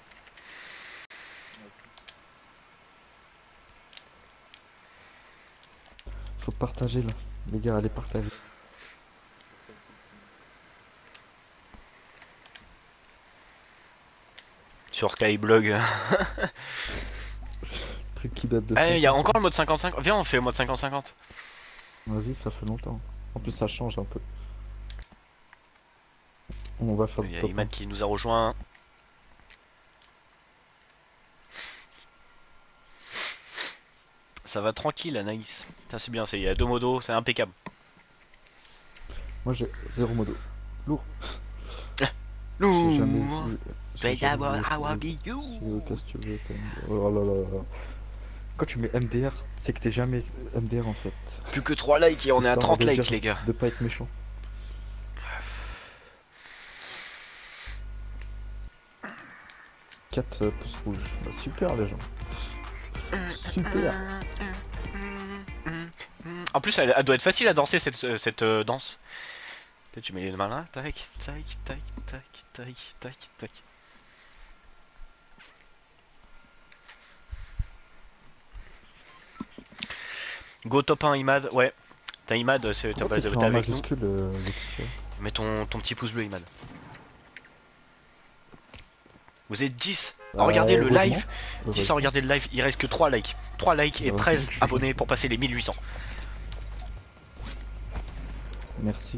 Faut partager là. Les gars, allez partager. Sur Skyblog. Truc qui date de Eh, il y a 50 encore ans. le mode 50-50. Viens, on fait le mode 50-50. Vas-y, ça fait longtemps. En plus, ça change un peu. On va faire Il le y a top Imad qui nous a rejoint. Ça va tranquille, Anaïs. Ça c'est bien, il y a 2 modos, c'est impeccable. 1. Moi j'ai 0 modo. Lourd. J'ai jamais Lourd. vu. But J'ai I jamais will, vu I will ça. be you. Qu'est-ce que tu veux Oh là là là. Quand tu mets MDR, c'est que t'es jamais MDR en fait. Plus que 3 likes et on est à Histoire 30 de likes, dire- les gars. De pas être méchant. Quatre pouces rouges. Bah, super les gens. Super. En plus, elle doit être facile à danser cette danse. Tu mets les mains là, tac, tac, tac, tac, tac, tac, tac. Go top 1 Imad, ouais. T'as Imad, t'es Pourquoi t'écris en avec nous. majuscule, Laetitia Mets ton petit pouce bleu Imad. Vous êtes 10 à regarder le heureusement. live. 10 à regarder le live, il reste que 3 likes. 3 likes et Heureusement 13 que je suis abonnés pour passer les 1800. Merci.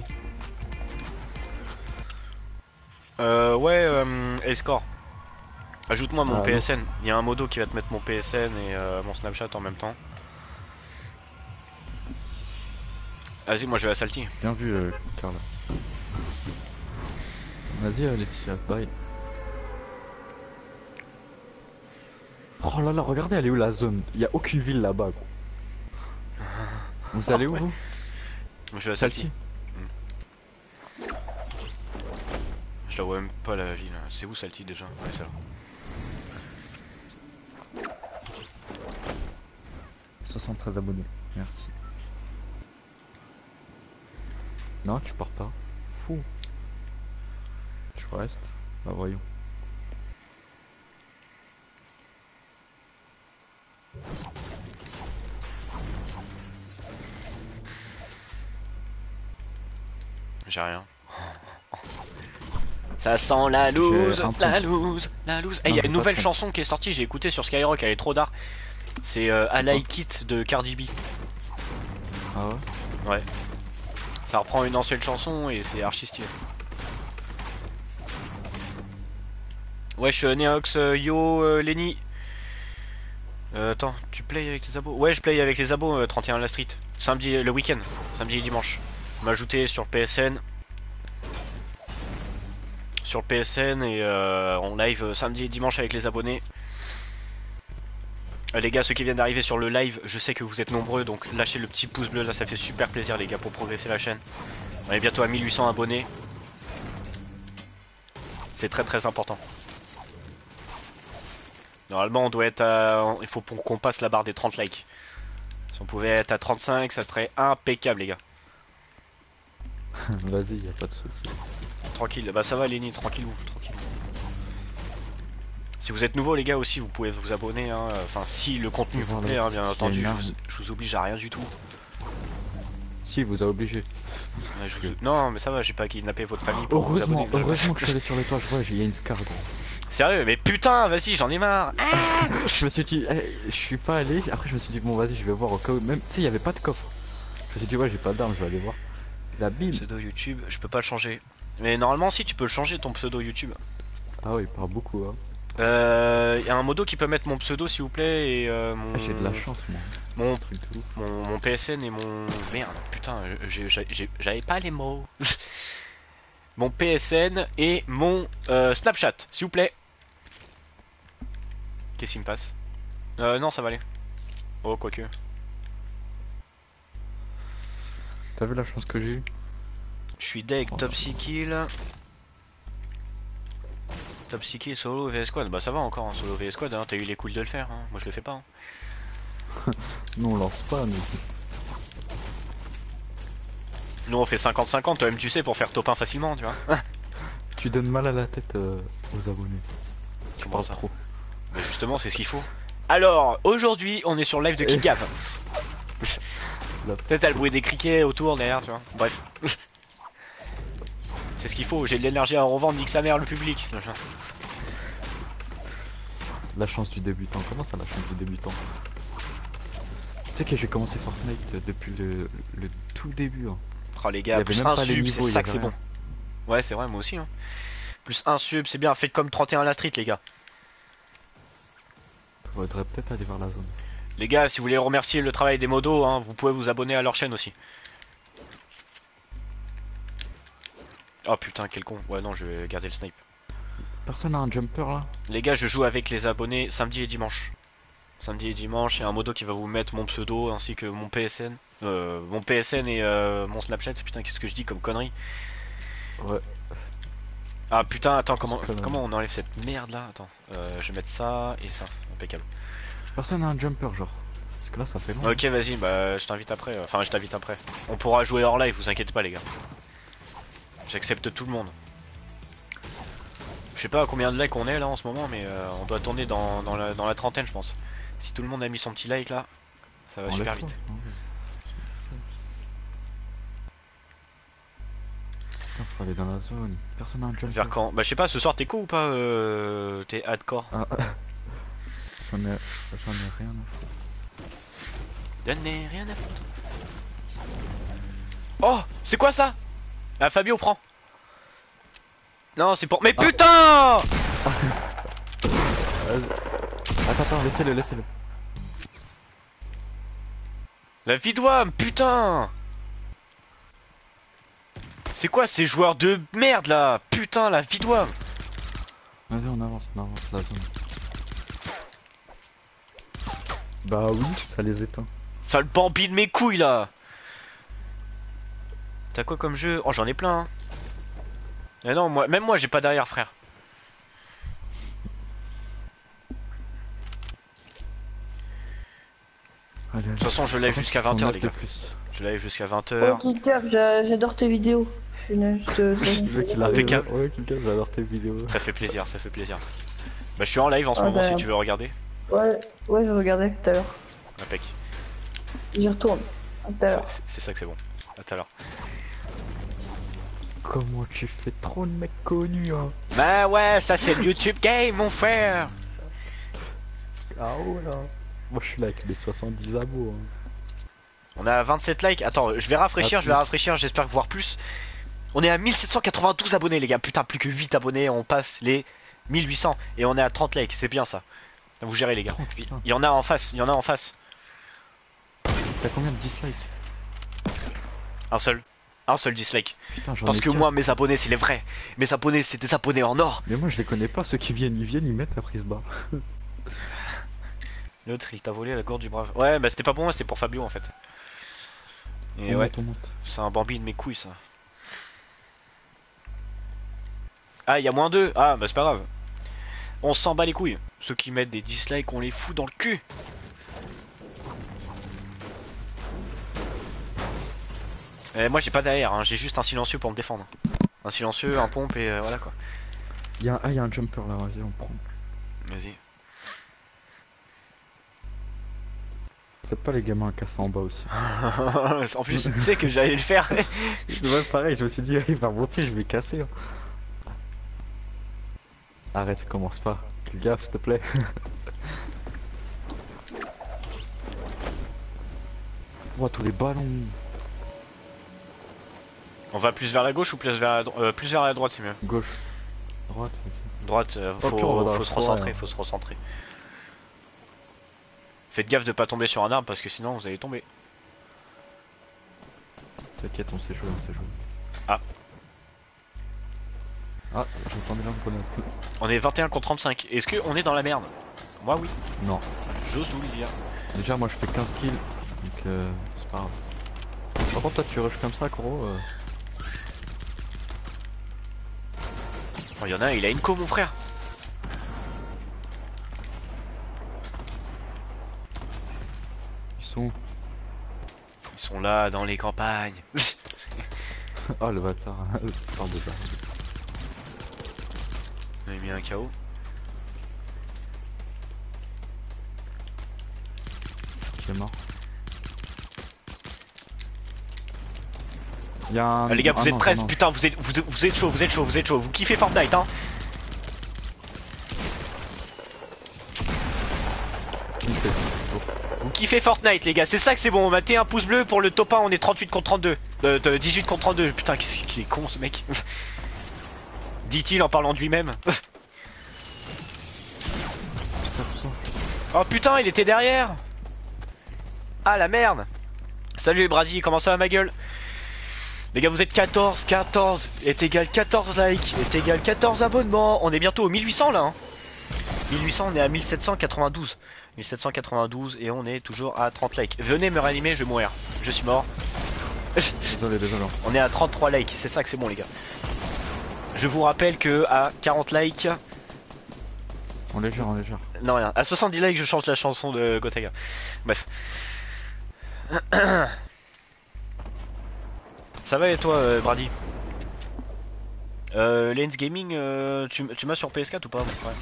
Ouais, Escort. Ajoute-moi mon Ah, PSN. Il y a un modo qui va te mettre mon PSN et mon Snapchat en même temps. Vas-y, moi je vais à Salty. Bien vu, Carla. Vas-y, Laetitia, bye. Oh là là, regardez, elle est où la zone? Il y a aucune ville là-bas, gros. Vous allez où, ouais. vous? Moi je vais à Salty. Salty. Je la vois même pas la ville. C'est où Salty déjà? Ouais, c'est là. 73 abonnés, merci. Non, tu pars pas. Fou. Tu restes. Bah voyons. J'ai rien. Ça sent la loose, J'ai un la peu. loose, la loose. Eh, Non, il y a j'ai une pas nouvelle de chanson qui est sortie, j'ai écouté sur Skyrock, elle est trop d'art. C'est I Like It de Cardi B. Ah ouais? Ouais. Ça reprend une ancienne chanson et c'est archi stylé. Wesh, Neox, yo, Lenny. Attends, tu play avec les abos? Ouais, je play avec les abos, 31 la street. Samedi, le week-end, samedi et dimanche. M'ajouter sur le PSN. Sur le PSN et on live samedi et dimanche avec les abonnés. Les gars, ceux qui viennent d'arriver sur le live, je sais que vous êtes nombreux, donc lâchez le petit pouce bleu là, ça fait super plaisir les gars pour progresser la chaîne. On est bientôt à 1800 abonnés. C'est très très important. Normalement on doit être à... Il faut qu'on passe la barre des 30 likes. Si on pouvait être à 35, ça serait impeccable les gars. Vas-y, y a pas de souci. Tranquille, bah ça va Lenny, tranquille. Si vous êtes nouveau les gars aussi, vous pouvez vous abonner, hein. Enfin si le contenu vous plaît, hein, bien entendu, je vous oblige à rien du tout. Si, vous a obligé. Non mais ça va, j'ai pas kidnappé votre famille pour vous Heureusement, abonner. heureusement que je suis allé sur le toit, je vois, il y a une scar, gros. Sérieux, mais putain, vas-y, j'en ai marre. Je me suis dit, je suis pas allé, après je me suis dit, bon vas-y, je vais voir au cas où, même, tu sais, il y avait pas de coffre. Je me suis dit, ouais, j'ai pas d'armes, je vais aller voir. La bim. Pseudo YouTube, je peux pas le changer. Mais normalement si, tu peux le changer ton pseudo YouTube. Ah oui, il part beaucoup, hein. Y a un modo qui peut mettre mon pseudo s'il vous plaît et mon... J'ai de la chance, moi. Mon... Truc de ouf. Mon PSN et mon... Merde, putain, j'avais pas les mots. Mon PSN et mon Snapchat, s'il vous plaît. Qu'est-ce qui me passe? Non, ça va aller. Oh, quoique. T'as vu la chance que j'ai eue? Je suis deck, top 6 kills. Top psyché, solo VS Squad. Bah ça va encore, hein, solo VS Squad, hein. T'as eu les couilles de le faire. Hein. Moi je le fais pas. Hein. Nous on lance pas, nous. Nous on fait 50-50, toi-même tu sais, pour faire top 1 facilement, tu vois. Tu donnes mal à la tête aux abonnés. Tu Comment parles ça? trop. Mais justement, c'est ce qu'il faut. Alors, aujourd'hui, on est sur le live de Kickav. Peut-être t'as le bruit des criquets autour, derrière, tu vois. Bref. C'est ce qu'il faut, j'ai de l'énergie à revendre, nique sa mère le public. La chance du débutant. Comment ça, la chance du débutant? Tu sais que j'ai commencé Fortnite depuis le tout début. Hein. Oh les Il y gars, avait plus même un pas les sub, c'est niveaux, il y ça que avait c'est bon. rien. Ouais, c'est vrai, moi aussi. Hein. Plus un sub, c'est bien, faites comme 31 la street, les gars. Faudrait peut-être aller vers la zone. Les gars, si vous voulez remercier le travail des modos, hein, vous pouvez vous abonner à leur chaîne aussi. Oh putain, quel con. Ouais, non, je vais garder le snipe. Personne a un jumper là? Les gars, je joue avec les abonnés samedi et dimanche. Samedi et dimanche, il y a un modo qui va vous mettre mon pseudo ainsi que mon PSN. Mon PSN et mon Snapchat. Putain, qu'est-ce que je dis comme connerie? Ouais. Ah putain, attends, comment Connerie. on enlève cette merde là? Attends, je vais mettre ça et ça. Impeccable. Personne a un jumper genre. Parce que là ça fait long. Ok, vas-y, bah je t'invite après. Enfin, je t'invite après. On pourra jouer hors live, vous inquiétez pas, les gars. J'accepte tout le monde. Je sais pas à combien de likes on est là en ce moment, mais on doit tourner dans la trentaine, je pense. Si tout le monde a mis son petit like là, ça va super Enlève-toi. vite. Putain, faut aller dans la zone. Personne a un jumper. Vers quand? Bah je sais pas, ce soir t'es co ou pas t'es hardcore? Ah, j'en ai rien à foutre. Donnez rien à foutre. Oh, c'est quoi ça? Ah, Fabio prend. Non, c'est pour. Mais putain! Attends, laissez-le. La Vidouam, putain! C'est quoi ces joueurs de merde là? Putain, la Vidouam! Vas-y, on avance la zone. Bah oui, ça les éteint. Ça le bambi de mes couilles là! T'as quoi comme jeu? Oh, j'en ai plein. Hein. Mais non, même moi j'ai pas derrière, frère. Allez, De toute façon, je lève jusqu'à 20h, les gars. Je lève jusqu'à 20h. Oh, Kickav, j'adore tes vidéos. Je suis juste. Le mec il arrive. Impeccable. Ouais, quelqu'un, j'adore tes vidéos. Ça fait plaisir, ça fait plaisir. Bah, je suis en live en ce Ah, moment bah. si tu veux regarder. Ouais, je regardais tout à l'heure. Impec. J'y retourne. À tout à l'heure. C'est ça que c'est bon. À tout à l'heure. Comment tu fais trop de mecs connus, hein? Bah ouais, ça c'est le YouTube Game, mon frère. Ah ouais, là. Moi je suis là avec les 70 abos. Hein. On a 27 likes. Attends, je vais rafraîchir, j'espère voir plus. On est à 1792 abonnés, les gars. Putain, plus que 8 abonnés, on passe les 1800. Et on est à 30 likes, c'est bien ça. Vous gérez, les gars. Oh, putain. Il y en a en face, T'as combien de dislikes? Un seul dislike. Putain, j'en Parce ai que qu'un. moi, mes abonnés, c'est les vrais. Mes abonnés, c'est des abonnés en or. Mais moi je les connais pas, ceux qui viennent, ils mettent après se barre. L'autre, il t'a volé la gourde du brave. Ouais, bah c'était pas pour moi, c'était pour Fabio en fait. Et ouais, On monte. c'est un bambi de mes couilles ça. Ah, il y a moins 2. Ah, bah c'est pas grave. On s'en bat les couilles. Ceux qui mettent des dislikes, on les fout dans le cul. Moi j'ai pas derrière, hein. J'ai juste un silencieux pour me défendre. Un silencieux, un pompe et voilà quoi. Il y a un jumper là, vas-y, on prend. Vas-y. Faites pas les gamins à casser en bas aussi. En plus, tu sais que j'allais le faire. Ouais, pareil, je me suis dit, il va monter, je vais casser. Hein. Arrête, commence pas. Fais gaffe, s'il te plaît. Oh, tous les ballons. On va plus vers la gauche ou plus vers la droite, c'est mieux. Gauche. Droite. Droite, pire, on va dans faut la se forêt, recentrer, hein. faut se recentrer. Faites gaffe de pas tomber sur un arbre parce que sinon vous allez tomber. T'inquiète, on s'est joué, Ah. Ah, j'entendais l'engrenade. On est 21 contre 35. Est-ce qu'on est dans la merde? Moi oui. Non. J'ose vous le dire. Déjà, moi je fais 15 kills. Donc, c'est pas grave. Par contre, toi tu rushes comme ça, gros. Oh, y en a un, il a une co mon frère. sont. Ils sont là dans les campagnes. Oh le bâtard. Parle de ça. On a mis un KO. Qui est mort. Il y a un... Ah, les gars, vous êtes non, 13, non. putain, vous êtes chaud, vous êtes chaud, vous êtes chaud. Vous kiffez Fortnite, hein? Vous kiffez Fortnite, les gars, c'est ça que c'est bon. Mettez un pouce bleu pour le top 1, on est 38 contre 32. 18 contre 32. Putain, qu'est-ce qu'il est con ce mec. Dit-il en parlant de lui-même. Oh putain, il était derrière. Ah la merde. Salut Brady, comment ça va ma gueule? Les gars, vous êtes 14 est égal 14 likes, est égal 14 abonnements. On est bientôt au 1800 là, hein. 1800, on est à 1792. 1792 et on est toujours à 30 likes. Venez me réanimer, je vais mourir. Je suis mort. Désolé. On est à 33 likes, c'est ça que c'est bon les gars. Je vous rappelle que à 40 likes... En légère. Non rien, à 70 likes je chante la chanson de Gotaga. Bref. Ça va et toi Brady? Lens Gaming, tu m'as sur PS4 ou pas? Ouais.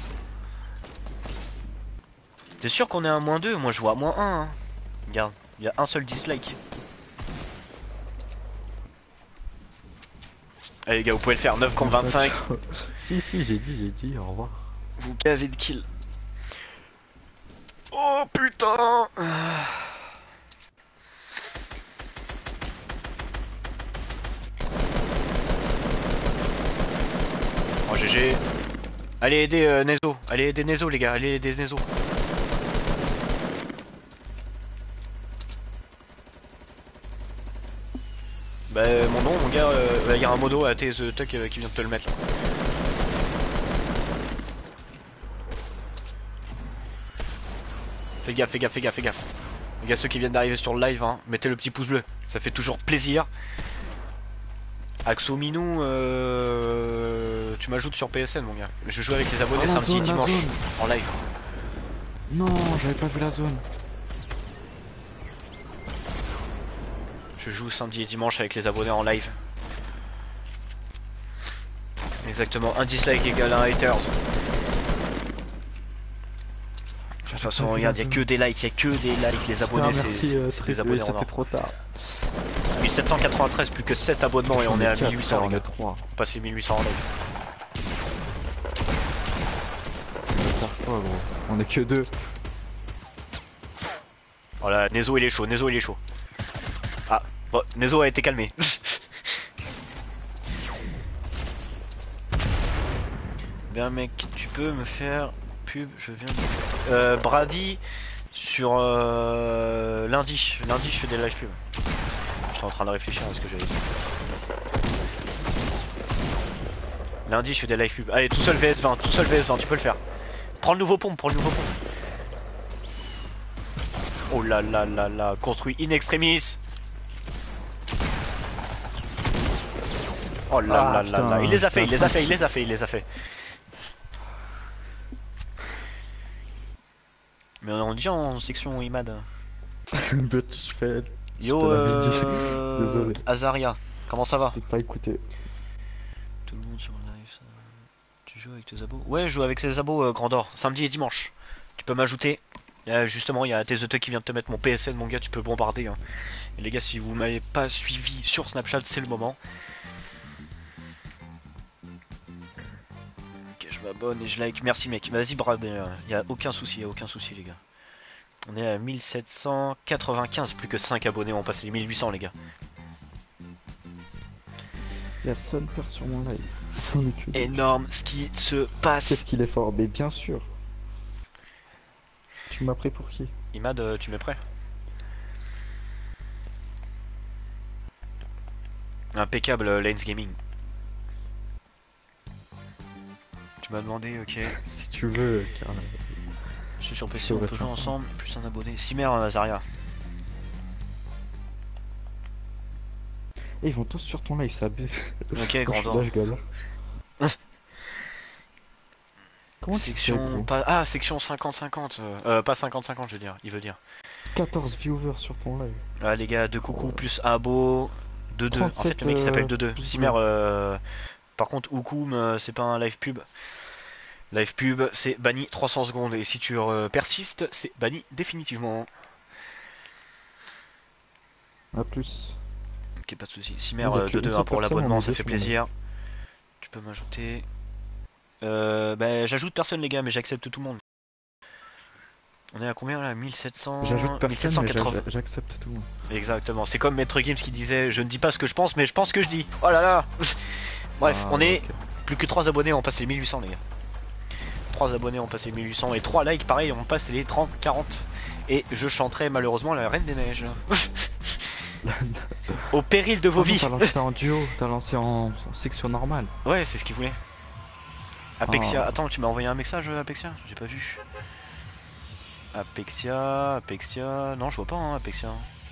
T'es sûr qu'on est à -2? Moi je vois à -1 hein. Regarde, il y a un seul dislike. Allez les gars, vous pouvez le faire, 9 contre 25. si, j'ai dit, au revoir. Vous gavez de kill. Oh putain. Oh GG. Allez aider Nezo. Allez aider Nezo les gars. Allez aider Nezo. Bah mon nom mon gars, il y a un modo à tes tuck qui vient de te le mettre là. Fais gaffe. Les gars, ceux qui viennent d'arriver sur le live, hein, mettez le petit pouce bleu. Ça fait toujours plaisir. Axo Minou, tu m'ajoutes sur PSN mon gars. Je joue avec les abonnés samedi et dimanche en live. Non, j'avais pas vu la zone. Je joue samedi et dimanche avec les abonnés en live. Exactement, un dislike égale un haters. De toute façon, regarde, il y a que des likes, les abonnés, c'est des abonnés en or. C'était trop tard. 1793, plus que 7 abonnements et on est à 1800 les on gars. est 3. On passe les 1800 en live. Gros. On est que 2. Voilà, Nezo il est chaud, Ah, bon, Nezo a été calmé. Bien mec, tu peux me faire pub, je viens de... Brady, sur lundi je fais des live pubs. J'étais en train de réfléchir à ce que j'avais dit. Lundi je fais des live pubs. Allez, tout seul VS20, tu peux le faire. Prends le nouveau pont, Oh là là là là, construit in extremis. Oh là là là là, il les a fait. Mais on dit en section IMAD. Je fais... Yo Désolé. Azaria, comment ça va? Je peux pas écouter. Tout le monde sur le live, ça... Tu joues avec tes abos? Ouais, je joue avec tes abos Grandor, samedi et dimanche. Tu peux m'ajouter. Justement, il y a TheZe qui vient de te mettre mon PSN, mon gars, tu peux bombarder. Hein. Et les gars, si vous m'avez pas suivi sur Snapchat, c'est le moment. Ok, je m'abonne et je like. Merci mec. Vas-y, Brad, il y a aucun souci, les gars. On est à 1795, plus que 5 abonnés, on passe les 1800 les gars. Il y a Sunper sur mon live. Sans le cul. Énorme ce qui se passe. Qu'est-ce qu'il est fort, mais bien sûr. Tu m'as pris pour qui? Imad, tu m'es prêt? Impeccable, Lens Gaming. Tu m'as demandé, ok. Si tu veux, car... Je suis sur PC, on peut jouer ensemble, plus un abonné. Simer, Azaria. Et ils vont tous sur ton live, ça abuse. Ok, Grandor. Là, je galère. Comment tu fais, Section gros pas ah section 50-50 pas 50-50 je veux dire, il veut dire. 14 viewers sur ton live. Ah les gars, 2 coucou plus abo 2-2. En fait 37 le mec il s'appelle 2-2. pouces Simer bleus. par contre Oukoum c'est pas un live pub. Live pub c'est banni 300 secondes et si tu persistes c'est banni définitivement. A plus. Ok pas de soucis. Simer Il y a que 2-2 une hein, seule pour personne, l'abonnement on est ça deux fait sur mon live. plaisir. Tu peux m'ajouter. Bah j'ajoute personne les gars mais j'accepte tout le monde. On est à combien là? 1700. J'ajoute personne, mais 1780. j'accepte tout. Exactement, c'est comme Maître Gims qui disait je ne dis pas ce que je pense mais je pense que je dis. Oh là là. Bref, Ah, on est ok. plus que 3 abonnés, on passe les 1800 les gars. 3 abonnés, on passe les 1800 et 3 likes pareil, on passe les 30-40. Et je chanterai malheureusement la Reine des Neiges. Au péril de vos Oh non, vies. t'as lancé en duo, t'as lancé en section normale. Ouais, c'est ce qu'il voulait. Apexia, Oh. attends, tu m'as envoyé un message Apexia? J'ai pas vu. Apexia, non je vois pas hein, Apexia.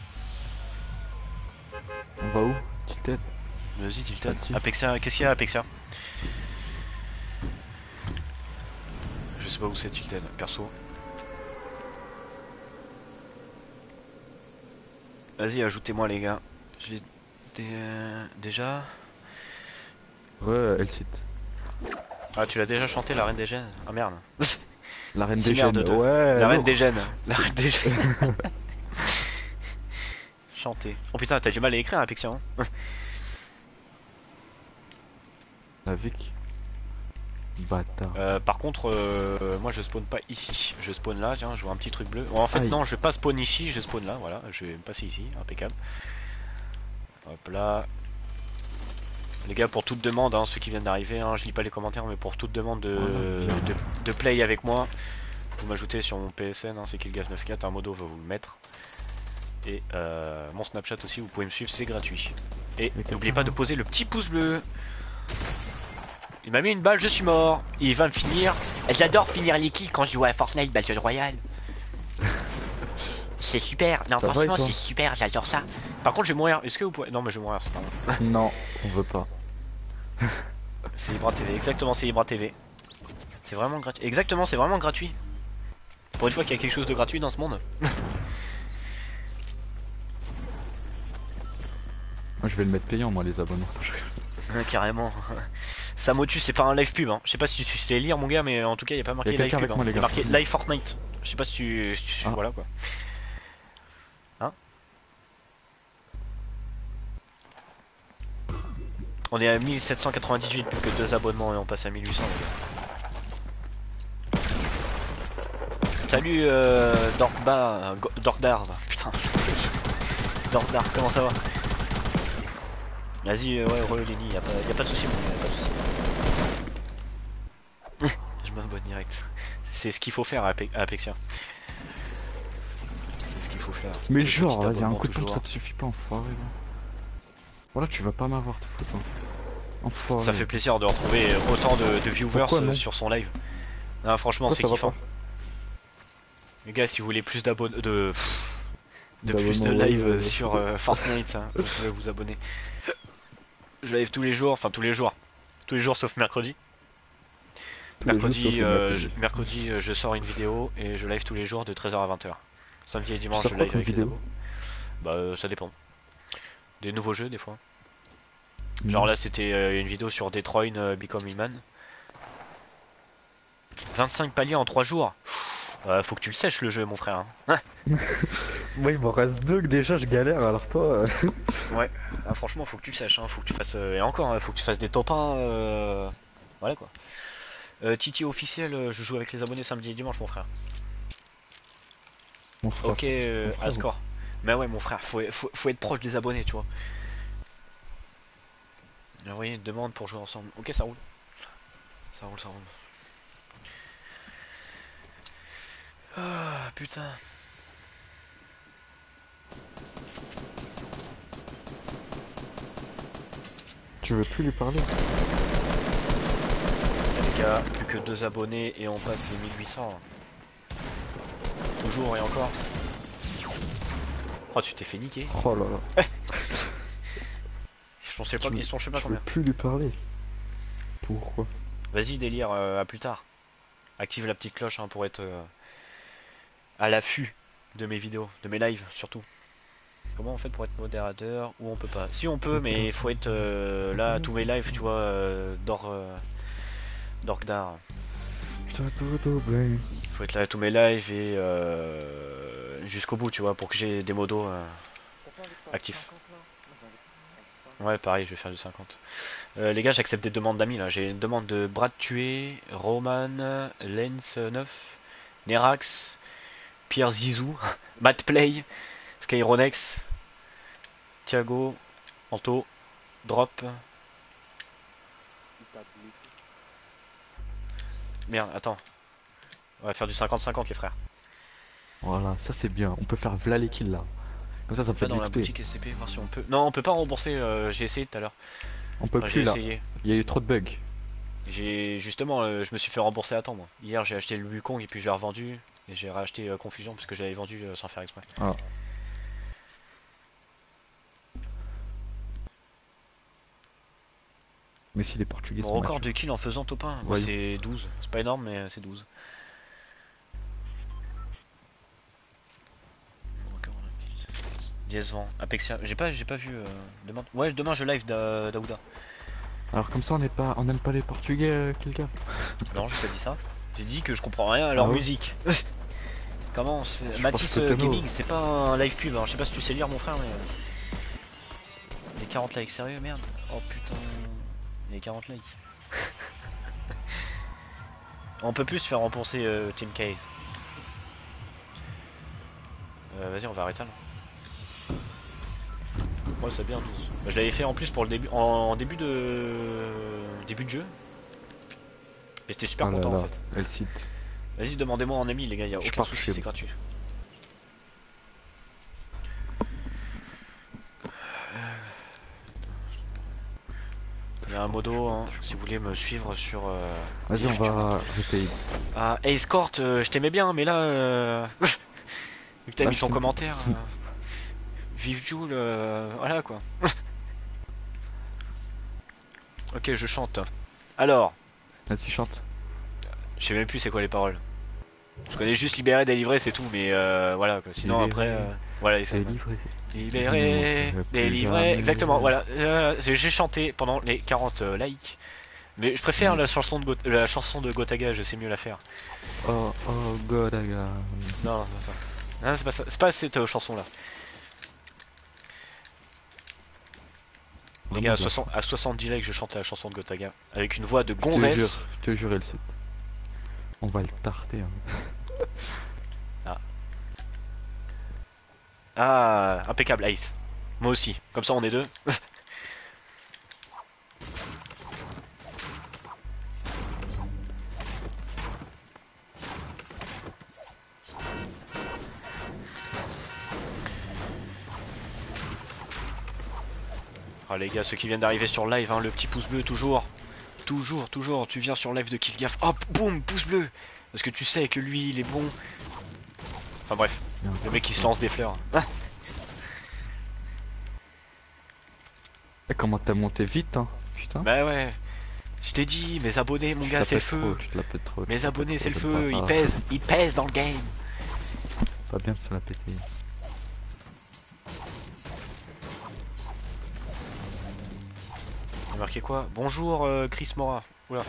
On va où? Tilted. Vas-y, Tilted. Parti. Apexia, qu'est-ce qu'il y a Apexia? Je sais pas où c'est Tilted, perso. Vas-y, ajoutez-moi les gars. J'ai déjà. Ouais, elle cite. Ah, tu l'as déjà chanté la Reine des Gènes? Ah merde. La reine Si, des merde, gènes. deux. Ouais. La Reine lourd. des Gènes. La Reine des Gènes. Chanter. Oh putain, t'as du mal à écrire, Apexia. Hein. La Vic. Bâtard. Par contre, moi je spawn pas ici. Je spawn là, tiens, je vois un petit truc bleu. Bon, en fait, Aïe. non, je vais pas spawn ici, je spawn là, voilà. Je vais me passer ici, impeccable. Hop là. Les gars, pour toute demande, hein, ceux qui viennent d'arriver, hein, je lis pas les commentaires, mais pour toute demande de play avec moi, vous m'ajoutez sur mon PSN, hein, c'est Killgaz94, un modo va vous le mettre. Et mon Snapchat aussi, vous pouvez me suivre, c'est gratuit. Et n'oubliez pas de poser le petit pouce bleu. Il m'a mis une balle, je suis mort. Il va me finir. J'adore finir les kills quand je joue à Fortnite Battle Royale. C'est super. Non, Ça va, franchement, et toi c'est super, j'adore ça. Par contre, je vais mourir. Est-ce que vous pouvez. Non, mais je vais mourir, c'est pas grave. Non, on veut pas. C'est Libra TV, exactement, c'est Libra TV. C'est vraiment gratuit. Exactement, c'est vraiment gratuit. Pour une fois qu'il y a quelque chose de gratuit dans ce monde. Moi je vais le mettre payant, moi, les abonnements. Carrément. Samotu, c'est pas un live pub. Hein. Je sais pas si tu sais lire, mon gars, mais en tout cas, il y a pas marqué Y a live quelqu'un pub. avec moi, Hein. les Il y a gars. marqué live Fortnite. Je sais pas si tu. Ah. Voilà quoi. Hein? On est à 1798, plus que 2 abonnements et on passe à 1800. Les gars. Salut Dorkdar. Putain. Dorkdar, comment ça va? Vas-y, ouais, Lenny, y a pas de soucis, mon gars, y a pas de soucis. Je m'abonne direct. C'est ce qu'il faut faire à Apexia. C'est ce qu'il faut faire. Mais Le genre, petit vas-y, un abonnement coup de pompe toujours. ça te suffit pas, enfoiré. Là. Voilà, tu vas pas m'avoir, te foutre. Hein. Enfoiré. Ça fait plaisir de retrouver autant de viewers Pourquoi non sur son live. Ah, franchement, Pourquoi c'est ça va kiffant. pas Les gars, si vous voulez plus d'abonnés, de plus de D'abonnements, live ouais, sur Fortnite, hein, vous pouvez vous abonner. Je live tous les jours, enfin tous les jours sauf mercredi. Tous les jours, sauf le Mercredi, je sors une vidéo et je live tous les jours de 13h à 20h. Samedi et dimanche, sors je quoi live comme avec les vidéo abos. Bah, ça dépend. Des nouveaux jeux, des fois. Genre là, c'était une vidéo sur Detroit Become Human. 25 paliers en 3 jours. Faut que tu le sèches le jeu, mon frère. Hein. Moi, il m'en reste 2 que déjà je galère, alors toi. Ouais, ah, franchement, faut que tu le sèches. Hein. Faut que tu fasses. Et encore, hein, faut que tu fasses des top 1. Voilà quoi. Titi officiel, je joue avec les abonnés samedi et dimanche, mon frère. Mon frère. Ok, Ton frère, Ascore. Mais ouais, mon frère, faut être proche des abonnés, tu vois. J'ai envoyé une demande pour jouer ensemble. Ok, ça roule. Ça roule, ça roule. Ah, putain. Tu veux plus lui parler? Les gars, plus que 2 abonnés et on passe les 1800. Toujours et encore. Oh, tu t'es fait niquer. Oh là là. Ils sont je sais pas Tu veux combien. plus lui parler? Pourquoi? Vas-y, délire, à plus tard. Active la petite cloche hein, pour être à l'affût de mes vidéos, de mes lives surtout. Comment on fait pour être modérateur ou on peut pas? Si on peut, mais il faut être là tous mes lives, tu vois, d'Orgdar. Il faut être là à tous mes lives et jusqu'au bout, tu vois, pour que j'ai des modos actifs. Ouais, pareil, je vais faire du 50. Les gars, j'accepte des demandes d'amis là. J'ai une demande de Brad Tué, Roman, Lens 9, Nerax, Pierre Zizou, Matt Play, Skyronex, Thiago, Anto, Drop. Merde, attends. On va faire du 50-50 les frères. Voilà, ça c'est bien. On peut faire v'là les kills là. Comme ça me fait Va de dans la l'XP. boutique STP, voir si on peut. Non, on peut pas rembourser, j'ai essayé tout à l'heure. On peut Enfin, j'ai plus là. essayé. Il y a eu trop de bugs. Justement, je me suis fait rembourser à temps moi. Hier j'ai acheté le Wukong et puis je l'ai revendu. Et j'ai racheté Confusion parce que je l'avais vendu sans faire exprès. Ah. Mais si les Portugais Mon sont record matures. de kills en faisant top 1, moi Voyons. c'est 12. C'est pas énorme mais c'est 12. Diezvan, Apexia, j'ai pas vu demain. Ouais, demain je live d'Aouda. Alors comme ça on n'aime pas les Portugais, quelqu'un. Non, j'ai pas dit ça. J'ai dit que je comprends rien à leur Ah ouais. musique. Comment Je Mathis pense que Gaming, c'est pas un live pub, hein. Je sais pas si tu sais lire mon frère mais... Les 40 likes, sérieux merde. Oh putain. Les 40 likes. On peut plus se faire rembourser Team Case. Vas-y on va arrêter là. Ouais c'est bien 12. Bah, je l'avais fait en plus pour le début. En début de jeu. Et j'étais super Ah là content là, en fait. elle cite. Vas-y demandez-moi en ami les gars, y a Je aucun pars souci, chez c'est moi. gratuit. Il y a un modo hein, si vous voulez me suivre sur Vas-y, on YouTube. va repayer. Ah, hey Escort, je t'aimais bien, mais là, vu que t'as Là, mis je ton t'aime commentaire, vive Joule, voilà quoi. Ok, je chante. Alors, Vas-y, chante. je sais même plus c'est quoi les paroles. Je connais juste libérer, délivrer, c'est tout, mais voilà quoi. Sinon Libérer, après, voilà, ça. délivré. Libérer, Je ne délivrer, jamais. exactement, voilà. J'ai chanté pendant les 40 likes. Mais je préfère la chanson de Gotaga, je sais mieux la faire. Oh, oh, Godaga. Non, c'est pas ça. Non, c'est pas ça. C'est pas cette chanson là. Les gars, à 70 likes, je chante la chanson de Gotaga avec une voix de gonzesse. Je te jure, elle cite. On va le tarter. Hein. Ah, impeccable, Ace. Moi aussi. Comme ça, on est deux. Ah les gars, ceux qui viennent d'arriver sur live, hein, le petit pouce bleu toujours. Toujours, tu viens sur live de Killgaf, hop, boum, pouce bleu. Parce que tu sais que lui, il est bon. Enfin bref, le mec qui se lance des fleurs. Et comment t'as monté vite, hein? Putain. Bah ouais. Je t'ai dit, mes abonnés, mon gars, c'est le feu. Tu te la pètes trop. Mes abonnés, c'est le j'aime pas feu, ça. ils pèsent dans le game. Pas bien de se la péter. Il y a marqué quoi? Bonjour Chris Mora. Oula.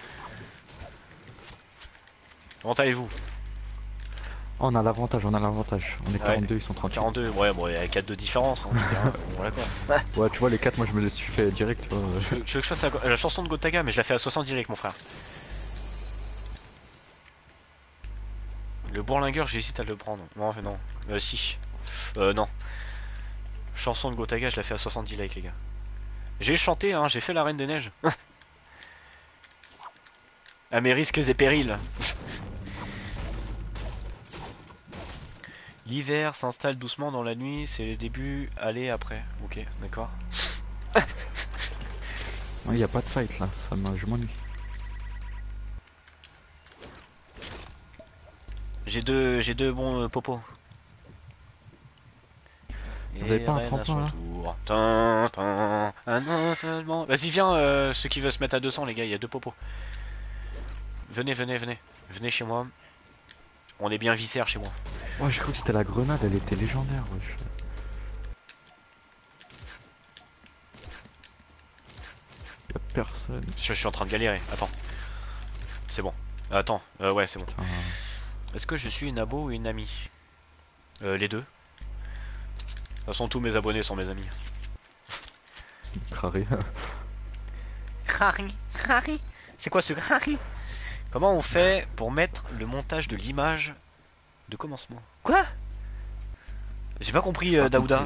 Comment allez-vous? Oh, on a l'avantage, on est 42, ils sont 38. 42, ouais, bon, il y a 4 de différence. Hein, voilà quoi. Ouais, tu vois, les 4, moi je me les suis fait direct. Tu vois. Je veux que je fasse la chanson de Gotaga, mais je la fais à 70 avec mon frère. Le bourlingueur, j'hésite à le prendre. Non, non. Si. Non. Chanson de Gotaga, je la fais à 70 likes, les gars. J'ai chanté, hein, j'ai fait la Reine des Neiges. À mes risques et périls. L'hiver s'installe doucement dans la nuit, c'est le début, allez après. Ok, d'accord. Il n'y a pas de fight là, je m'ennuie. J'ai deux bons popos. Vous avez pas un tremplin là? Vas-y viens ceux qui veulent se mettre à 200 les gars, il y a deux popos. Venez. Venez chez moi. On est bien viscères chez moi. Ouais, j'ai cru que c'était la grenade, elle était légendaire, wesh. Y'a personne. Je suis en train de galérer. Attends. C'est bon. Attends. Ouais, c'est bon. Putain, Est-ce que je suis une abo ou une amie? Les deux. De toute façon, tous mes abonnés sont mes amis. craré. Crari, crari. C'est quoi ce crari? Comment on fait pour mettre le montage de l'image de commencement? Quoi? J'ai pas compris, Pas Daouda.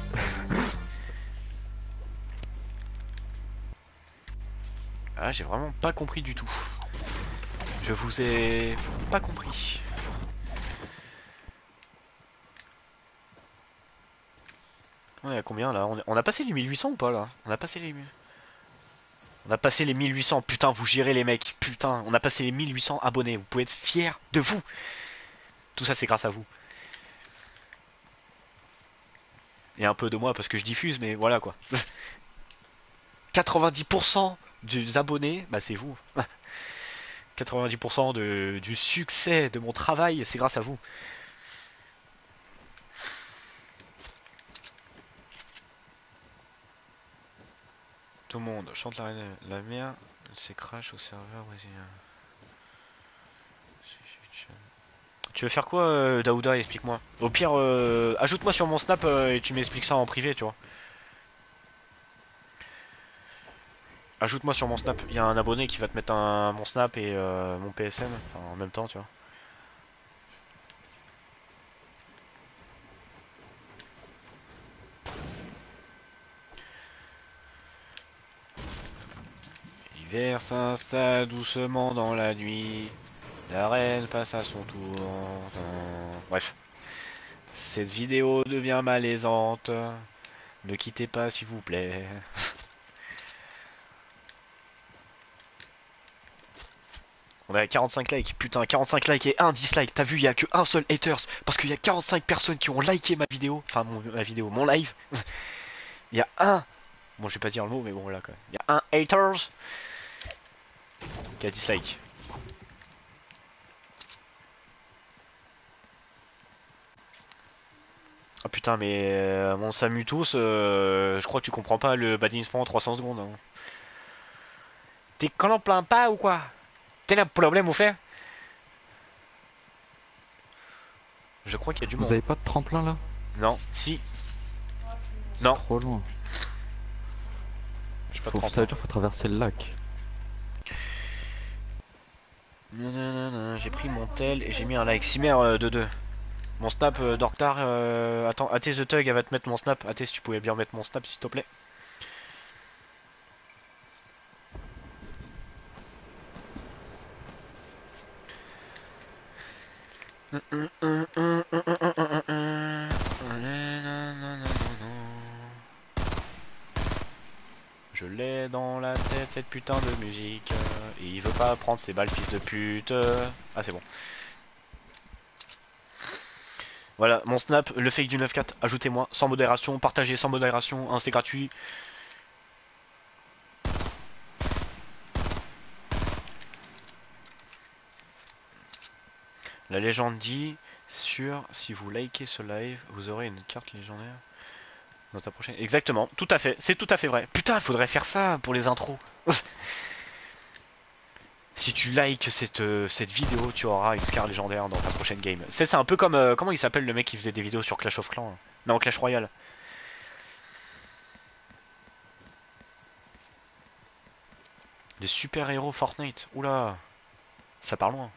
Ah, j'ai vraiment pas compris du tout. Je vous ai pas compris. On est à combien là? On a passé les 1800 ou pas là? On a passé les... On a passé les 1800. Putain, vous gérez les mecs. Putain, on a passé les 1800 abonnés. Vous pouvez être fiers de vous. Tout ça, c'est grâce à vous. Et un peu de moi parce que je diffuse, mais voilà quoi. 90% des abonnés, bah c'est vous. 90% du succès de mon travail, c'est grâce à vous. Tout le monde chante la mienne, c'est crash au serveur brésilien. Tu veux faire quoi, Daouda? Explique-moi. Au pire, ajoute-moi sur mon snap et tu m'expliques ça en privé, tu vois. Ajoute-moi sur mon snap. Il y a un abonné qui va te mettre mon snap et mon PSN enfin, en même temps, tu vois. L'hiver s'installe doucement dans la nuit. La reine passe à son tour. Bref. Cette vidéo devient malaisante. Ne quittez pas s'il vous plaît. On a 45 likes, putain 45 likes et 1 dislike. T'as vu, il y a que un seul haters parce qu'il y a 45 personnes qui ont liké ma vidéo, enfin mon live. Il y a un, bon je vais pas dire le mot mais bon voilà quoi. Il y a un haters qui a dislike. Ah putain mais mon Samu tous, je crois que tu comprends pas le bannissement en 300 secondes. Hein. T'es qu'on en plaint pas ou quoi? T'es le problème au fait? Je crois qu'il y a du monde. Vous avez pas de tremplin là? Non, si. Non. Trop loin. J'ai pas de Ça veut tremplin. dire qu'il faut traverser le lac. J'ai pris mon tel et j'ai mis un like. Cimer de 2. Mon snap d'Ortar. Attends, AT The Tug, elle va te mettre mon snap. AT, si tu pouvais bien mettre mon snap, s'il te plaît. Je l'ai dans la tête cette putain de musique. Et il veut pas prendre ses balles, fils de pute. Ah, c'est bon. Voilà, mon snap, le fake du 9-4, ajoutez-moi, sans modération, partagez sans modération, hein, c'est gratuit. La légende dit, si vous likez ce live, vous aurez une carte légendaire dans ta prochaine... Exactement, tout à fait, c'est tout à fait vrai. Putain, il faudrait faire ça pour les intros. Si tu likes cette vidéo, tu auras une scar légendaire dans ta prochaine game. C'est un peu comme... comment il s'appelle le mec qui faisait des vidéos sur Clash of Clans? Non, Clash Royale. Des super-héros Fortnite. Oula. Ça part loin.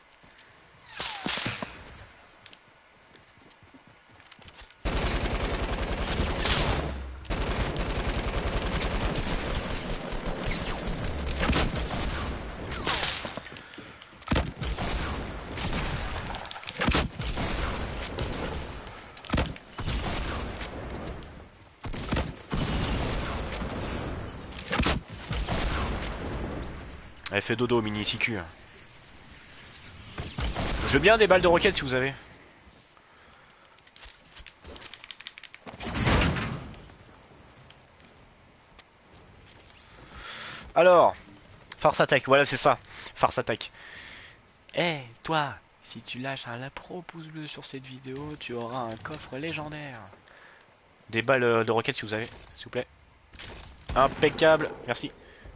Elle fait dodo, mini TQ. Je veux bien des balles de roquette si vous avez. Alors, Farce Attack, voilà c'est ça. Farce Attack. Eh, toi, si tu lâches un pro pouce bleu sur cette vidéo, tu auras un coffre légendaire. Des balles de roquettes si vous avez, s'il vous plaît. Impeccable, merci.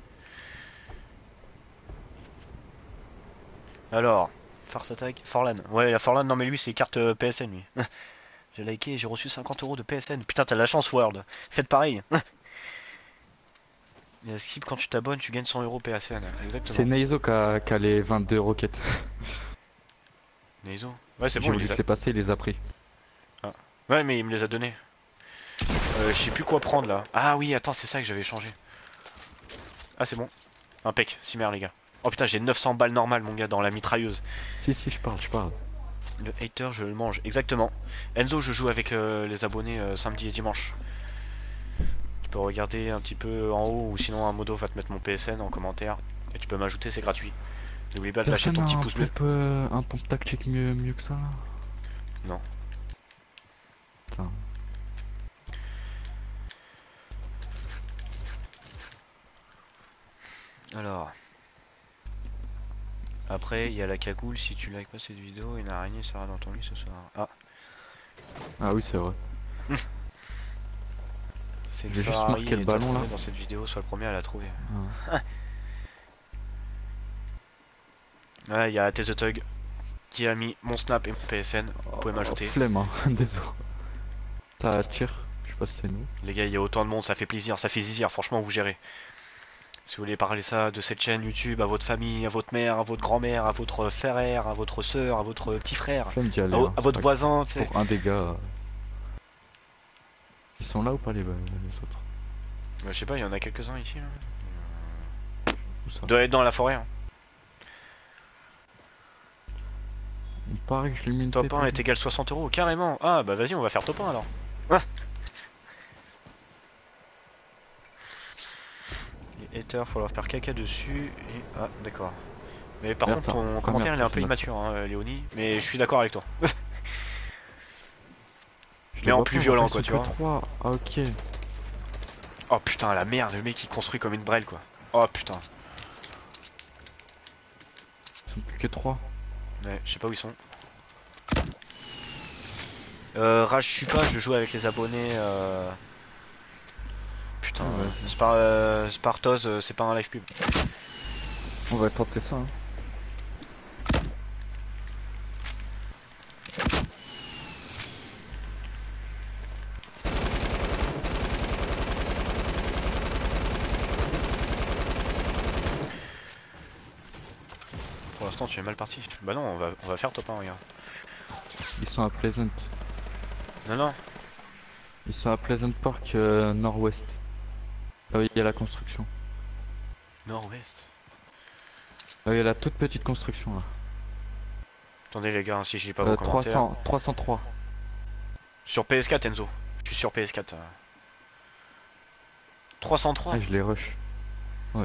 Alors, Farce Attack, Forlan. Ouais, la Forlan, non mais lui c'est carte PSN lui. J'ai liké et j'ai reçu 50 € de PSN. Putain, t'as de la chance, World. Faites pareil. Et à Skip, quand tu t'abonnes, tu gagnes 100 € PSN. C'est Exactement. Neizo qui a les 22 roquettes. Neizo. Ouais, c'est bon, J'ai il voulu les te a. les passer, il les a pris. Ah. Ouais, mais il me les a donnés. Je sais plus quoi prendre là. Ah oui, attends, c'est ça que j'avais changé. Ah, c'est bon. Impec, Cimer, les gars. Oh putain, j'ai 900 balles normales, mon gars, dans la mitrailleuse. Si, je parle. Le hater, je le mange. Exactement. Enzo, je joue avec les abonnés samedi et dimanche. Tu peux regarder un petit peu en haut, ou sinon un modo va te mettre mon PSN en commentaire. Et tu peux m'ajouter, c'est gratuit. N'oublie pas de lâcher ton petit pouce bleu. Un pompe tactique mieux que ça là? Non. Putain. Alors. Après, il y a la cagoule. Si tu likes pas cette vidéo, une araignée sera dans ton lit ce soir. Ah, Ah oui, c'est vrai. c'est une J'ai juste Ferrari marqué le et ballon, t'as trouvé là. dans cette vidéo, sois le premier à la trouver. Ah. Ouais, il y a Tezotug qui a mis mon snap et mon PSN. Vous pouvez m'ajouter. Flemme, hein. Désolé. Ça tire. Je sais pas si c'est nous. Les gars, il y a autant de monde, ça fait plaisir, ça fait zizir. Franchement, vous gérez. Si vous voulez parler ça de cette chaîne YouTube à votre famille, à votre mère, à votre grand-mère, à votre frère, à votre soeur, à votre petit frère, Flemme d'y aller. à, Hein, à votre voisin, tu sais. pour un des gars. Ils sont là ou pas les autres? Je sais pas, il y en a quelques-uns ici. Là. Où ça? Doit être dans la forêt. Hein. Il paraît que je l'ai mis une Top tête, 1 lui. est égal 60 €, carrément. Ah bah vas-y, on va faire top 1 alors. Ah. Les haters, faut leur faire caca dessus. Et... Ah, d'accord. Mais par Merde, contre, ton ça. commentaire Merde, il est un ça, peu c'est immature, hein, Léonie. Mais je suis d'accord avec toi. Je mais les en vois plus pas, violent, ils quoi, sont tu que vois. 3. Ah ok. Oh putain, la merde, le mec il construit comme une brêle, quoi. Oh putain. Ils sont plus que 3. Ouais, je sais pas où ils sont. Rage, je suis pas, je joue avec les abonnés. Putain, Ouais. Spartos, c'est pas un live pub. On va tenter ça. Hein. Pour l'instant, tu es mal parti. Bah non, on va faire top 1, regarde. Ils sont à Pleasant. Non, non. Ils sont à Pleasant Park nord-ouest. Là où il y a la construction. Nord-ouest. Là où il y a la toute petite construction là. Attendez les gars, si je lis pas vos commentaires. 303. Sur PS4, Enzo. Je suis sur PS4. 303. Ah, je les rush. Ouais.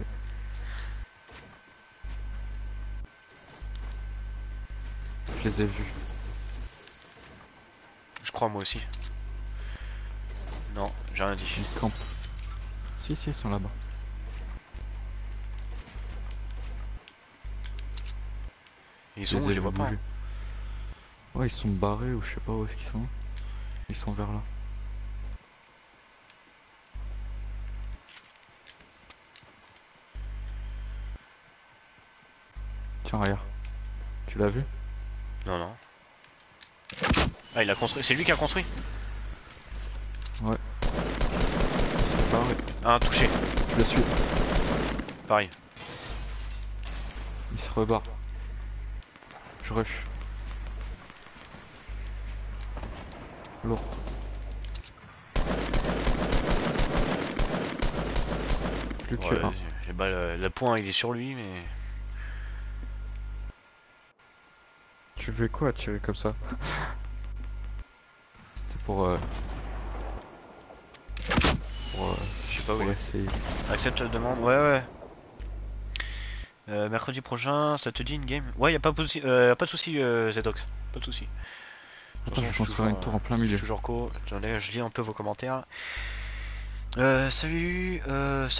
Je les ai vus. Je crois moi aussi. Non, j'ai rien dit. Ils campent. Si, ils sont là-bas. Ils sont où, je les vois pas. Hein. Ouais, ils sont barrés ou je sais pas où est-ce qu'ils sont. Ils sont vers là. Tiens, regarde. Tu l'as vu? Non, non. Ah, il a construit. C'est lui qui a construit. Ouais. C'est barré. Un touché. Je le suis. Pareil. Il se rebarre. Je rush. Lourd. Je le tue Ouais, un. j'ai pas le point, il est sur lui, mais. Tu veux quoi tirer comme ça? C'était pour Je sais pas où pour il est. essayer. Accepte la demande. Ouais, ouais. Mercredi prochain, ça te dit une game? Ouais, y a pas de souci, Zedox. Pas de souci. De toute Attends, je façon, vais construire une tour en plein je milieu. suis toujours co. Attendez, je lis un peu vos commentaires. Salut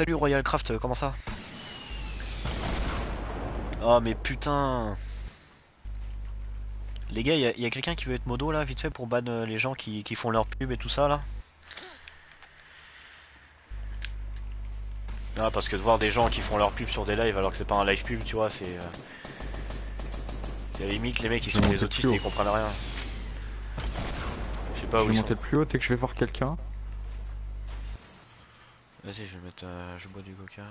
Royalcraft, comment ça? Oh mais putain. Les gars, y a quelqu'un qui veut être modo là, vite fait, pour ban les gens qui font leur pub et tout ça là? Ah, parce que de voir des gens qui font leur pub sur des lives alors que c'est pas un live pub, tu vois, c'est à la limite, les mecs ils sont Je vais des monter autistes plus et ils haut. comprennent rien. Je sais pas Je où vais ils monter sont. le plus haut dès que je vais voir quelqu'un. Vas-y, je vais mettre. Je bois du coca.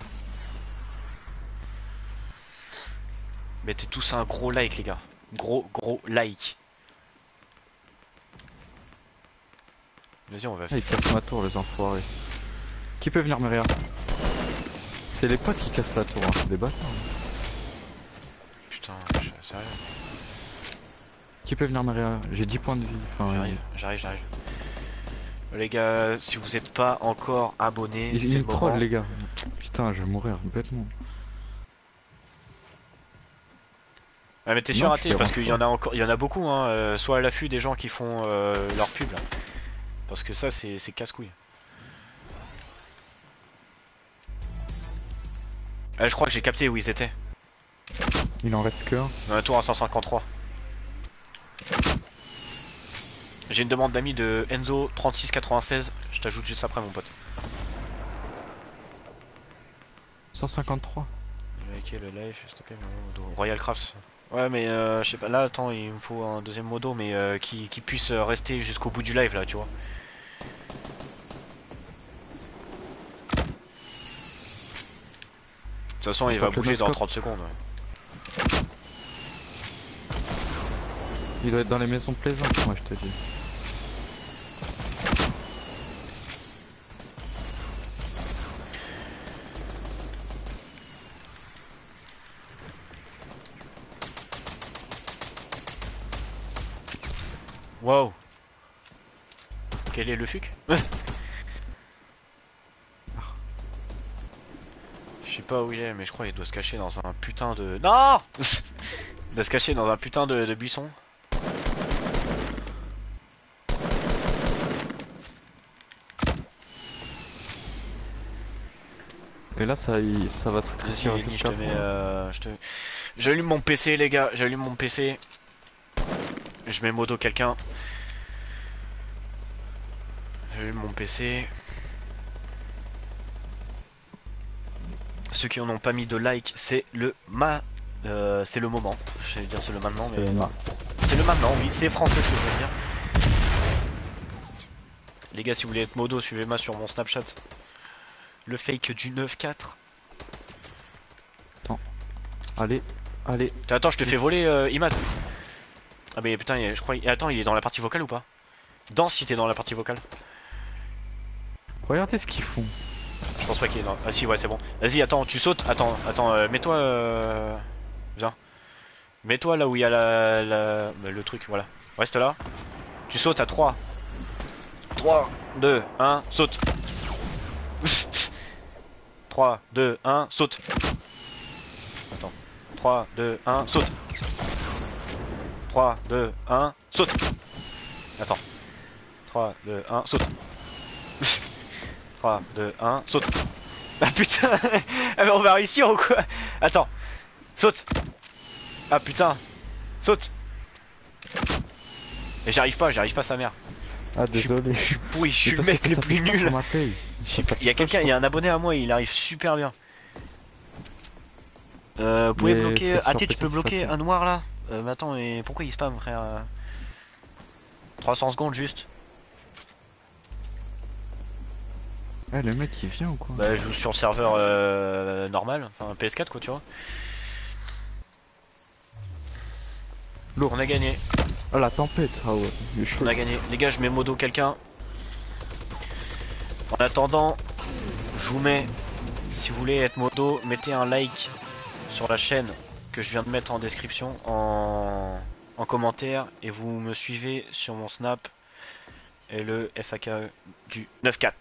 Mettez tous un gros like, les gars. Gros like. Vas-y, on va Ah, faire. ils cassent ma tour, les enfoirés. Qui peut venir me rire? C'est les potes qui cassent la tour, hein. C'est des bâtards. Putain, sérieux. Qui peut venir me rire? J'ai 10 points de vie. Enfin, J'arrive. Les gars, si vous êtes pas encore abonnés, ils c'est le me trollent, moment. les gars. Putain, je vais mourir bêtement. Ah, mais t'es Non, sûr, tu raté, fais parce rentrer. qu'il y en a encore, il y en a beaucoup, hein. Soit à l'affût des gens qui font leur pub là. Parce que ça, c'est casse-couille. Ah, je crois que j'ai capté où ils étaient. Il en reste qu'un. Dans la tour à 153. J'ai une demande d'amis de Enzo 3696. Je t'ajoute juste après, mon pote. 153. Liker le live, s'il te plaît, mon modo. Royal Crafts. Ouais, mais je sais pas. Là, attends, il me faut un deuxième modo, mais qui puisse rester jusqu'au bout du live là, tu vois. De toute façon, il va Attends, le bouger dans noscope. 30 secondes. Ouais. Il doit être dans les maisons plaisantes, moi je te dis. Wow. Quel est le fuc? Je sais pas où il est, mais je crois qu'il doit se cacher dans un putain de... Non. Il doit se cacher dans un putain de buisson. Et là, ça va se Vas-y, rétrécir Ellie, je jusqu'à te mets... fond. J'allume mon PC, les gars. J'allume mon PC. Je mets modo quelqu'un. J'allume mon PC. Ceux qui en ont pas mis de like, c'est le c'est le moment. J'allais dire c'est le maintenant, mais C'est non. C'est le maintenant, oui. C'est français ce que je veux dire. Les gars, si vous voulez être modo, suivez-moi sur mon Snapchat. Le fake du 9-4. Allez, allez. Attends, je te fais voler Imad. Ah mais putain, je crois... Attends, il est dans la partie vocale ou pas? Danse si t'es dans la partie vocale. Regardez ce qu'ils font. Je pense pas qu'il est dans... Ah si, ouais, c'est bon. Vas-y, attends, tu sautes. Attends, mets-toi... Viens. Mets-toi là où il y a le truc, voilà. Reste là. Tu sautes à 3. 3, 2, 1, saute. 3, 2, 1, saute. Attends. 3, 2, 1, saute. 3, 2, 1, saute. Attends. 3, 2, 1, saute. 3, 2, 1, saute. Ah putain. Ah mais on va réussir ou quoi? Attends. Saute. Ah putain. Saute. Et j'arrive pas sa mère. Ah, désolé. Je suis pourri, je suis Mais le parce mec que le ça plus s'affiche pas sur nul. ma paye. Il y a quelqu'un, il y a un abonné à moi, il arrive super bien. Vous pouvez Mais bloquer. c'est sur Ah, tu PC, peux c'est bloquer facile. un noir là? Mais attends, mais pourquoi il spam, frère? 300 secondes juste. Eh, le mec il vient ou quoi? Bah, je joue sur le serveur normal, enfin PS4 quoi, tu vois. Lourd. On a gagné, Oh, la tempête. Ah ouais, il est chaud. on a gagné. Les gars, je mets modo quelqu'un. En attendant, je vous mets, si vous voulez être modo, mettez un like sur la chaîne que je viens de mettre en description, en commentaire, et vous me suivez sur mon snap et le FAKE du 9-4.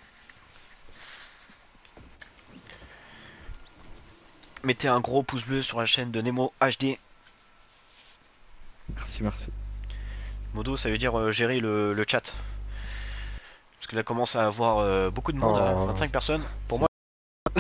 Mettez un gros pouce bleu sur la chaîne de Nemo HD. Merci, merci. Modo, ça veut dire gérer le chat. Parce que là commence à avoir beaucoup de monde, Oh. 25 personnes. Pour moi,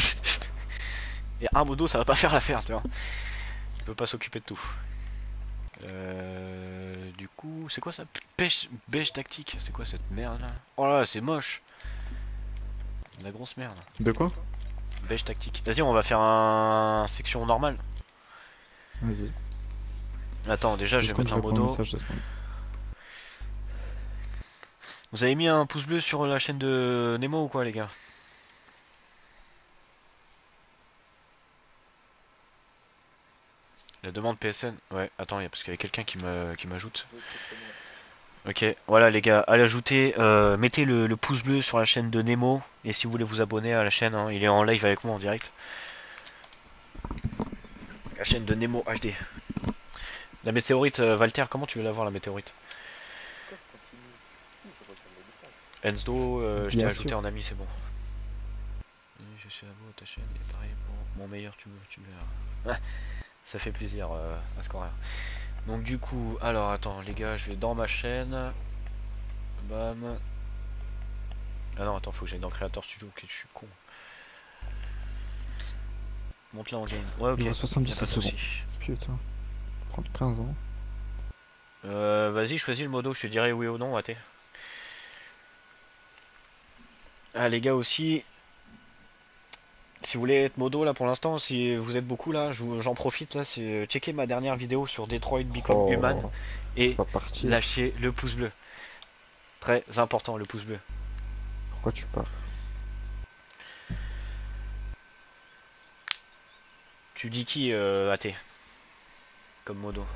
et un modo, ça va pas faire l'affaire, tu vois. Il peut pas s'occuper de tout. Du coup, c'est quoi ça? Pêche, beige tactique, c'est quoi cette merde là? Oh là, c'est moche. La grosse merde. De quoi? Beige tactique. Vas-y, on va faire un section normale. Vas-y. Attends, déjà, je vais mettre un modo. Vous avez mis un pouce bleu sur la chaîne de Nemo ou quoi, les gars? La demande PSN? Ouais, attends, parce qu'il y a quelqu'un qui m'ajoute. Ok, voilà les gars, allez ajouter, mettez le pouce bleu sur la chaîne de Nemo. Et si vous voulez vous abonner à la chaîne, hein, il est en live avec moi en direct. La chaîne de Nemo HD. La météorite, Walter, comment tu veux l'avoir la météorite? Enzo, je t'ai Bien ajouté sûr. en ami, c'est bon. Je suis abonné à ta chaîne, et pareil pour mon meilleur tu me verras. Ça fait plaisir à scorer. Donc du coup, alors attends les gars, je vais dans ma chaîne. Bam. Ah non, attends, faut que j'aille dans Creator Studio, ok, je suis con. Monte là en game. Ouais, ok. Il y a Y a 77 pas de secondes. soucis. Putain. Prendre 15 ans. Vas-y, choisis le modo, je te dirai oui ou non, AT. Ah les gars aussi, si vous voulez être modo là pour l'instant, si vous êtes beaucoup là, j'en profite là, c'est checker ma dernière vidéo sur Detroit Become Human Oh, et pas partir. lâcher le pouce bleu. Très important le pouce bleu. Pourquoi tu pars? Tu dis qui AT comme modo?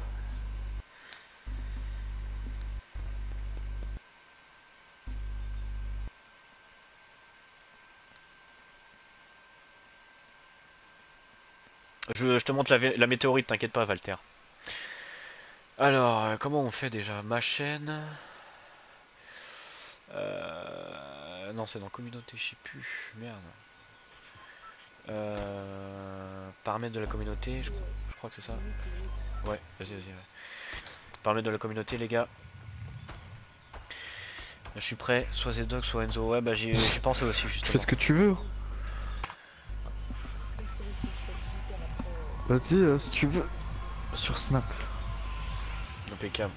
Je te montre la météorite, t'inquiète pas Walter. Alors, comment on fait déjà? Ma chaîne... Non, c'est dans communauté, je sais plus. Merde. Paramètres de la communauté, je crois que c'est ça. Ouais, vas-y. Ouais. Paramètres de la communauté, les gars. Je suis prêt, soit Zedok, soit Enzo. Ouais, bah j'y pensais aussi, Tu fais justement. ce que tu veux. Vas-y, si tu veux. Sur Snap. Impeccable.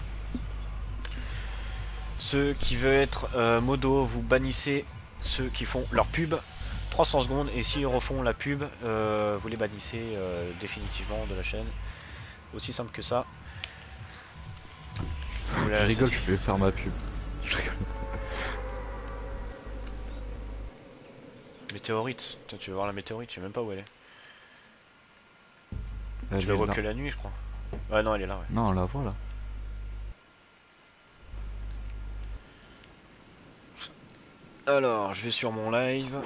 Ceux qui veulent être modo, vous bannissez ceux qui font leur pub 300 secondes et s'ils refont la pub, vous les bannissez définitivement de la chaîne. Aussi simple que ça. Je rigole, je vais faire ma pub. Je rigole. Météorite, toi, tu veux voir la météorite, je sais même pas où elle est. Elle Je la est vois là. que la nuit, je crois. Ouais, non, elle est là, ouais. Non, on la voit là. Alors, je vais sur mon live.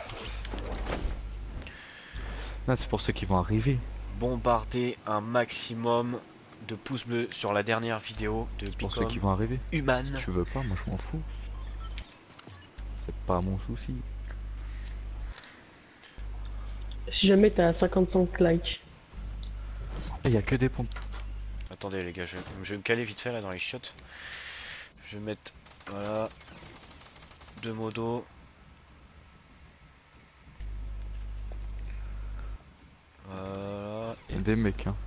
Là, c'est pour ceux qui vont arriver. Bombarder un maximum de pouces bleus sur la dernière vidéo de Pour ceux qui Become vont arriver. Human. Si tu veux pas, moi je m'en fous. C'est pas mon souci. Si jamais t'as 55 likes. Il y a que des pompes. Attendez les gars, je vais me caler vite fait là dans les shots. Je vais mettre, voilà, deux modos. Voilà. Il y a des mecs, hein.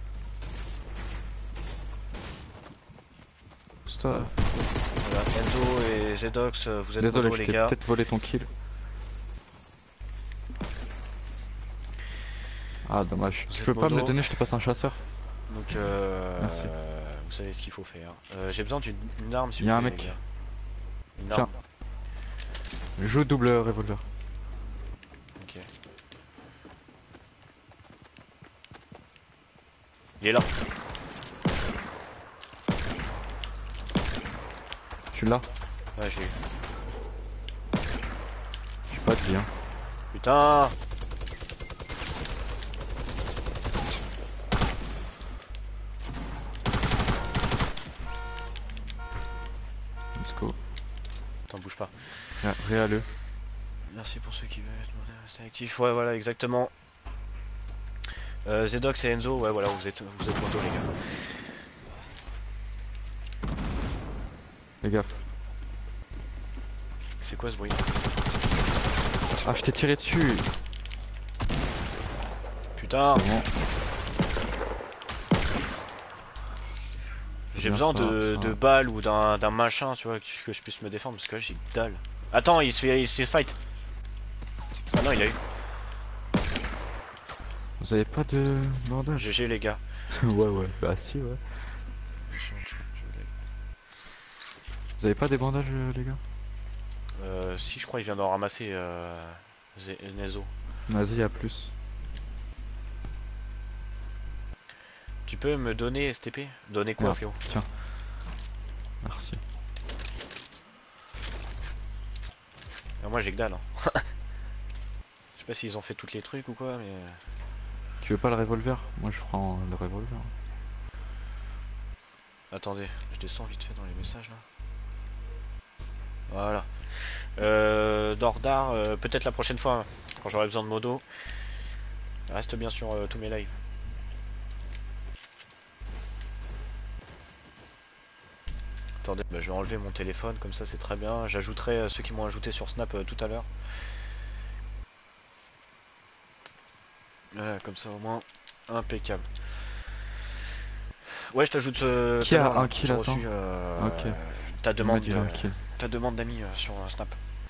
Stop. Voilà, Enzo et Zedox, vous êtes Désolé, modos je les t'ai gars. peut-être volé ton kill. Ah, dommage. Tu êtes peux pas me modo. le donner, je te passe un chasseur. Donc Merci. vous savez ce qu'il faut faire. J'ai besoin d'une arme s'il Il y a vous un plaît, mec. les gars. Une Tiens. arme. Joue double revolver. Ok. Il est là. Tu l'as? Ouais, j'ai eu. J'ai pas de vie, hein. Putain. Let's go. Attends, bouge pas. Réaleux. Merci pour ceux qui veulent être actifs. Ouais, voilà, exactement. Zedox et Enzo, ouais, voilà, vous êtes moto, les gars. Fais gaffe. C'est quoi ce bruit? Ah, je t'ai tiré dessus. Putain. C'est bon. J'ai bien besoin ça, de balles ou d'un machin, tu vois, que je puisse me défendre parce que là j'ai que dalle. Attends, il se fait fight. Ah non, il a eu. Vous avez pas de bandage? GG les gars. Ouais, bah si, ouais. Vous avez pas des bandages, les gars? Si, je crois qu'il vient d'en ramasser, Nezo. Vas-y, à plus. Tu peux me donner STP? Donner quoi, Merde, Fléau? tiens. Merci. Ah, moi j'ai que dalle. Hein. Je sais pas s'ils ont fait tous les trucs ou quoi, mais. Tu veux pas le revolver? Moi je prends le revolver. Attendez, je descends vite fait dans les messages là. Voilà. Dordar, peut-être la prochaine fois, hein, quand j'aurai besoin de modo. Reste bien sur tous mes lives. Attendez, bah, je vais enlever mon téléphone, comme ça c'est très bien. J'ajouterai ceux qui m'ont ajouté sur Snap tout à l'heure. Voilà, comme ça au moins, impeccable. Ouais, je t'ajoute Qui a un kill, attends. reçu, Ok. ta demande, Il m'a dit un kill. ta demande d'amis sur Snap.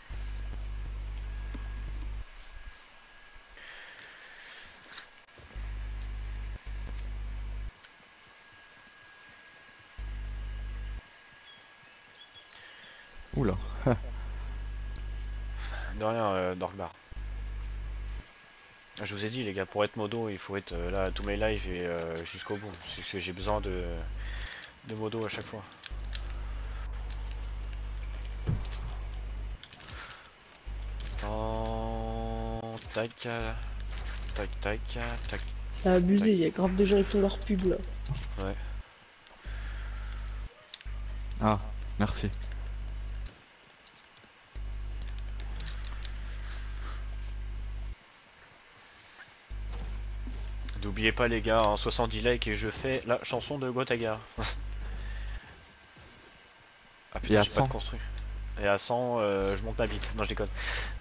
Oula. De rien, Dorkbar. Je vous ai dit les gars, pour être modo, il faut être là à tous mes lives et jusqu'au bout. C'est que j'ai besoin de modo à chaque fois. Tac, tac, tac, tac. C'est abusé, il y a grave de gens qui font leur pub là. Ouais. Ah, merci. N'oubliez pas les gars, en 70 likes et je fais la chanson de Gotaga. Ah Et putain, à j'ai pas 100. de construit. Et à 100, je monte ma bite. Non, je déconne.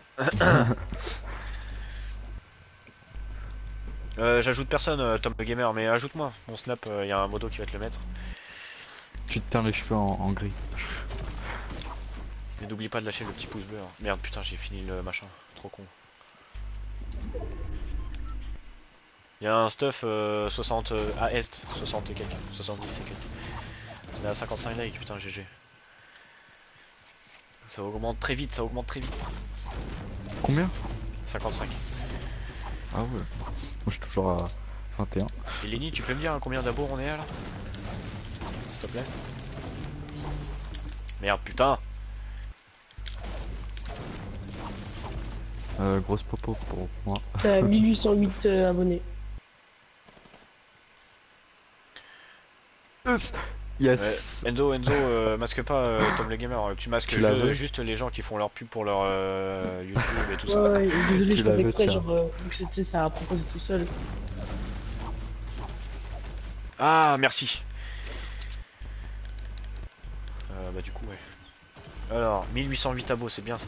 J'ajoute personne, Tom le Gamer, mais ajoute-moi. Mon snap, il y a un modo qui va te le mettre. Tu te teins les cheveux en gris. Et n'oublie pas de lâcher le petit pouce bleu. Hein. Merde, putain, j'ai fini le machin. Trop con. Il y a un stuff 60 à Est, 60 et quelques, 70 et quelques. On est à 55 likes, putain, GG. Ça augmente très vite, ça augmente très vite. Combien? 55. Ah ouais. Moi je suis toujours à 21. Et Lenny, tu peux me dire hein, combien d'abos on est là? S'il te plaît. Merde, putain. Grosse popo pour moi. T'as 1808 abonnés. Yes. Ouais. Enzo, masque pas Tom le Gamer. Tu masques Tu l'avais juste les gens qui font leur pub pour leur YouTube et tout ça. Ouais, désolé, Tu je fais l'avais, exprès, tiens. genre, vu que c'était ça a proposé tout seul. Ah, merci. Bah du coup, ouais. Alors, 1808 abos, c'est bien ça.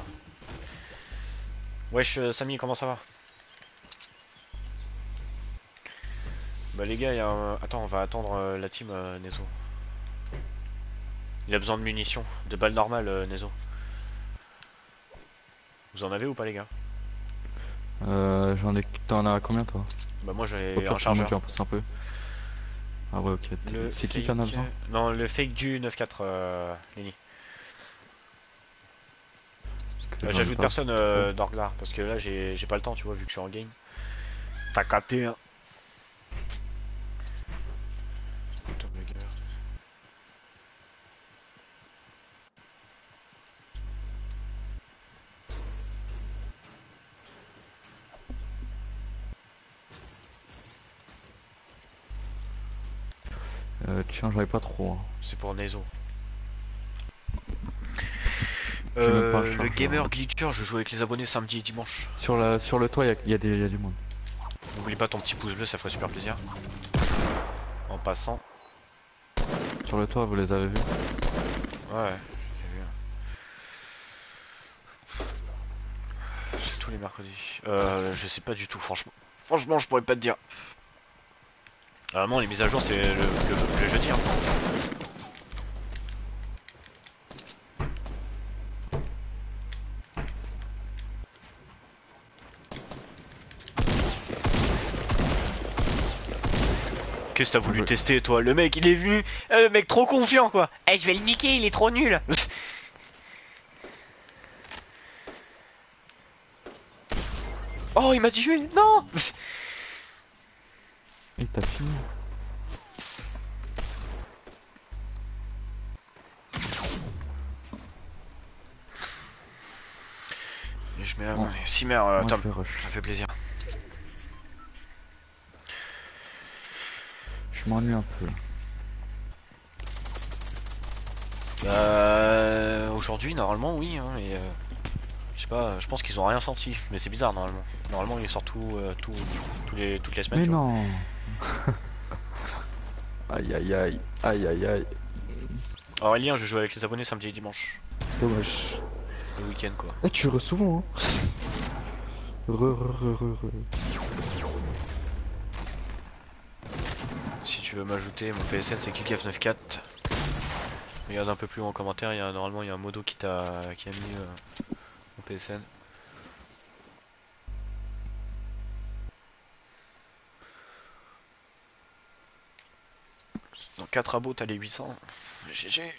Wesh, Samy, comment ça va? Bah les gars, il y a un... Attends, on va attendre la team Nezo. Il a besoin de munitions, de balles normales, Nezo. Vous en avez ou pas les gars? J'en ai. T'en as combien toi? Bah moi Au j'ai pire, un tu m'en chargeur. un peu. Ah ouais, ok. Le C'est qui fake- en a besoin? Non, le fake du 9-4, Lenny. Parce que j'en ai J'ajoute pas. personne d'Orglar, parce que là j'ai pas le temps, tu vois, vu que je suis en game. T'as capté, hein. Tom le Gamer. Tiens, j'avais pas trop. Hein. C'est pour Nezo. J'ai même pas un Le chargeur. gamer glitcher, je joue avec les abonnés samedi et dimanche. Sur le toit, il y a du monde. N'oublie pas ton petit pouce bleu, ça ferait super plaisir. En passant. Sur le toit, vous les avez vus? Ouais, j'ai vu. C'est tous les mercredis. Je sais pas du tout, franchement. Franchement, je pourrais pas te dire. Normalement, les mises à jour, c'est le jeudi. Hein. Qu'est-ce que t'as voulu Ouais. tester toi? Le mec il est venu, le mec trop confiant quoi. Eh, je vais le niquer, il est trop nul. Oh il m'a tué, non. Et t'as fini. Et je mets Ouais. Simer, Moi, Tom, je vais rush. ça fait plaisir. Je m'ennuie un peu. Aujourd'hui normalement oui, hein, et je sais pas, je pense qu'ils ont rien sorti, mais c'est bizarre normalement. Normalement ils sortent toutes les semaines. Mais tu vois. non. Aïe aïe aïe. Aïe aïe aïe. Aurélien, je joue avec les abonnés samedi et dimanche, Dommage. le week-end quoi. Eh, tu re souvent, hein. Re. Si tu veux m'ajouter, mon PSN c'est Killcaf94. Regarde un peu plus haut en commentaire, normalement il y a un modo qui a mis mon PSN. Dans 4 abos t'as les 800. GG.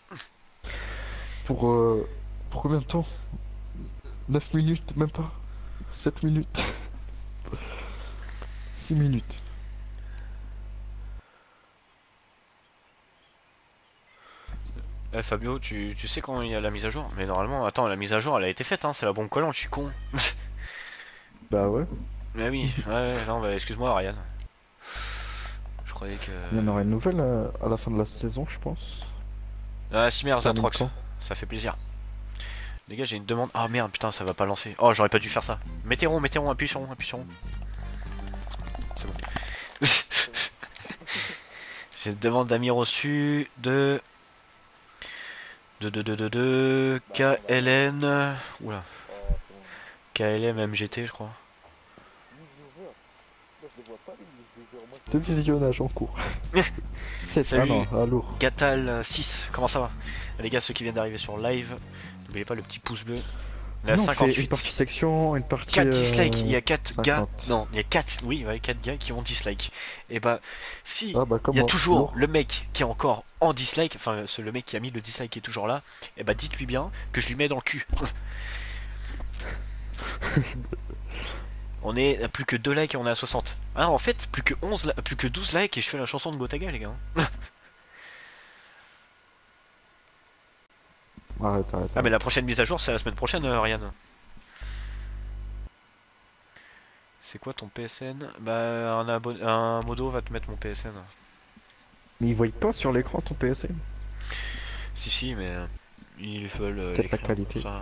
Pour combien de temps? 9 minutes, même pas. 7 minutes. 6 minutes. Eh Fabio, tu sais quand il y a la mise à jour? Mais normalement, attends, la mise à jour elle a été faite, hein, c'est la bombe collante, je suis con. Bah ouais. Mais oui, ouais, non, bah, excuse-moi Ryan. Je croyais que... Il y en aura une nouvelle à la fin de la saison, je pense. Ah, Simer Ça termine Zatrox, quand? ça fait plaisir. Les gars, j'ai une demande. Ah merde, putain, ça va pas lancer. Oh, j'aurais pas dû faire ça. Mettez rond, appuie sur rond, appuie sur rond. C'est bon. J'ai une demande d'amis reçu de KLN. Oula. KLM MGT, je crois. De visionnage en cours. 7, Salut. non, allô. Gatal 6, comment ça va? Les gars, ceux qui viennent d'arriver sur live, n'oubliez pas le petit pouce bleu. On est à Non, on fait une 58. partie section, une partie... 4 dislikes, il y a 4 gars, 50. non, il y a 4, oui, ouais, 4 gars qui ont dislike. Et bah, si Ah bah il y comment? a toujours Lourd. le mec qui est encore en dislike, enfin, le mec qui a mis le dislike qui est toujours là, et bah, dites-lui bien que je lui mets dans le cul. On est à plus que 2 likes et on est à 60. Ah, en fait, plus que 12 likes et je fais la chanson de Gotaga, les gars. Arrête. Ah, mais la prochaine mise à jour, c'est la semaine prochaine, Ryan. C'est quoi ton PSN? Bah, un modo va te mettre mon PSN. Mais ils voient pas sur l'écran ton PSN. Si, mais ils veulent Peut-être la l'écrire, qualité. ça.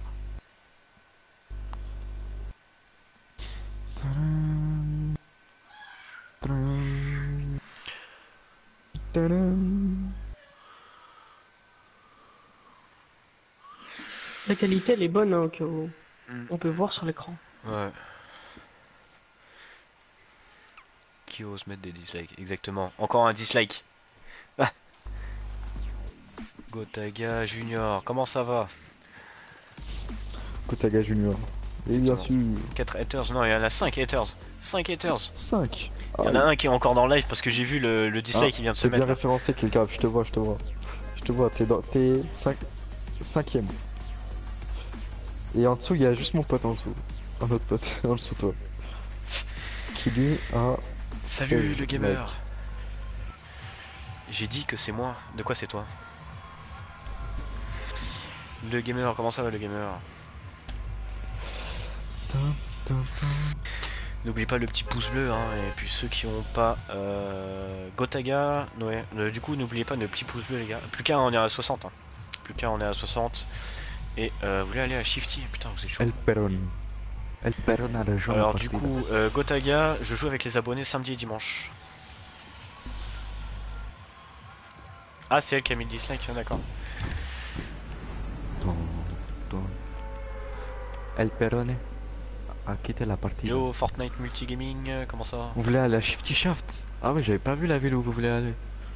La qualité, elle est bonne, hein, Mm. on peut voir sur l'écran. Ouais. Qui ose mettre des dislikes? Exactement. Encore un dislike. Ah. Gotaga Junior, comment ça va? Kotaga Junior. Et bien sûr. 4 haters, non, il y en a 5 haters. 5 haters. 5. Il y en a un qui est encore dans le live parce que j'ai vu le dislike qui vient de se C'est bien mettre. Là. référencé quelqu'un, je te vois. Je te vois, t'es 5ème. Et en dessous, il y a juste mon pote en dessous. Un autre pote en dessous de toi. Qui lui a... Salut Salut, le gamer. J'ai dit que c'est moi. De quoi c'est toi? Le gamer, comment ça va le gamer? N'oublie pas le petit pouce bleu, hein, et puis ceux qui ont pas Gotaga, Noé, du coup n'oubliez pas le petit pouce bleu les gars. Plus qu'un, on est à 60. Hein. Plus qu'un, on est à 60. Et vous voulez aller à Shifty? Putain, vous êtes chaud. El Peron. El Peron a la jambe. Alors du coup, Gotaga, je joue avec les abonnés samedi et dimanche. Ah, c'est elle qui a mis le dislike, d'accord. El Perone a quitté la partie. Yo, Fortnite Multigaming, comment ça va? Vous voulez aller à Shifty Shaft? Ah ouais, j'avais pas vu la ville où vous voulez aller.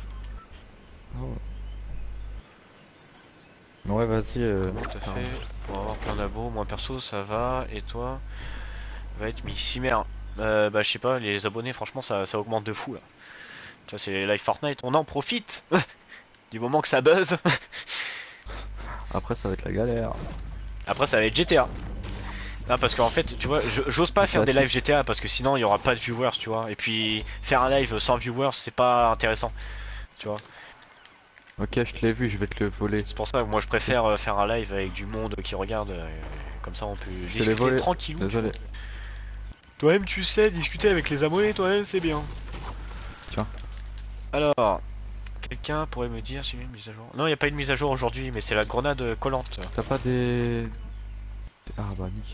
Ouais, vas-y. Comment t'as fait? On va avoir plein d'abos, moi perso ça va, et toi? Va être mis Cimer. Bah je sais pas, les abonnés franchement ça augmente de fou là. Tu vois, c'est les live Fortnite, on en profite du moment que ça buzz. Après, ça va être la galère. Après, ça va être GTA. Non, parce qu'en fait, tu vois, j'ose pas faire des lives GTA parce que sinon il y aura pas de viewers, tu vois. Et puis, faire un live sans viewers, c'est pas intéressant, tu vois. Ok, je te l'ai vu, je vais te le voler. C'est pour ça que moi je préfère faire un live avec du monde qui regarde. Comme ça, on peut Je te l'ai discuter volé. tranquillou. Désolé. Toi-même, tu sais, discuter avec les abonnés, toi-même, c'est bien. Tiens. Alors, quelqu'un pourrait me dire si il y a une mise à jour? Non, il n'y a pas une mise à jour aujourd'hui, mais c'est la grenade collante. T'as pas des... Ah bah nickel.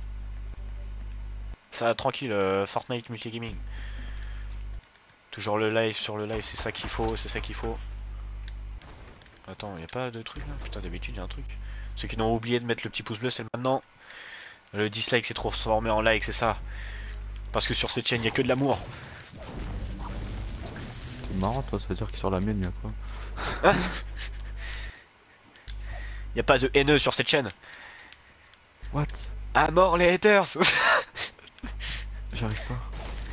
Ça, tranquille, Fortnite multigaming. Toujours le live sur le live, c'est ça qu'il faut, c'est ça qu'il faut. Attends, y a pas de truc là? Putain, d'habitude y a un truc. Ceux qui n'ont oublié de mettre le petit pouce bleu, c'est le maintenant. Le dislike s'est transformé en like, c'est ça. Parce que sur cette chaîne, y a que de l'amour. C'est marrant, toi, ça veut dire que sur la mienne, y'a quoi? Y a pas de haineux sur cette chaîne. What? À mort les haters. J'arrive pas.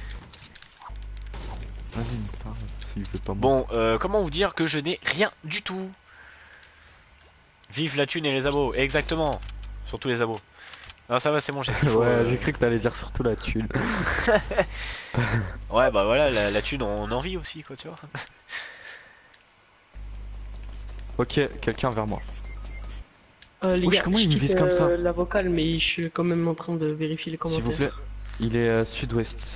Vas-y, putain, il veut pas Bon, comment vous dire que je n'ai rien du tout. Vive la thune et les abos, exactement. Surtout les abos. Non, ça va, c'est bon, j'ai ce qu'il faut. Ouais, j'ai cru que t'allais dire surtout la thune. Ouais, bah voilà, la thune, on en vit aussi, quoi, tu vois. Ok, quelqu'un vers moi. Les Wesh, gars, comment il je me vise quitte, comme ça la vocale, mais je suis quand même en train de vérifier les S'il vous commentaires. plaît. Il est sud-ouest.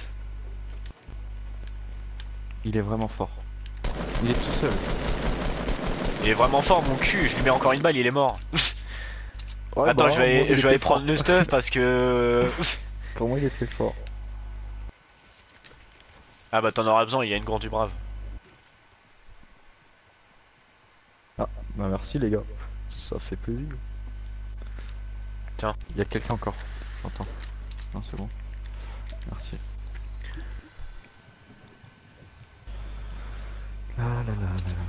Il est vraiment fort. Il est tout seul. Il est vraiment fort, mon cul, je lui mets encore une balle, il est mort. Ouais, Attends, bah, je vais il aller était prendre fort. le stuff parce que... Pour moi, il était fort. Ah bah t'en auras besoin, il y a une grande du brave. Ah, bah merci les gars. Ça fait plaisir. Tiens. Il y a quelqu'un encore. J'entends. Non, c'est bon. Merci. La la la la la.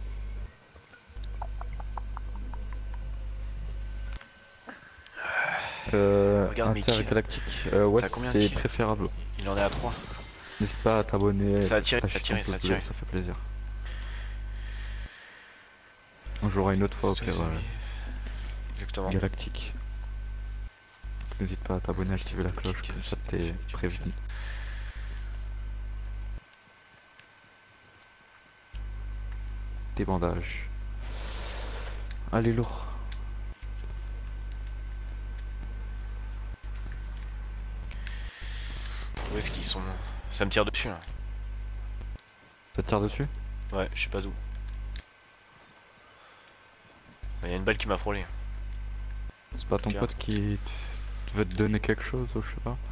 Regarde mes kills. Intergalactique. Ouais, T'as combien de c'est kills préférable. Il en est à 3. N'hésite pas à t'abonner. Ça a tiré, ça a partager tiré, ton ça a pouce bleu, tiré. ça fait plaisir. On jouera une autre fois au pire. Exactement. Galactique. N'hésite pas à t'abonner, activer la cloche, comme ça t'es prévenu. Des bandages. Allez lourd. Où est-ce qu'ils sont? Ça me tire dessus là. Ça te tire dessus? Ouais, je sais pas d'où. Il y a une balle qui m'a frôlé. C'est pas ton Ok. pote qui veut te donner quelque chose ou je sais pas?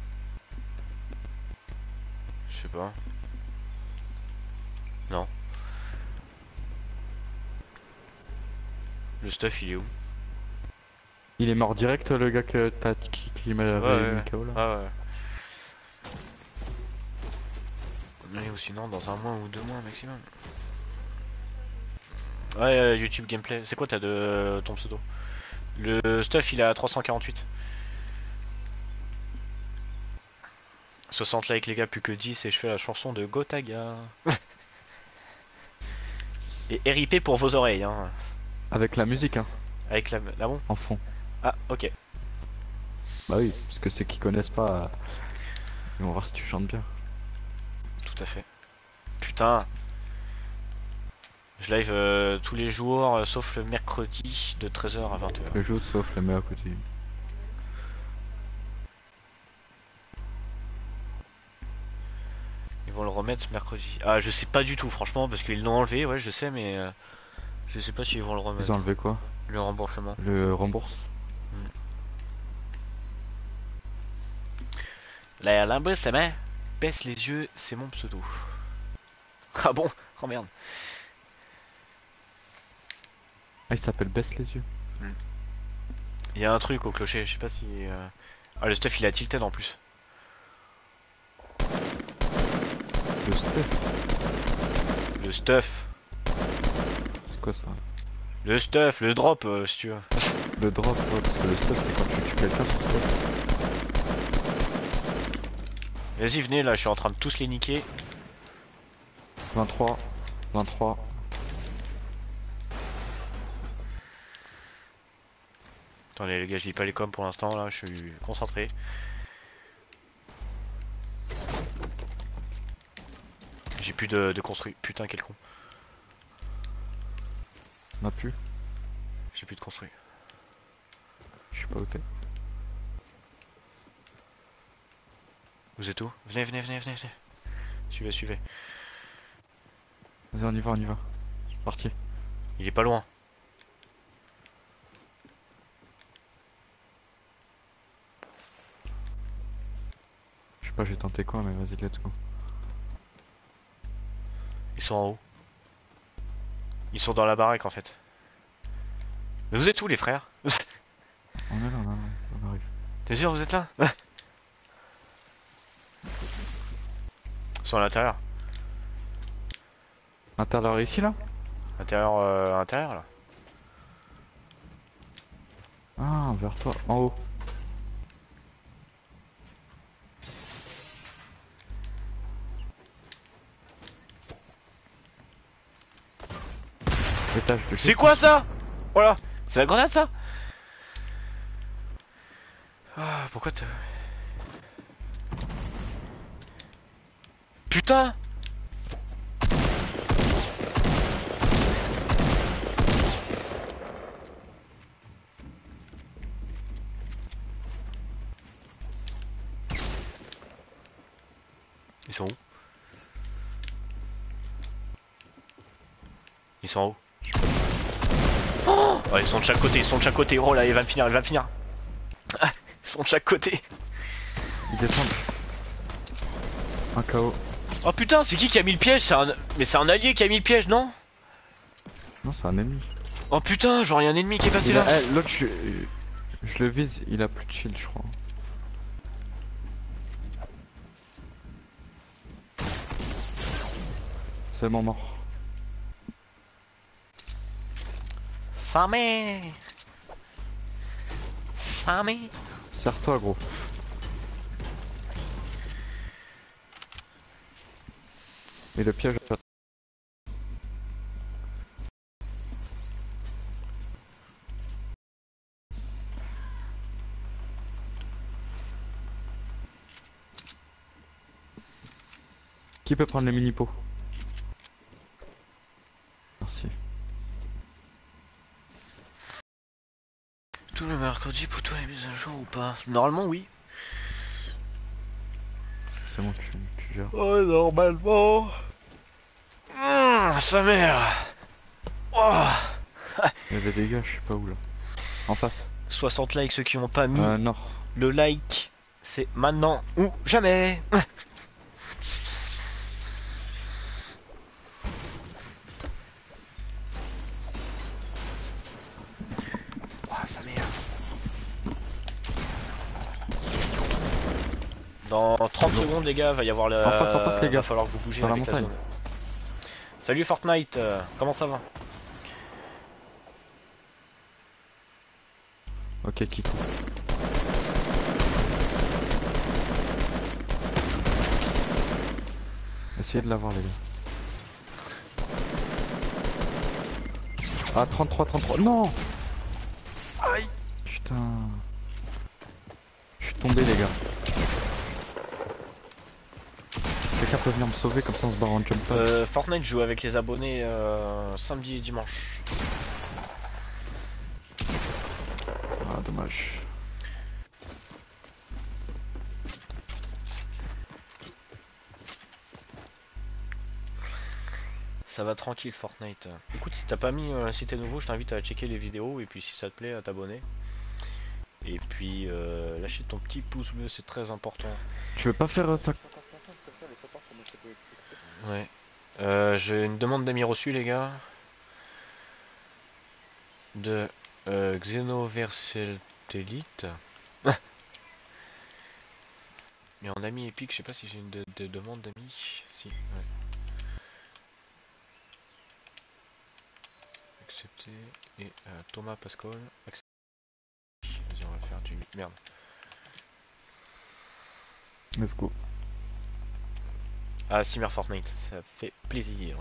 Je sais pas. Non. Le stuff il est où? Il est mort direct le gars que t'as qui m'avait Ouais, mis KO là? Ah ouais. Mais ou sinon dans un mois ou 2 mois maximum. Ouais, YouTube gameplay. C'est quoi t'as de ton pseudo? Le stuff il est à 348. 60 likes les gars, plus que 10 et je fais la chanson de Gotaga. Et RIP pour vos oreilles hein. Avec la musique hein, Avec la... Ah bon? en fond. Ah ok. Bah oui, parce que ceux qui connaissent pas, ils vont voir si tu chantes bien. Tout à fait. Putain. Je live tous les jours, sauf le mercredi de 13h à 20h. Le jeu sauf le meilleur côté. Ils vont le remettre ce mercredi. Ah, je sais pas du tout, franchement, parce qu'ils l'ont enlevé, ouais, je sais, mais je sais pas s'ils vont le Ils remettre. ont enlevé quoi? Le remboursement. Le rembourse? La remboursement. Baisse les yeux, c'est mon pseudo. Ah bon? Oh merde. Ah, il s'appelle Baisse les yeux. Il y a un truc au clocher, je sais pas si. Ah, le stuff il a tilted en plus. Le stuff? Le stuff. C'est quoi ça? Le stuff, le drop, si tu veux. Le drop, ouais, parce que le stuff c'est quand tu tues quelqu'un sur stuff. Vas-y, venez là, je suis en train de tous les niquer. 23. 23. Attendez les gars, je lis pas les coms pour l'instant là, je suis concentré. J'ai plus de construit. Putain quel con. On a plus. J'ai plus de construit. Je sais pas où t'es. Vous êtes où? Venez, venez, venez, venez, venez. Suivez, suivez. Vas-y, on y va, on y va. Parti. Il est pas loin. Je sais pas, j'ai tenté quoi, mais vas-y, let's go. Ils sont en haut. Ils sont dans la baraque en fait. Mais vous êtes où les frères? On est là, on arrive. T'es sûr vous êtes là? Ils sont à l'intérieur. Intérieur ici, là? Intérieur là. Ah, vers toi, en haut. Étage de C'est quoi ça? Voilà. C'est la grenade ça? Ah pourquoi t'as... Putain! Ils sont où? Ils sont en haut. Oh, ils sont de chaque côté, ils sont de chaque côté. Oh là, il va me finir, il va me finir. Ah, ils sont de chaque côté. Ils descendent. Un KO. Oh putain, c'est qui a mis le piège? Mais c'est un allié qui a mis le piège, non? Non, c'est un ennemi. Oh putain, genre il y a un ennemi qui est passé Il a- là. eh, l'autre, je le vise, il a plus de shield, je crois. C'est mon mort. Sa mère. Sa mère. Serre-toi, gros. Et le piège. Qui peut prendre les mini-pots? Merci. Tout le mercredi pour toi les mises à jour ou pas? Normalement oui. C'est bon, tu gères. Oh normalement. Sa mère. Oh. Il y a des dégâts, je sais pas où là. En face. 60 likes ceux qui n'ont pas mis Nord. le like. C'est maintenant ou jamais. Oh sa mère. Dans 30 secondes les gars, va y avoir le... En face, les gars. Va falloir que vous bougez Dans la avec la montagne. zone. Salut Fortnite, comment ça va? Ok, qui trouve. Essayez de l'avoir, les gars. Ah, 33. Non! Aïe! Putain. Je suis tombé, les gars. Quelqu'un peut venir me sauver, comme ça on se barre en jump pad. Fortnite joue avec les abonnés samedi et dimanche. Ah, dommage. Ça va tranquille Fortnite. Écoute, si t'as pas mis, si t'es nouveau, je t'invite à checker les vidéos et puis si ça te plaît, à t'abonner. Et puis lâcher ton petit pouce bleu, c'est très important. Tu veux pas faire ça? Ouais. J'ai une demande d'amis reçue les gars. De Xenoverseltelite. Mais en ami épique, je sais pas si j'ai une demande d'amis. Si, ouais. Accepter. Et Thomas Pascal. Accepter. Vas-y, on va faire du... Merde. Let's go. Ah, Simmer Fortnite, ça fait plaisir.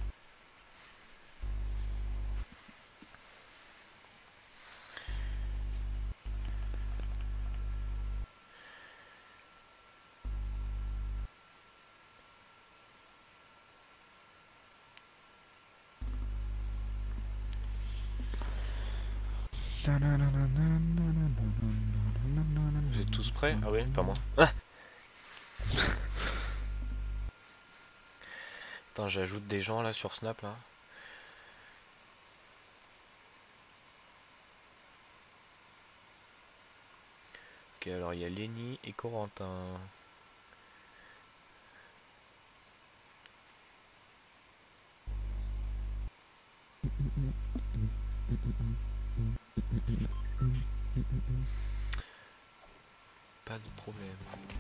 Vous êtes tous prêts? Ah ouais, pas moi. Ah, attends, j'ajoute des gens là sur Snap là. Ok, alors il y a Lenny et Corentin. Pas de problème.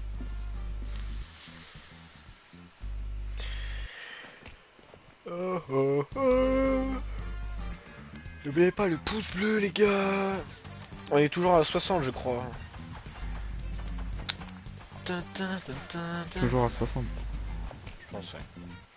N'oubliez pas le pouce bleu les gars. On est toujours à 60 je crois. Toujours à 60. Je pense ouais.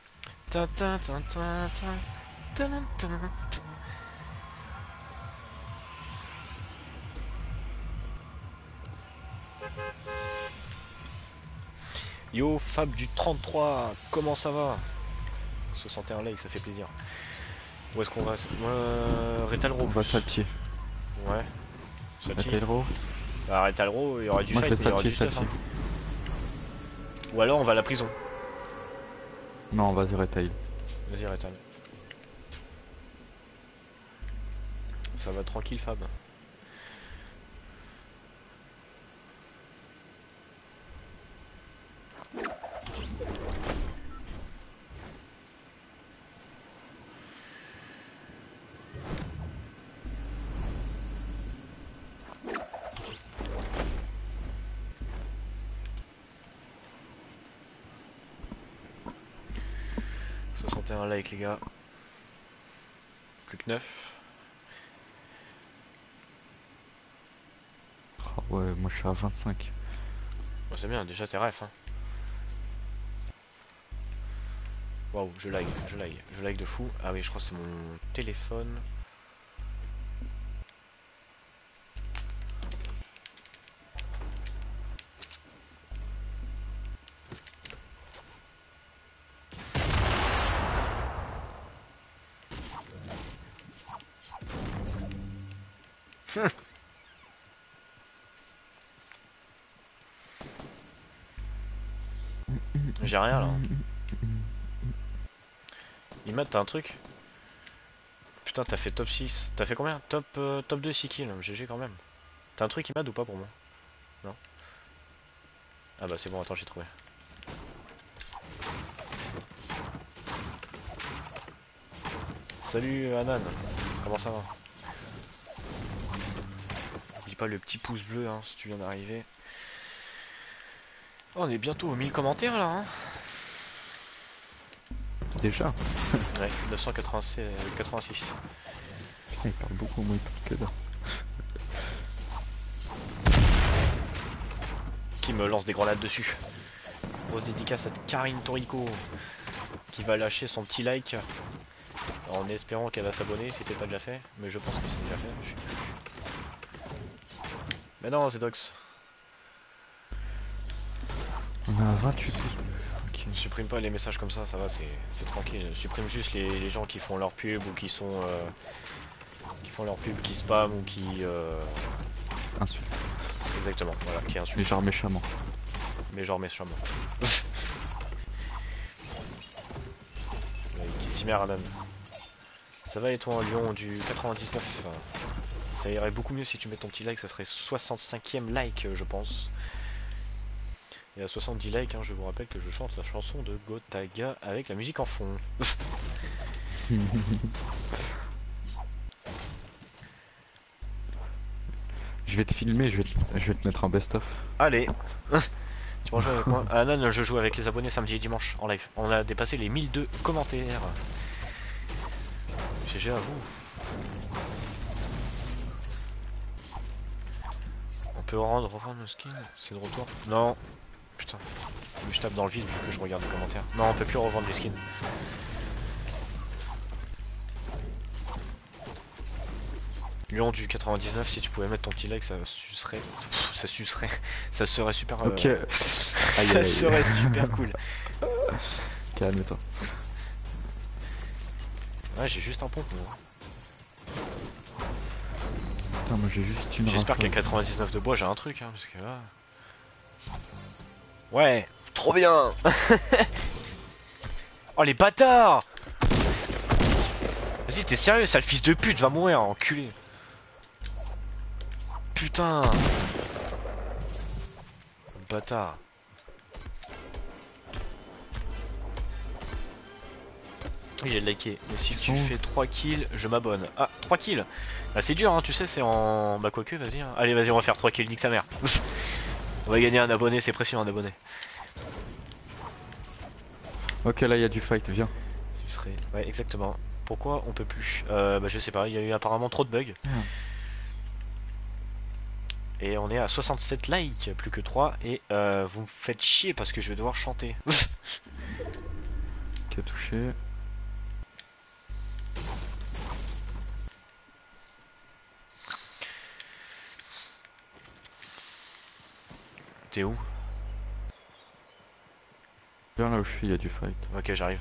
Yo Fab du 33, comment ça va? 61 likes, ça fait plaisir. Où est-ce qu'on va? Moi, Retalro. On va Salty. Ouais. Salty. Retalro. Bah, Retalro, il y aura du Moi je fight, fais mais il y aura Salty, du stuff. Salty. Ou alors on va à la prison. Non, vas-y, Retail. Vas-y, Retal. Ça va tranquille, Fab. Un like les gars. Plus que 9. Ah ouais, moi je suis à 25. Bon, c'est bien, déjà t'es ref. Hein. Waouh, je lag de fou. Ah oui, je crois que c'est mon téléphone. J'ai rien là. Imad, t'as un truc? Putain, t'as fait top 6. T'as fait combien? Top 2 6 kills. GG quand même. T'as un truc Imad ou pas pour moi? Non? Ah bah c'est bon, attends, j'ai trouvé. Salut Anan, comment ça va? N'oublie pas le petit pouce bleu hein, si tu viens d'arriver. Oh, on est bientôt aux 1000 commentaires là hein. Déjà? Ouais, 986. Putain, il parle beaucoup, moi il parle que là. Qui me lance des grenades dessus. Grosse dédicace à Karine Torico qui va lâcher son petit like en espérant qu'elle va s'abonner si c'est pas déjà fait. Mais je pense que c'est déjà fait. Je sais plus. Mais non, c'est Dox. On a 28 pouces. Ok. Je supprime pas les messages comme ça va, c'est tranquille. Je supprime juste les gens qui font leur pub ou qui sont qui font leur pub, qui spam ou qui Insulte. exactement, voilà, qui insultent. Mais genre méchamment. Mais genre méchamment. Qui s'y met à Anan. Ça va et toi, Lyon du 99? Ça irait beaucoup mieux si tu mets ton petit like, ça serait 65e like, je pense. Et à 70 likes, hein, je vous rappelle que je chante la chanson de Gotaga avec la musique en fond. Je vais te filmer, je vais te mettre en best-of. Allez. Tu vas jouer avec moi? Anan, je joue avec les abonnés samedi et dimanche en live. On a dépassé les 1002 commentaires. GG à vous. On peut revendre nos skins? C'est de retour? Non. putain. Je tape dans le vide vu que je regarde les commentaires. Non, on peut plus revendre les skins. Lyon du 99, si tu pouvais mettre ton petit like, ça sucerait. Ça sucerait. Ça serait super. Ok. Aïe, Ça aïe, aïe. serait super cool. Calme-toi. Ouais, j'ai juste un pompe. Moi. Putain, moi j'ai juste une J'espère qu'à rafale. 99 de bois, j'ai un truc, hein, parce que là. Ouais, trop bien. Oh les bâtards. Vas-y, t'es sérieux, sale fils de pute, va mourir, enculé. Putain. Bâtard. Oui, j'ai liké. Mais si tu fais 3 kills, je m'abonne. Ah, 3 kills. Bah c'est dur, hein, tu sais, c'est en... Bah quoique, vas-y. Hein. Allez, vas-y, on va faire 3 kills, nique sa mère. On va gagner un abonné, c'est précieux un abonné. Ok, là il y a du fight, viens. Tu serais... Ouais, exactement. Pourquoi on peut plus bah je sais pas, il y a eu apparemment trop de bugs. Et on est à 67 likes, plus que 3. Et vous me faites chier parce que je vais devoir chanter. Qui a touché. T'es où? Viens là où je suis, il y a du fight. Ok, j'arrive.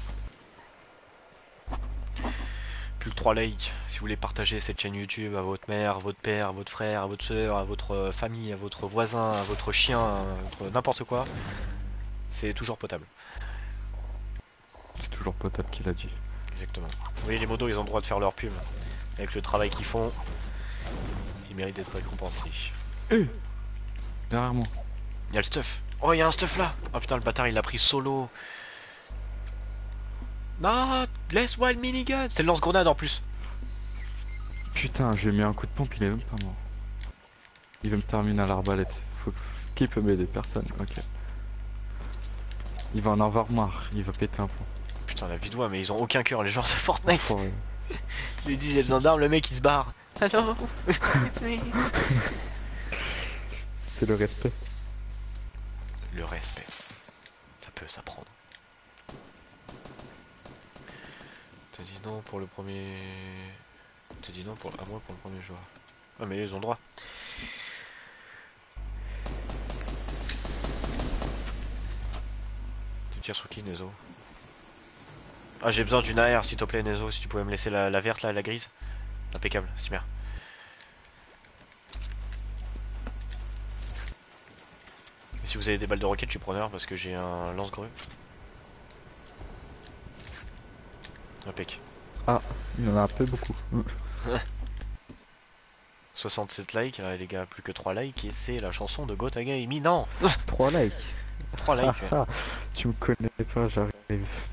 Plus que 3 likes. Si vous voulez partager cette chaîne YouTube à votre mère, à votre père, à votre frère, à votre soeur, à votre famille, à votre voisin, à votre chien, à votre n'importe quoi, c'est toujours potable. C'est toujours potable qu'il a dit. Exactement. Vous voyez, les modos, ils ont le droit de faire leur pub. Avec le travail qu'ils font, ils méritent d'être récompensés. Derrière moi. Il y a le stuff. Oh, il y a un stuff là. Oh putain, le bâtard, il l'a pris solo. Non, laisse wild minigun. C'est le lance-grenade en plus. Putain, j'ai mis un coup de pompe, il est même pas mort. Il veut me terminer à l'arbalète. Qui peut m'aider? Personne. Ok. Il va en avoir marre, il va péter un plomb. Putain, la vidoie, mais ils ont aucun cœur, les joueurs de Fortnite. Enfoiré. Je lui dis, j'ai besoin d'armes, le mec il se barre. Hello. It's me. C'est le respect. Le respect. Ça peut s'apprendre. T'as dit non pour le premier... T'as dit non pour... à moi pour le premier joueur. Ah mais ils ont le droit. Tu tires sur qui, Nezo? Ah, j'ai besoin d'une AR s'il te plaît, Nezo, si tu pouvais me laisser la verte là, la grise. Impeccable, Simer. Si vous avez des balles de roquette, je suis preneur parce que j'ai un lance-grue. Impec. Ah, il en a un peu beaucoup. 67 likes, les gars, plus que 3 likes et c'est la chanson de Gotaga imminent. 3 likes. 3 likes, ouais. Tu me connais pas, j'arrive.